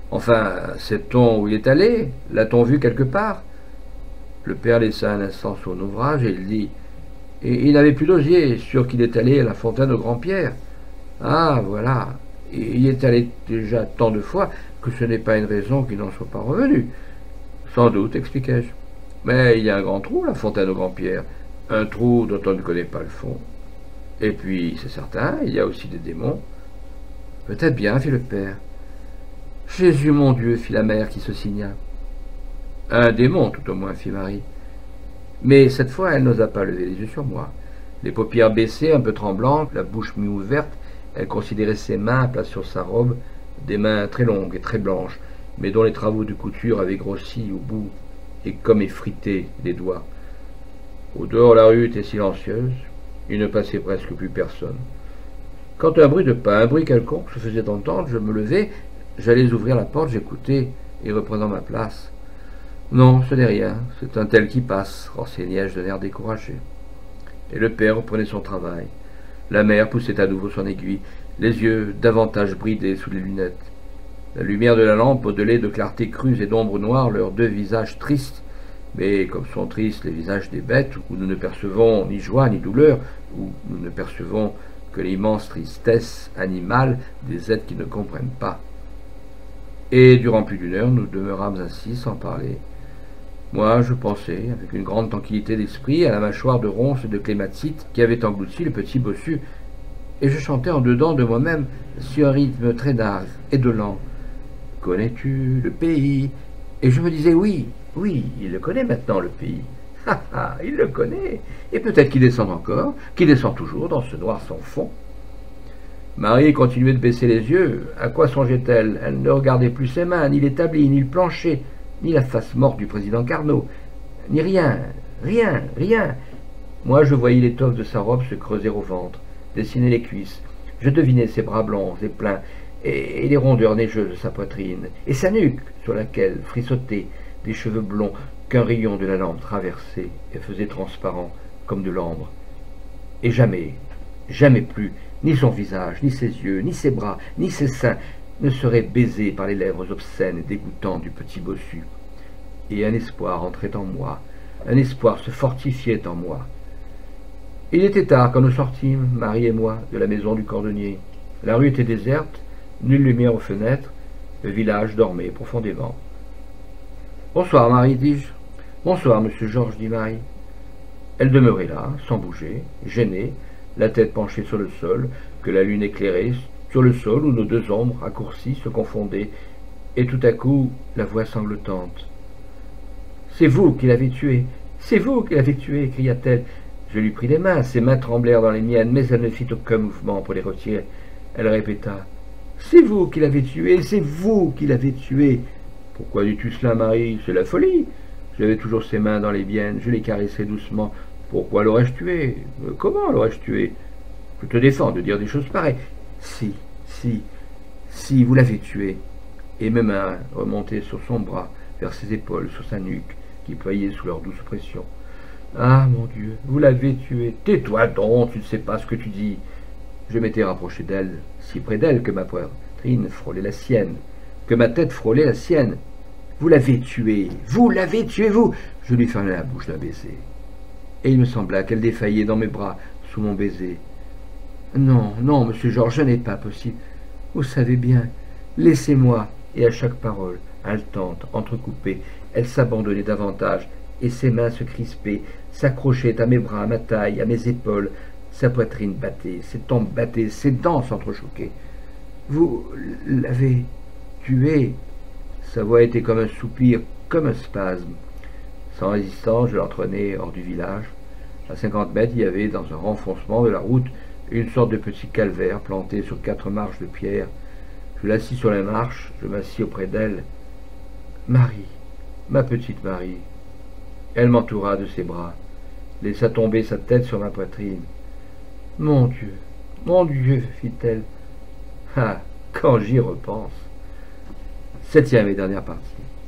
Enfin, sait-on où il est allé? L'a-t-on vu quelque part? Le père laissa un instant son ouvrage et il dit « Et il n'avait plus d'osier, sûr qu'il est allé à la fontaine au Grand-Pierre. » Ah, voilà. Il y est allé déjà tant de fois que ce n'est pas une raison qu'il n'en soit pas revenu. Sans doute, expliquai-je. Mais il y a un grand trou, la fontaine au Grand-Pierre. Un trou dont on ne connaît pas le fond. Et puis, c'est certain, il y a aussi des démons. Peut-être bien, fit le père. Jésus, mon Dieu, fit la mère qui se signa. Un démon, tout au moins, fit Marie. Mais cette fois, elle n'osa pas lever les yeux sur moi. Les paupières baissées, un peu tremblantes, la bouche mi-ouverte, elle considérait ses mains placées sur sa robe, des mains très longues et très blanches, mais dont les travaux de couture avaient grossi au bout et comme effrité les doigts. Au dehors, la rue était silencieuse, il ne passait presque plus personne. Quand un bruit de pas, un bruit quelconque se faisait entendre, je me levais, j'allais ouvrir la porte, j'écoutais et reprenant ma place. Non, ce n'est rien, c'est un tel qui passe, renseignai-je d'un air découragé. Et le père reprenait son travail. La mère poussait à nouveau son aiguille, les yeux davantage bridés sous les lunettes. La lumière de la lampe modelait de clartés crues et d'ombres noires leurs deux visages tristes, mais comme sont tristes les visages des bêtes, où nous ne percevons ni joie ni douleur, où nous ne percevons que l'immense tristesse animale des êtres qui ne comprennent pas. Et durant plus d'une heure, nous demeurâmes ainsi sans parler. Moi, je pensais, avec une grande tranquillité d'esprit, à la mâchoire de ronces et de clématite qui avait englouti le petit bossu, et je chantais en dedans de moi-même sur un rythme très large et de lent. « Connais-tu le pays ?» Et je me disais, oui, oui, il le connaît maintenant, le pays. Ha ha, il le connaît, et peut-être qu'il descend encore, qu'il descend toujours dans ce noir sans fond. Marie continuait de baisser les yeux. À quoi songeait-elle? Elle ne regardait plus ses mains, ni l'établi, ni le plancher, ni la face morte du président Carnot, ni rien, rien, rien. Moi, je voyais l'étoffe de sa robe se creuser au ventre, dessiner les cuisses. Je devinais ses bras blancs et pleins, et, et les rondeurs neigeuses de sa poitrine, et sa nuque, sur laquelle frissotaient des cheveux blonds qu'un rayon de la lampe traversait et faisait transparent comme de l'ambre. Et jamais, jamais plus, ni son visage, ni ses yeux, ni ses bras, ni ses seins ne seraient baisés par les lèvres obscènes et dégoûtantes du petit bossu. Et un espoir entrait en moi, un espoir se fortifiait en moi. Il était tard quand nous sortîmes, Marie et moi, de la maison du cordonnier. La rue était déserte, nulle lumière aux fenêtres, le village dormait profondément. « Bonsoir, Marie, dis-je. »« Bonsoir, monsieur Georges, dit Marie. » Elle demeurait là, sans bouger, gênée, la tête penchée sur le sol, que la lune éclairait, sur le sol où nos deux ombres raccourcies se confondaient, et tout à coup, la voix sanglotante. « C'est vous qui l'avez tué, c'est vous qui l'avez tué, cria-t-elle. Je lui pris les mains, ses mains tremblèrent dans les miennes, mais elle ne fit aucun mouvement pour les retirer. Elle répéta. « C'est vous qui l'avez tué, c'est vous qui l'avez tué. » Pourquoi dis-tu cela, Marie? C'est la folie. J'avais toujours ses mains dans les miennes, je les caressais doucement. Pourquoi l'aurais-je tué? Comment l'aurais-je tué? Je te défends de dire des choses pareilles. Si, si, si, vous l'avez tué. Et mes mains remontaient sur son bras, vers ses épaules, sur sa nuque, qui ployait sous leur douce pression. Ah, mon Dieu, vous l'avez tué. Tais-toi donc, tu ne sais pas ce que tu dis. Je m'étais rapproché d'elle, si près d'elle que ma poitrine frôlait la sienne, que ma tête frôlait la sienne. Vous l'avez tué, vous l'avez tué, vous. Je lui fermai la bouche d'un baiser. Et il me sembla qu'elle défaillait dans mes bras, sous mon baiser. Non, non, monsieur Georges, ce n'est pas possible. Vous savez bien, laissez-moi. Et à chaque parole, haletante, entrecoupée, elle s'abandonnait davantage, et ses mains se crispaient, s'accrochaient à mes bras, à ma taille, à mes épaules. Sa poitrine battait, ses tempes battaient, ses dents s'entrechoquaient. Vous l'avez tué. Sa voix était comme un soupir, comme un spasme. Sans résistance, je l'entraînai hors du village. À cinquante mètres, il y avait, dans un renfoncement de la route, une sorte de petit calvaire planté sur quatre marches de pierre. Je l'assis sur la marche, je m'assis auprès d'elle. Marie, ma petite Marie. Elle m'entoura de ses bras, laissa tomber sa tête sur ma poitrine. Mon Dieu, mon Dieu, fit-elle. Ah, quand j'y repense. Septième et dernière partie.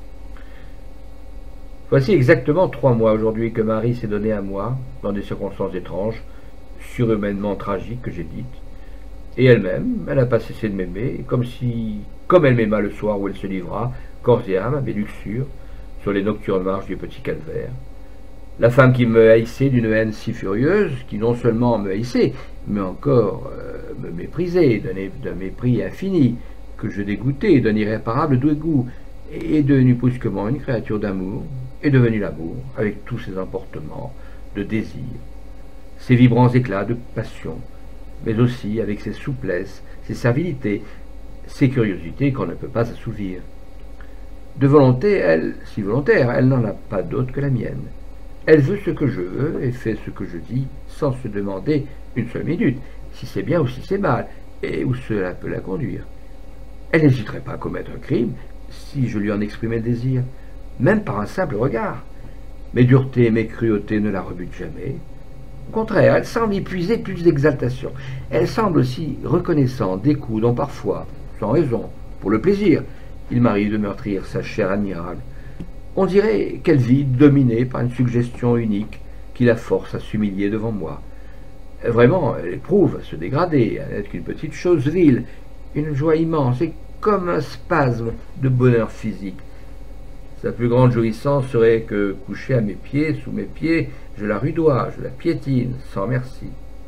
Voici exactement trois mois aujourd'hui que Marie s'est donnée à moi, dans des circonstances étranges, surhumainement tragiques que j'ai dites. Et elle-même, elle n'a pas cessé de m'aimer, comme si, comme elle m'aima le soir où elle se livra, corps et âme, à mes luxures, sur les nocturnes marches du petit calvaire. La femme qui me haïssait d'une haine si furieuse, qui non seulement me haïssait, mais encore euh, me méprisait d'un mépris infini, que je dégoûtais d'un irréparable dégoût, est devenue brusquement une créature d'amour, est devenue l'amour, avec tous ses emportements de désir, ses vibrants éclats de passion, mais aussi avec ses souplesses, ses servilités, ses curiosités qu'on ne peut pas assouvir. De volonté, elle, si volontaire, elle n'en a pas d'autre que la mienne. Elle veut ce que je veux et fait ce que je dis sans se demander une seule minute si c'est bien ou si c'est mal et où cela peut la conduire. Elle n'hésiterait pas à commettre un crime si je lui en exprimais le désir, même par un simple regard. Mes duretés et mes cruautés ne la rebutent jamais. Au contraire, elle semble y puiser plus d'exaltation. Elle semble aussi reconnaissante des coups dont parfois, sans raison, pour le plaisir, il m'arrive de meurtrir sa chair admirable. On dirait qu'elle vit dominée par une suggestion unique qui la force à s'humilier devant moi. Vraiment, elle éprouve à se dégrader, à n'être qu'une petite chose vile, une joie immense et comme un spasme de bonheur physique. Sa plus grande jouissance serait que, couchée à mes pieds, sous mes pieds, je la rudoie, je la piétine, sans merci.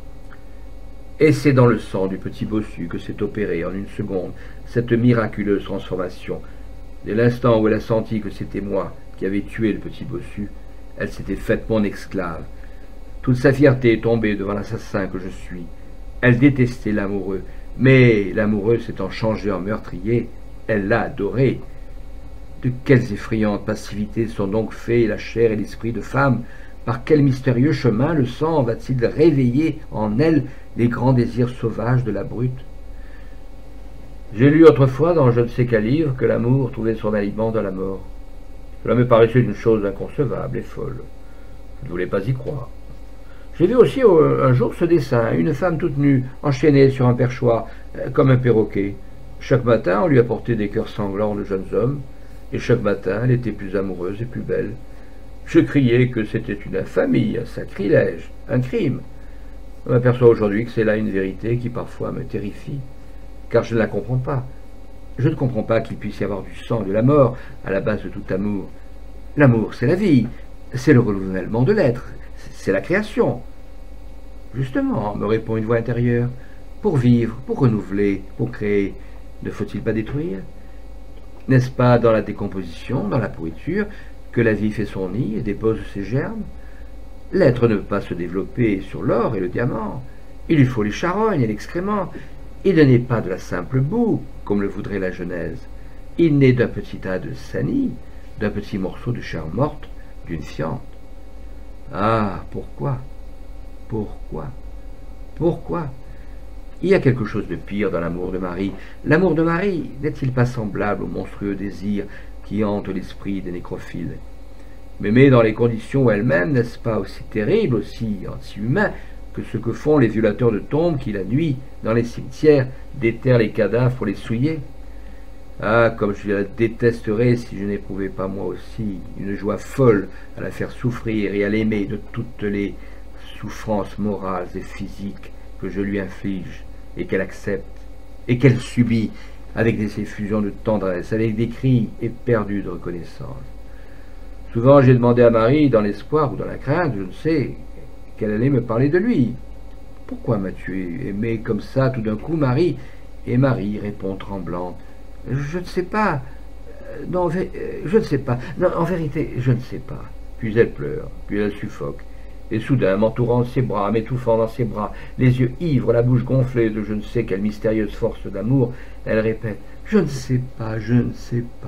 Et c'est dans le sang du petit bossu que s'est opérée en une seconde cette miraculeuse transformation. Dès l'instant où elle a senti que c'était moi qui avais tué le petit bossu, elle s'était faite mon esclave. Toute sa fierté est tombée devant l'assassin que je suis. Elle détestait l'amoureux, mais l'amoureux s'étant changé en meurtrier, elle l'a adoré. De quelles effrayantes passivités sont donc faits la chair et l'esprit de femme? Par quel mystérieux chemin le sang va-t-il réveiller en elle les grands désirs sauvages de la brute? J'ai lu autrefois dans je ne sais quel livre que l'amour trouvait son aliment dans la mort. Cela me paraissait une chose inconcevable et folle. Je ne voulais pas y croire. J'ai vu aussi un jour ce dessin, une femme toute nue, enchaînée sur un perchoir, comme un perroquet. Chaque matin, on lui apportait des cœurs sanglants de jeunes hommes, et chaque matin, elle était plus amoureuse et plus belle. Je criais que c'était une infamie, un sacrilège, un crime. Je m'aperçois aujourd'hui que c'est là une vérité qui parfois me terrifie, car je ne la comprends pas. Je ne comprends pas qu'il puisse y avoir du sang, de la mort, à la base de tout amour. L'amour, c'est la vie, c'est le renouvellement de l'être, c'est la création. Justement, me répond une voix intérieure, pour vivre, pour renouveler, pour créer, ne faut-il pas détruire? N'est-ce pas dans la décomposition, dans la pourriture, que la vie fait son nid et dépose ses germes? L'être ne peut pas se développer sur l'or et le diamant. Il lui faut les charognes et l'excrément. Il ne naît pas de la simple boue, comme le voudrait la Genèse. Il naît d'un petit tas de sanie, d'un petit morceau de chair morte, d'une fiente. Ah, pourquoi? Pourquoi? Pourquoi? Il y a quelque chose de pire dans l'amour de Marie. L'amour de Marie n'est-il pas semblable au monstrueux désir qui hante l'esprit des nécrophiles? M'aimer dans les conditions où elle-même, n'est-ce pas aussi terrible, aussi anti-humain, que ce que font les violateurs de tombes qui, la nuit, dans les cimetières, déterrent les cadavres pour les souiller? Ah, comme je la détesterais si je n'éprouvais pas moi aussi une joie folle à la faire souffrir et à l'aimer de toutes les souffrances morales et physiques que je lui inflige et qu'elle accepte et qu'elle subit avec des effusions de tendresse, avec des cris éperdus de reconnaissance. Souvent j'ai demandé à Marie, dans l'espoir ou dans la crainte, je ne sais, qu'elle allait me parler de lui. « Pourquoi m'as-tu aimé comme ça tout d'un coup, Marie ?» Et Marie répond tremblante, « Je ne sais pas, non, je ne sais pas, non, en vérité, je ne sais pas. » Puis elle pleure, puis elle suffoque, et soudain, m'entourant de ses bras, m'étouffant dans ses bras, les yeux ivres, la bouche gonflée de je ne sais quelle mystérieuse force d'amour, elle répète, « Je ne sais pas, je ne sais pas. »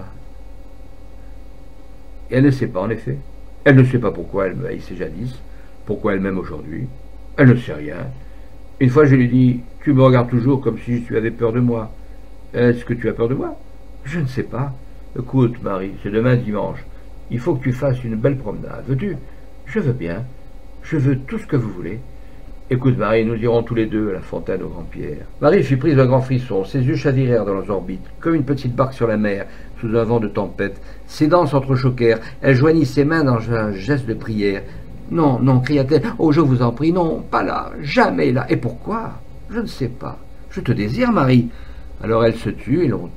Et elle ne sait pas, en effet. Elle ne sait pas pourquoi elle me haïssait jadis, pourquoi elle m'aime aujourd'hui. Elle ne sait rien. Une fois, je lui dis, « Tu me regardes toujours comme si tu avais peur de moi. Est-ce que tu as peur de moi? » Je ne sais pas. Écoute, Marie, c'est demain dimanche. Il faut que tu fasses une belle promenade. Veux-tu? Je veux bien. Je veux tout ce que vous voulez. Écoute, Marie, nous irons tous les deux à la fontaine aux Grands-Pierres. Marie fut prise d'un grand frisson. Ses yeux chavirèrent dans leurs orbites, comme une petite barque sur la mer, sous un vent de tempête. Ses dents s'entrechoquèrent. Elle joignit ses mains dans un geste de prière. « Non, non, cria-t-elle. Oh, je vous en prie, non, pas là, jamais là. Et pourquoi? Je ne sais pas. Je te désire, Marie. » Alors elle se tut, et longtemps.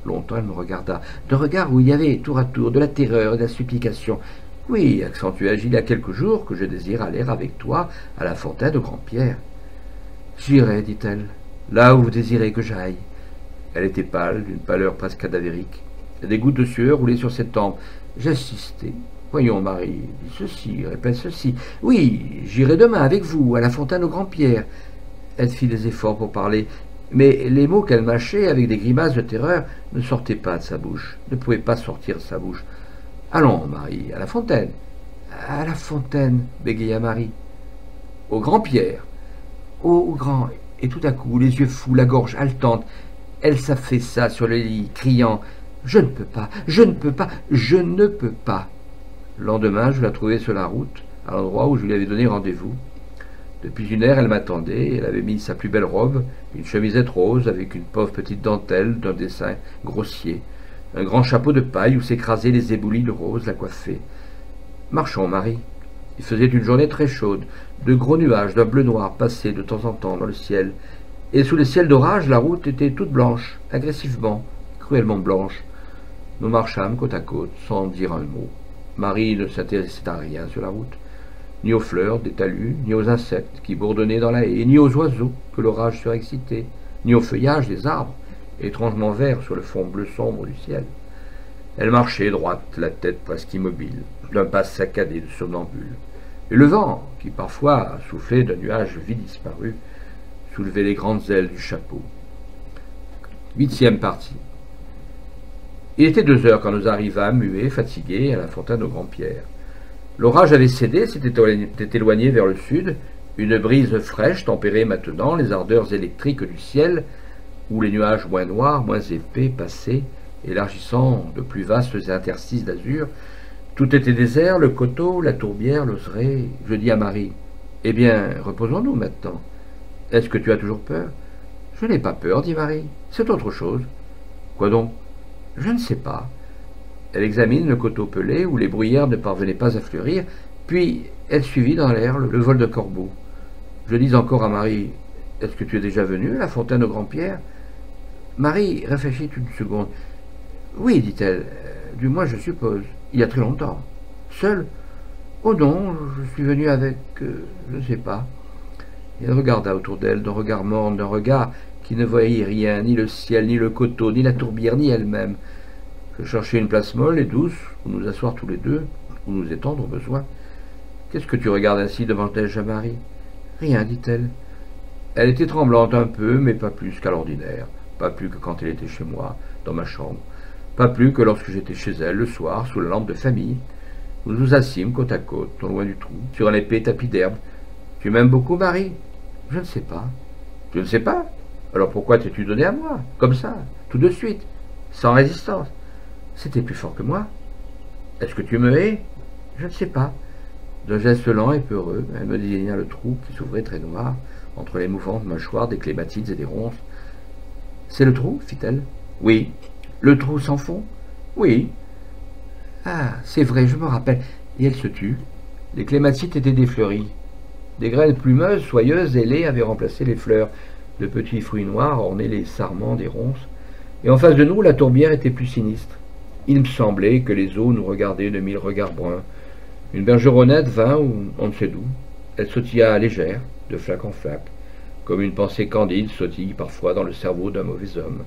Longtemps, elle me regarda, d'un regard où il y avait tour à tour de la terreur et de la supplication. « Oui, accentuai-je, il y a quelques jours que je désire aller avec toi à la fontaine de Grand-Pierre. »« J'irai, dit-elle, là où vous désirez que j'aille. » Elle était pâle, d'une pâleur presque cadavérique. Des gouttes de sueur roulaient sur ses tempes. J'assistais. « Voyons, Marie, dis ceci, répète ceci. »« Oui, j'irai demain avec vous à la fontaine de Grand-Pierre. » Elle fit des efforts pour parler, mais les mots qu'elle mâchait avec des grimaces de terreur ne sortaient pas de sa bouche, ne pouvaient pas sortir de sa bouche. « Allons, Marie, à la fontaine. »« À la fontaine, bégaya Marie. »« Au Grand-Pierre. »« Au, au grand. » Et tout à coup, les yeux fous, la gorge haletante, elle s'affaissa sur le lit, criant « Je ne peux pas, je ne peux pas, je ne peux pas !» Le lendemain, je la trouvai sur la route, à l'endroit où je lui avais donné rendez-vous. Depuis une heure, elle m'attendait. Elle avait mis sa plus belle robe, une chemisette rose avec une pauvre petite dentelle d'un dessin grossier, un grand chapeau de paille où s'écrasaient les éboulis de rose la coiffaient. « Marchons, Marie. » Il faisait une journée très chaude. De gros nuages d'un bleu noir passaient de temps en temps dans le ciel. Et sous le ciel d'orage, la route était toute blanche, agressivement, cruellement blanche. Nous marchâmes côte à côte, sans dire un mot. Marie ne s'intéressait à rien sur la route, ni aux fleurs des talus, ni aux insectes qui bourdonnaient dans la haie, ni aux oiseaux que l'orage surexcitait, ni au feuillage des arbres, étrangement verts sur le fond bleu sombre du ciel. Elle marchait droite, la tête presque immobile, d'un pas saccadé de somnambule. Et le vent, qui parfois soufflait d'un nuage vide disparu, soulevait les grandes ailes du chapeau. Huitième partie. Il était deux heures quand nous arrivâmes, muets, fatigués, à la fontaine de Grand-Pierre. L'orage avait cédé, s'était éloigné vers le sud. Une brise fraîche tempérait maintenant les ardeurs électriques du ciel, où les nuages moins noirs, moins épais passaient, élargissant de plus vastes interstices d'azur. Tout était désert, le coteau, la tourbière, l'oseraie. Je dis à Marie, « Eh bien, reposons-nous maintenant. Est-ce que tu as toujours peur ?»« Je n'ai pas peur, dit Marie. C'est autre chose. »« Quoi donc ?»« Je ne sais pas. » Elle examine le coteau pelé où les bruyères ne parvenaient pas à fleurir, puis elle suivit dans l'air le, le vol de corbeaux. Je dis encore à Marie, « Est-ce que tu es déjà venue à la fontaine de Grand-Pierre ?» Marie réfléchit une seconde. « Oui, dit-elle, « du moins je suppose, il y a très longtemps. »« Seule ?»« Oh non, je suis venue avec... Euh, je ne sais pas. » Elle regarda autour d'elle d'un regard morne, d'un regard qui ne voyait rien, ni le ciel, ni le coteau, ni la tourbière, ni elle-même. Je cherchais une place molle et douce, où nous asseoir tous les deux, où nous étendre au besoin. « Qu'est-ce que tu regardes ainsi ?» demanda-je à Marie. « Rien, dit-elle. » Elle était tremblante un peu, mais pas plus qu'à l'ordinaire, pas plus que quand elle était chez moi, dans ma chambre, pas plus que lorsque j'étais chez elle le soir, sous la lampe de famille. Nous nous assîmes côte à côte, non loin du trou, sur un épais tapis d'herbe. « Tu m'aimes beaucoup, Marie ?»« Je ne sais pas. »« Tu ne sais pas? Alors pourquoi t'es-tu donné à moi, comme ça, tout de suite, sans résistance? C'était plus fort que moi. Est-ce que tu me hais? Je ne sais pas. » D'un geste lent et peureux, elle me désigna le trou qui s'ouvrait très noir, entre les mouvantes mâchoires des clématites et des ronces. « C'est le trou, fit-elle. »« Oui. »« Le trou sans fond? »« Oui. »« Ah, c'est vrai, je me rappelle. » Et elle se tut. Les clématites étaient défleuries. Des graines plumeuses, soyeuses, ailées avaient remplacé les fleurs. De petits fruits noirs ornaient les sarments des ronces. Et en face de nous, la tourbière était plus sinistre. Il me semblait que les eaux nous regardaient de mille regards bruns. Une bergeronnette vint, ou on ne sait d'où. Elle sautilla légère, de flaque en flaque, comme une pensée candide sautille parfois dans le cerveau d'un mauvais homme.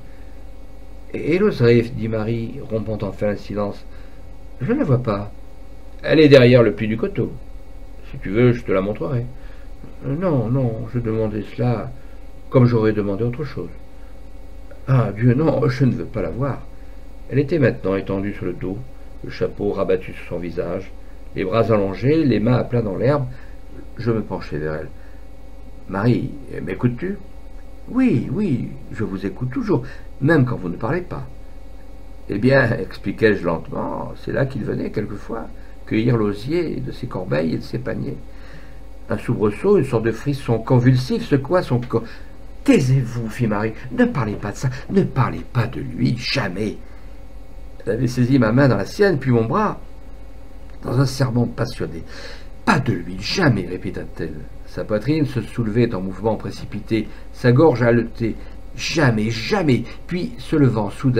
« Et l'oserait, dit Marie, rompant enfin le silence. « Je ne la vois pas. Elle est derrière le pli du coteau. Si tu veux, je te la montrerai. »« Non, non, je demandais cela comme j'aurais demandé autre chose. »« Ah, Dieu, non, je ne veux pas la voir. » Elle était maintenant étendue sur le dos, le chapeau rabattu sur son visage, les bras allongés, les mains à plat dans l'herbe. Je me penchai vers elle. « Marie, m'écoutes-tu ?»« Oui, oui, je vous écoute toujours, même quand vous ne parlez pas. »« Eh bien, expliquai-je lentement, c'est là qu'il venait quelquefois, cueillir l'osier de ses corbeilles et de ses paniers. Un soubresaut, une sorte de frisson convulsif secoua son corps. « Taisez-vous, fit Marie, ne parlez pas de ça, ne parlez pas de lui, jamais. » Elle avait saisi ma main dans la sienne, puis mon bras, dans un serment passionné. « Pas de lui, jamais, répéta-t-elle. Sa poitrine se soulevait en mouvement précipité, sa gorge haletait. « Jamais, jamais !» Puis, se levant soudain,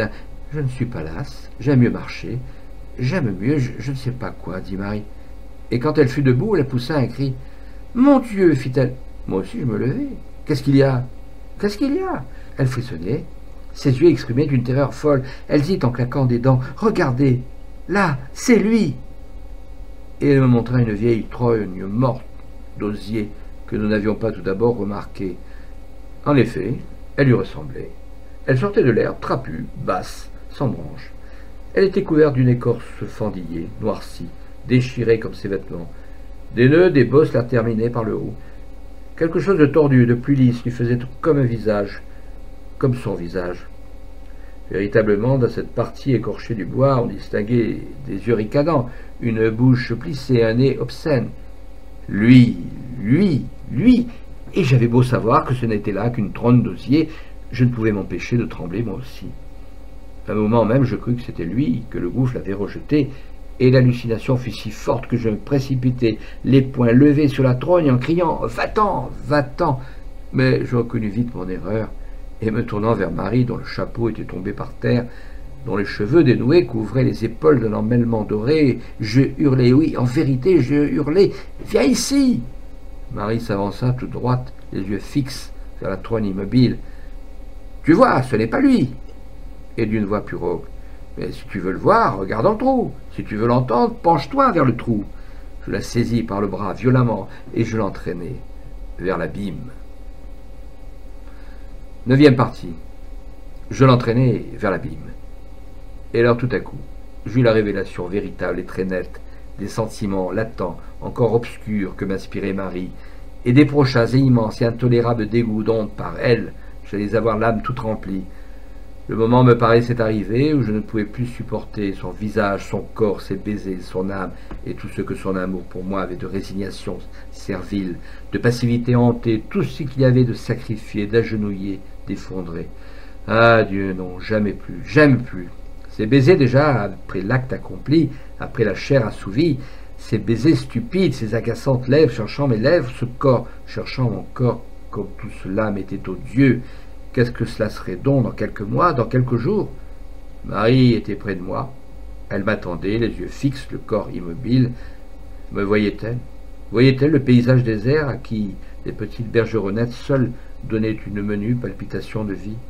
Je ne suis pas lasse, j'aime mieux marcher, j'aime mieux, je, je ne sais pas quoi, dit Marie. Et quand elle fut debout, elle poussa un cri. Mon Dieu, fit-elle. Moi aussi, je me levai. Qu'est-ce qu'il y a? Qu'est-ce qu'il y a? Elle frissonnait. Ses yeux exprimaient une terreur folle. Elle dit en claquant des dents, regardez, là, c'est lui. Et elle me montra une vieille trogne morte d'osier que nous n'avions pas tout d'abord remarquée. En effet, elle lui ressemblait. Elle sortait de l'herbe, trapue, basse, sans branches. Elle était couverte d'une écorce fendillée, noircie, déchirée comme ses vêtements. Des nœuds, des bosses la terminaient par le haut. Quelque chose de tordu, de plus lisse, lui faisait comme un visage, comme son visage. Véritablement, dans cette partie écorchée du bois, on distinguait des yeux ricanants, une bouche plissée, un nez obscène. Lui, lui, lui, et j'avais beau savoir que ce n'était là qu'une trône d'osier, je ne pouvais m'empêcher de trembler moi aussi. À un moment même, je crus que c'était lui, que le gouffre l'avait rejeté, et l'hallucination fut si forte que je me précipitai, les poings levés sur la trogne en criant « Va-t'en, va-t'en !» Mais je reconnus vite mon erreur, et me tournant vers Marie, dont le chapeau était tombé par terre, dont les cheveux dénoués couvraient les épaules d'un emmêlement doré, je hurlai, oui, en vérité, je hurlai « Viens ici !» Marie s'avança toute droite, les yeux fixes vers la trogne immobile. « Tu vois, ce n'est pas lui !» Et d'une voix plus rauque. « Mais si tu veux le voir, regarde dans le trou. Si tu veux l'entendre, penche-toi vers le trou. » Je la saisis par le bras violemment et je l'entraînai vers l'abîme. Neuvième partie. Je l'entraînai vers l'abîme. Et alors tout à coup, j'eus la révélation véritable et très nette des sentiments latents, encore obscurs que m'inspirait Marie, et des prochains et immenses et intolérables dégoûts dont, par elle, j'allais avoir l'âme toute remplie. Le moment me paraissait arrivé où je ne pouvais plus supporter son visage, son corps, ses baisers, son âme, et tout ce que son amour pour moi avait de résignation servile, de passivité hantée, tout ce qu'il y avait de sacrifié, d'agenouillé, d'effondré. Ah Dieu, non, jamais plus, jamais plus. Ces baisers déjà, après l'acte accompli, après la chair assouvie, ces baisers stupides, ces agaçantes lèvres cherchant mes lèvres, ce corps cherchant mon corps, comme tout cela m'était odieux. Qu'est-ce que cela serait donc dans quelques mois, dans quelques jours? Marie était près de moi. Elle m'attendait, les yeux fixes, le corps immobile. Me voyait-elle? Voyait-elle le paysage désert à qui les petites bergeronnettes seules donnaient une menue palpitation de vie?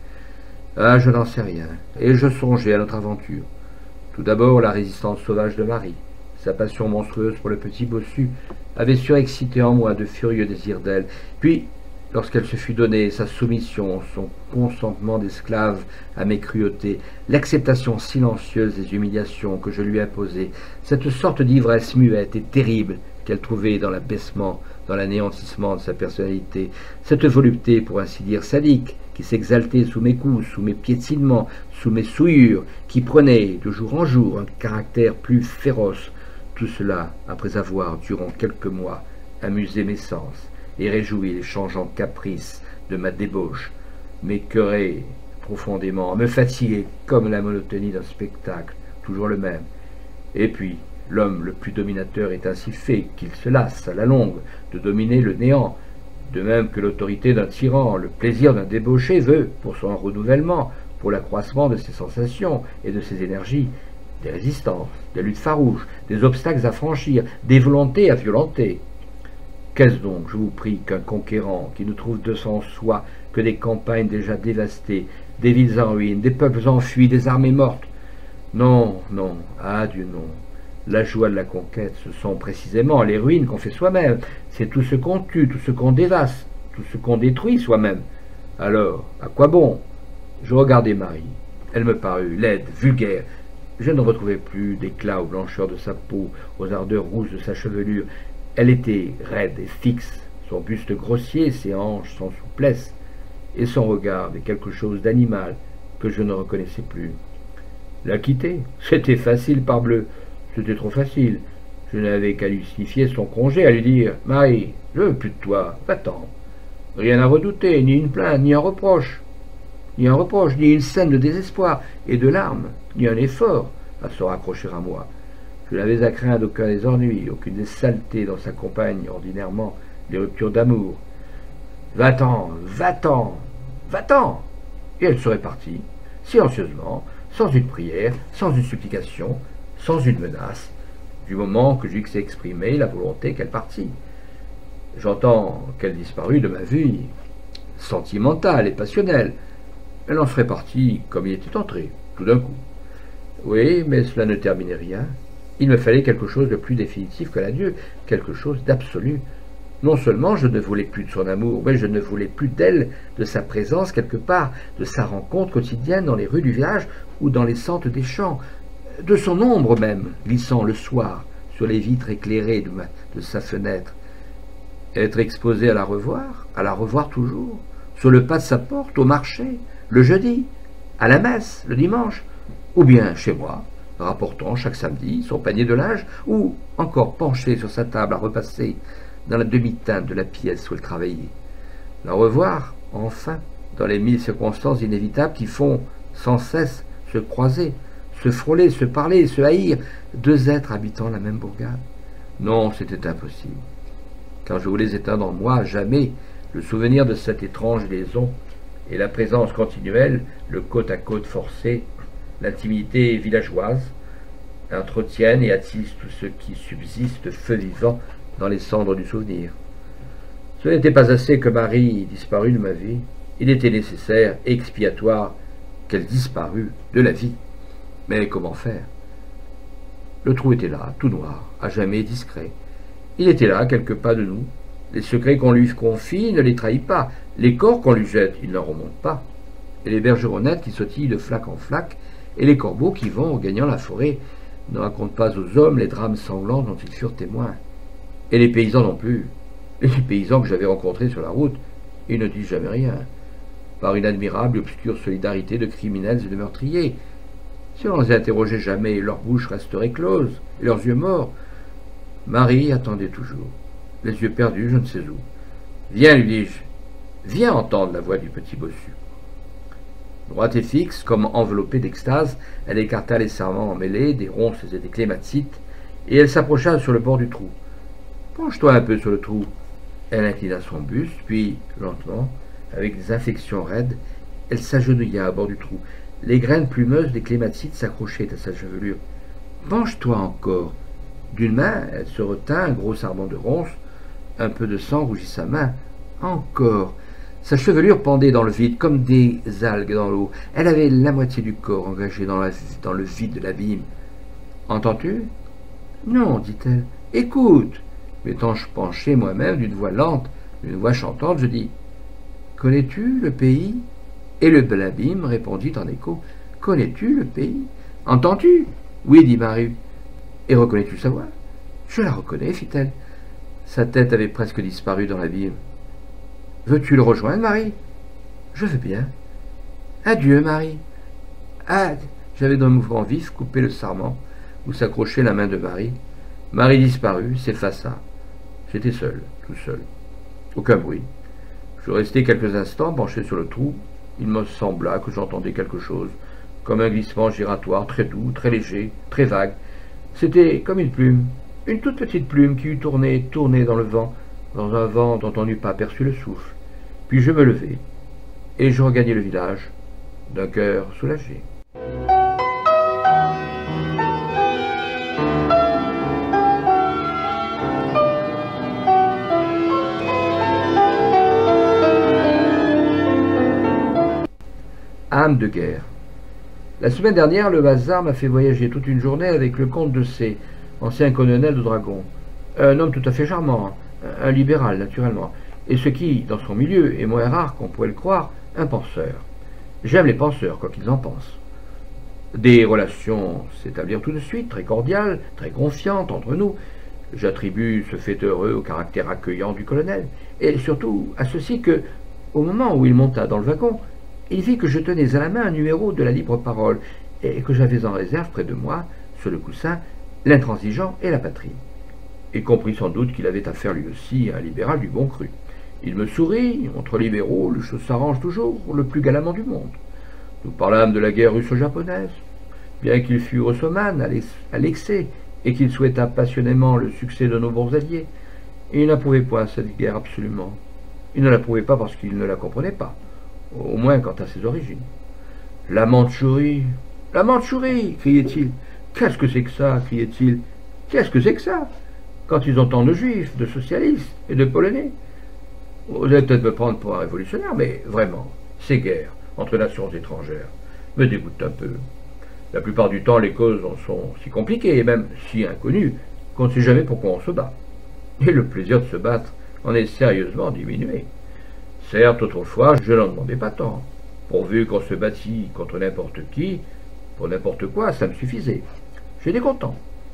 Ah, je n'en sais rien. Et je songeais à notre aventure. Tout d'abord, la résistance sauvage de Marie. Sa passion monstrueuse pour le petit bossu avait surexcité en moi de furieux désirs d'elle. Puis, lorsqu'elle se fut donnée, sa soumission, son consentement d'esclave à mes cruautés, l'acceptation silencieuse des humiliations que je lui imposais, cette sorte d'ivresse muette et terrible qu'elle trouvait dans l'abaissement, dans l'anéantissement de sa personnalité, cette volupté, pour ainsi dire, sadique, qui s'exaltait sous mes coups, sous mes piétinements, sous mes souillures, qui prenait, de jour en jour, un caractère plus féroce, tout cela après avoir, durant quelques mois, amusé mes sens, et réjoui les changeants caprices de ma débauche, m'écœurait profondément, me fatiguait comme la monotonie d'un spectacle, toujours le même. Et puis, l'homme le plus dominateur est ainsi fait qu'il se lasse, à la longue, de dominer le néant, de même que l'autorité d'un tyran, le plaisir d'un débauché veut, pour son renouvellement, pour l'accroissement de ses sensations et de ses énergies, des résistances, des luttes farouches, des obstacles à franchir, des volontés à violenter. Qu'est-ce donc, je vous prie, qu'un conquérant qui ne trouve de son soi que des campagnes déjà dévastées, des villes en ruine, des peuples enfuis, des armées mortes? Non, non, ah Dieu non. La joie de la conquête, ce sont précisément les ruines qu'on fait soi-même. C'est tout ce qu'on tue, tout ce qu'on dévaste, tout ce qu'on détruit soi-même. Alors, à quoi bon? Je regardai Marie. Elle me parut laide, vulgaire. Je ne retrouvais plus d'éclat aux blancheurs de sa peau, aux ardeurs rousses de sa chevelure. Elle était raide et fixe, son buste grossier, ses hanches sans souplesse, et son regard avait quelque chose d'animal que je ne reconnaissais plus. La quitter, c'était facile, parbleu, c'était trop facile. Je n'avais qu'à lui signifier son congé, à lui dire « Marie, je veux plus de toi, va-t'en. » Rien à redouter, ni une plainte, ni un reproche, ni un reproche, ni une scène de désespoir et de larmes, ni un effort à se raccrocher à moi. Je n'avais à craindre aucun des ennuis, aucune des saletés dont s'accompagnent ordinairement les ruptures d'amour. « Va-t'en, va-t'en, va-t'en !» Et elle serait partie, silencieusement, sans une prière, sans une supplication, sans une menace, du moment que j'eus exprimé la volonté qu'elle partît. J'entends qu'elle disparut de ma vie sentimentale et passionnelle. Elle en serait partie comme il était entré, tout d'un coup. Oui, mais cela ne terminait rien. Il me fallait quelque chose de plus définitif que l'adieu, quelque chose d'absolu. Non seulement je ne voulais plus de son amour, mais je ne voulais plus d'elle, de sa présence quelque part, de sa rencontre quotidienne dans les rues du village ou dans les sentes des champs, de son ombre même, glissant le soir sur les vitres éclairées de, ma, de sa fenêtre. Être exposé à la revoir, à la revoir toujours, sur le pas de sa porte, au marché, le jeudi, à la messe, le dimanche, ou bien chez moi, rapportant chaque samedi son panier de linge, ou encore penché sur sa table à repasser dans la demi-teinte de la pièce où elle travaillait. La revoir, enfin, dans les mille circonstances inévitables qui font sans cesse se croiser, se frôler, se parler, se haïr, deux êtres habitant la même bourgade. Non, c'était impossible. Quand je voulais éteindre en moi à jamais le souvenir de cette étrange liaison et la présence continuelle, le côte à côte forcé, l'intimité villageoise, entretiennent et attisent tout ce qui subsiste feu vivant dans les cendres du souvenir. Ce n'était pas assez que Marie disparût de ma vie, il était nécessaire et expiatoire qu'elle disparût de la vie. Mais comment faire? Le trou était là, tout noir, à jamais discret. Il était là, quelques pas de nous. Les secrets qu'on lui confie ne les trahit pas. Les corps qu'on lui jette, il n'en remonte pas. Et les bergeronnettes qui sautillent de flaque en flaque, et les corbeaux qui vont, en gagnant la forêt, ne racontent pas aux hommes les drames sanglants dont ils furent témoins. Et les paysans non plus. Les paysans que j'avais rencontrés sur la route, ils ne disent jamais rien. Par une admirable et obscure solidarité de criminels et de meurtriers. Si on les interrogeait jamais, leurs bouches resteraient closes, et leurs yeux morts. Marie attendait toujours, les yeux perdus je ne sais où. Viens, lui dis-je, viens entendre la voix du petit bossu. Droite et fixe, comme enveloppée d'extase, elle écarta les serments emmêlés, des ronces et des clématites, et elle s'approcha sur le bord du trou. Penche-toi un peu sur le trou. Elle inclina son buste, puis, lentement, avec des inflexions raides, elle s'agenouilla à bord du trou. Les graines plumeuses des clématites s'accrochaient à sa chevelure. Penche-toi encore. D'une main, elle se retint un gros sarment de ronces. Un peu de sang rougit sa main. Encore. Sa chevelure pendait dans le vide, comme des algues dans l'eau. Elle avait la moitié du corps engagé dans, la, dans le vide de l'abîme. Entends-tu? Non, dit-elle. Écoute. M'étant-je penché moi-même d'une voix lente, d'une voix chantante, je dis connais-tu le pays? Et le bel abîme répondit en écho connais-tu le pays? Entends-tu? Oui, dit Marie. Et reconnais-tu sa voix? Je la reconnais, fit-elle. Sa tête avait presque disparu dans l'abîme. Veux-tu le rejoindre, Marie? Je veux bien. Adieu, Marie. Ah, j'avais d'un mouvement vif coupé le sarment où s'accrochait la main de Marie. Marie disparut, s'effaça. J'étais seul, tout seul. Aucun bruit. Je restai quelques instants penché sur le trou. Il me sembla que j'entendais quelque chose, comme un glissement giratoire très doux, très léger, très vague. C'était comme une plume, une toute petite plume qui eût tourné, tourné dans le vent, dans un vent dont on n'eût pas perçu le souffle. Puis je me levai, et je regagnai le village, d'un cœur soulagé. Âme de guerre. La semaine dernière, le hasard m'a fait voyager toute une journée avec le comte de C, ancien colonel de dragons. Un homme tout à fait charmant, un libéral naturellement, et ce qui, dans son milieu, est moins rare qu'on pourrait le croire, un penseur. J'aime les penseurs, quoi qu'ils en pensent. Des relations s'établirent tout de suite, très cordiales, très confiantes entre nous. J'attribue ce fait heureux au caractère accueillant du colonel, et surtout à ceci que, au moment où il monta dans le wagon, il vit que je tenais à la main un numéro de la Libre Parole, et que j'avais en réserve près de moi, sur le coussin, l'Intransigeant et la Patrie. Il comprit sans doute qu'il avait affaire lui aussi à un libéral du bon cru. Il me sourit, entre libéraux, les choses s'arrangent toujours, le plus galamment du monde. Nous parlâmes de la guerre russo-japonaise. Bien qu'il fût russomane à l'excès, et qu'il souhaitât passionnément le succès de nos bons alliés, il n'approuvait point cette guerre absolument. Il ne l'approuvait pas parce qu'il ne la comprenait pas, au moins quant à ses origines. La Mandchourie, La Mandchourie, criait-il. Qu'est-ce que c'est que ça, criait-il. Qu'est-ce que c'est que ça? Quand ils entendent de juifs, de socialistes et de polonais. Vous allez peut-être me prendre pour un révolutionnaire, mais vraiment, ces guerres entre nations étrangères me dégoûtent un peu. La plupart du temps, les causes en sont si compliquées et même si inconnues qu'on ne sait jamais pourquoi on se bat. Et le plaisir de se battre en est sérieusement diminué. Certes, autrefois, je n'en demandais pas tant. Pourvu qu'on se bâtit contre n'importe qui, pour n'importe quoi, ça me suffisait. J'étais content.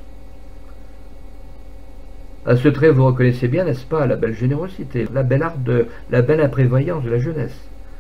À ce trait, vous reconnaissez bien, n'est-ce pas, la belle générosité, la belle ardeur, la belle imprévoyance de la jeunesse.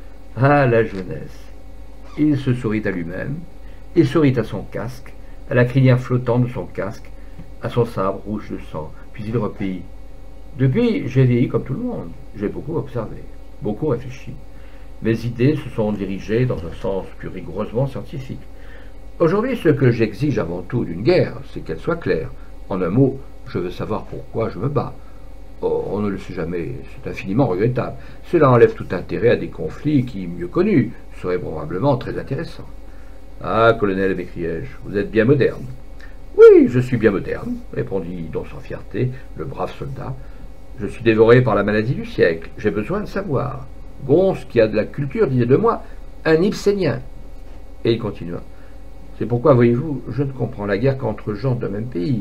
Ah, la jeunesse. Il se sourit à lui-même, il sourit à son casque, à la crinière flottante de son casque, à son sabre rouge de sang, puis il reprit. Depuis, j'ai vieilli comme tout le monde. J'ai beaucoup observé, beaucoup réfléchi. Mes idées se sont dirigées dans un sens plus rigoureusement scientifique. Aujourd'hui, ce que j'exige avant tout d'une guerre, c'est qu'elle soit claire. En un mot, je veux savoir pourquoi je me bats. Oh, on ne le sait jamais, c'est infiniment regrettable. Cela enlève tout intérêt à des conflits qui, mieux connus, seraient probablement très intéressants. Ah, colonel, m'écriai-je, vous êtes bien moderne. Oui, je suis bien moderne, répondit donc sans fierté le brave soldat. Je suis dévoré par la maladie du siècle, j'ai besoin de savoir. Gons, qui a de la culture, disait de moi, un Ibsénien. Et il continua. C'est pourquoi, voyez-vous, je ne comprends la guerre qu'entre gens d'un même pays.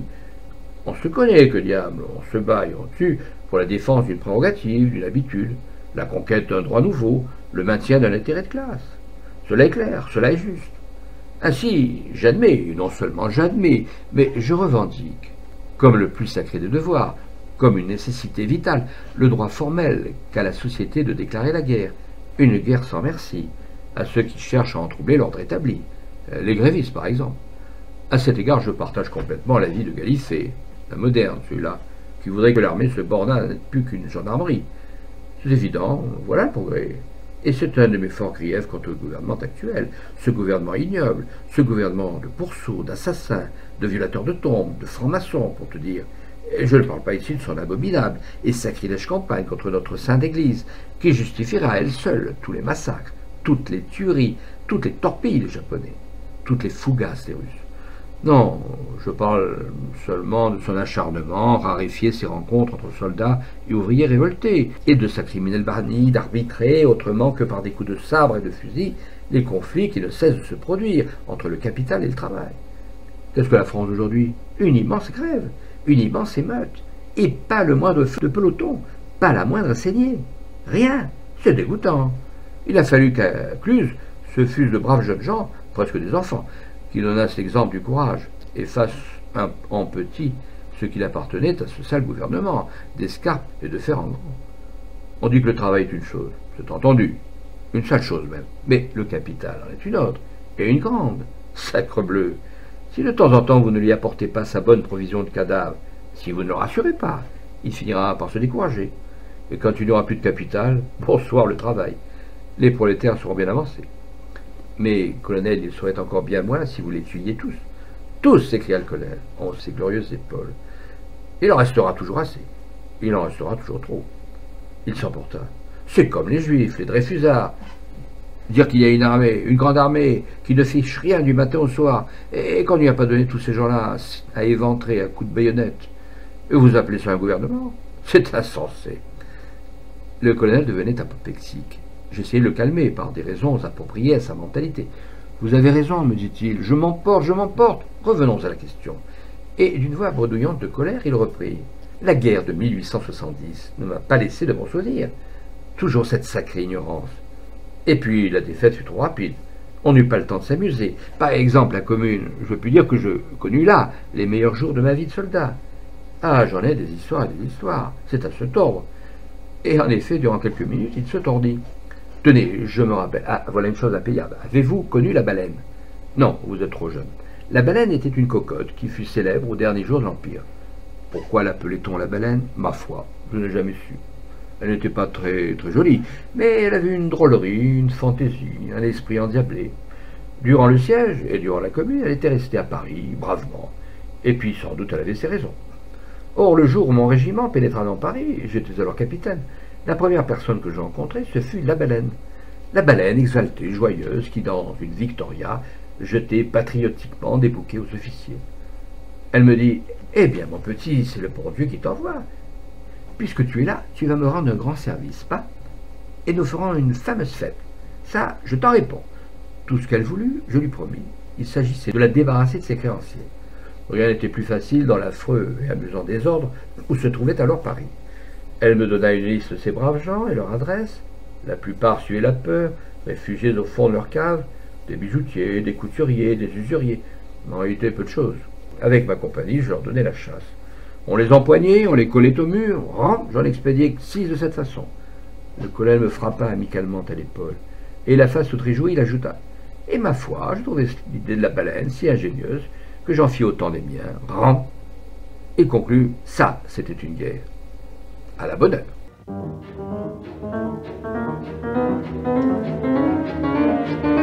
On se connaît, que diable, on se bat et on tue pour la défense d'une prérogative, d'une habitude, la conquête d'un droit nouveau, le maintien d'un intérêt de classe. Cela est clair, cela est juste. Ainsi, j'admets, et non seulement j'admets, mais je revendique, comme le plus sacré des devoirs, comme une nécessité vitale, le droit formel qu'a la société de déclarer la guerre, une guerre sans merci, à ceux qui cherchent à en troubler l'ordre établi, les grévistes par exemple. À cet égard, je partage complètement l'avis de Gallifet, la moderne, celui-là, qui voudrait que l'armée se bornât à n'être plus qu'une gendarmerie. C'est évident, voilà le progrès. Et c'est un de mes forts griefs contre le gouvernement actuel, ce gouvernement ignoble, ce gouvernement de pourceaux, d'assassins, de violateurs de tombes, de francs-maçons, pour te dire. Et je ne parle pas ici de son abominable et sacrilège campagne contre notre sainte Église, qui justifiera à elle seule tous les massacres, toutes les tueries, toutes les torpilles des Japonais, toutes les fougasses des Russes. Non, je parle seulement de son acharnement, raréfier ses rencontres entre soldats et ouvriers révoltés, et de sa criminelle manie d'arbitrer, autrement que par des coups de sabre et de fusil, les conflits qui ne cessent de se produire entre le capital et le travail. Qu'est-ce que la France d'aujourd'hui? Une immense grève, une immense émeute, et pas le moindre feu de peloton, pas la moindre saignée. Rien, c'est dégoûtant. Il a fallu qu'à Cluse, ce fussent de braves jeunes gens, presque des enfants, qui donnassent l'exemple du courage et fassent un, en petit ce qu'il appartenait à ce sale gouvernement, d'escarpe et de fer en grand. On dit que le travail est une chose, c'est entendu, une sale chose même, mais le capital en est une autre, et une grande. Sacrebleu, si de temps en temps vous ne lui apportez pas sa bonne provision de cadavres, si vous ne le rassurez pas, il finira par se décourager. Et quand il n'y aura plus de capital, bonsoir le travail. Les prolétaires seront bien avancés. Mais, colonel, il serait encore bien moins si vous les tuiez tous. Tous, s'écria le colonel, en ses glorieuses épaules. Il en restera toujours assez. Il en restera toujours trop. Il s'emporta. C'est comme les juifs, les Dreyfusards. Dire qu'il y a une armée, une grande armée, qui ne fiche rien du matin au soir, et qu'on n'y a pas donné tous ces gens-là à éventrer à coups de baïonnette. Et vous appelez ça un gouvernement? C'est insensé. Le colonel devenait apoplexique. J'essayai de le calmer par des raisons appropriées à sa mentalité. « Vous avez raison, me dit-il, je m'emporte, je m'emporte. Revenons à la question. » Et d'une voix bredouillante de colère, il reprit. « La guerre de mille huit cent soixante-dix ne m'a pas laissé de bons souvenirs. Toujours cette sacrée ignorance. Et puis la défaite fut trop rapide. On n'eut pas le temps de s'amuser. Par exemple, la Commune, je puis dire que je connus là les meilleurs jours de ma vie de soldat. Ah, j'en ai des histoires et des histoires. C'est à se tordre. Et en effet, durant quelques minutes, il se tordit. Tenez, je me rappelle. Ah, voilà une chose impayable. Avez-vous connu la baleine? Non, vous êtes trop jeune. La baleine était une cocotte qui fut célèbre au dernier jour de l'Empire. Pourquoi l'appelait-on la baleine? Ma foi, je n'ai jamais su. Elle n'était pas très, très jolie, mais elle avait une drôlerie, une fantaisie, un esprit endiablé. Durant le siège et durant la Commune, elle était restée à Paris, bravement. Et puis, sans doute, elle avait ses raisons. Or, le jour où mon régiment pénétra dans Paris, j'étais alors capitaine, la première personne que j'ai rencontrée, ce fut la baleine. La baleine exaltée, joyeuse, qui, dans une Victoria, jeter patriotiquement des bouquets aux officiers. Elle me dit « Eh bien, mon petit, c'est le bon Dieu qui t'envoie. Puisque tu es là, tu vas me rendre un grand service, pas? Et nous ferons une fameuse fête. Ça, je t'en réponds. » Tout ce qu'elle voulut, je lui promis. Il s'agissait de la débarrasser de ses créanciers. Rien n'était plus facile dans l'affreux et amusant désordre où se trouvait alors Paris. Elle me donna une liste de ces braves gens et leur adresse. La plupart suaient la peur, réfugiés au fond de leur cave, des bijoutiers, des couturiers, des usuriers. En réalité, peu de choses. Avec ma compagnie, je leur donnais la chasse. On les empoignait, on les collait au mur. Rends, j'en expédiais six de cette façon. Le colonel me frappa amicalement à l'épaule, et la face toute réjouie, il ajouta « Et ma foi, je trouvais l'idée de la baleine si ingénieuse que j'en fis autant des miens. Rends !» Et conclut « Ça, c'était une guerre. » À la bonne heure.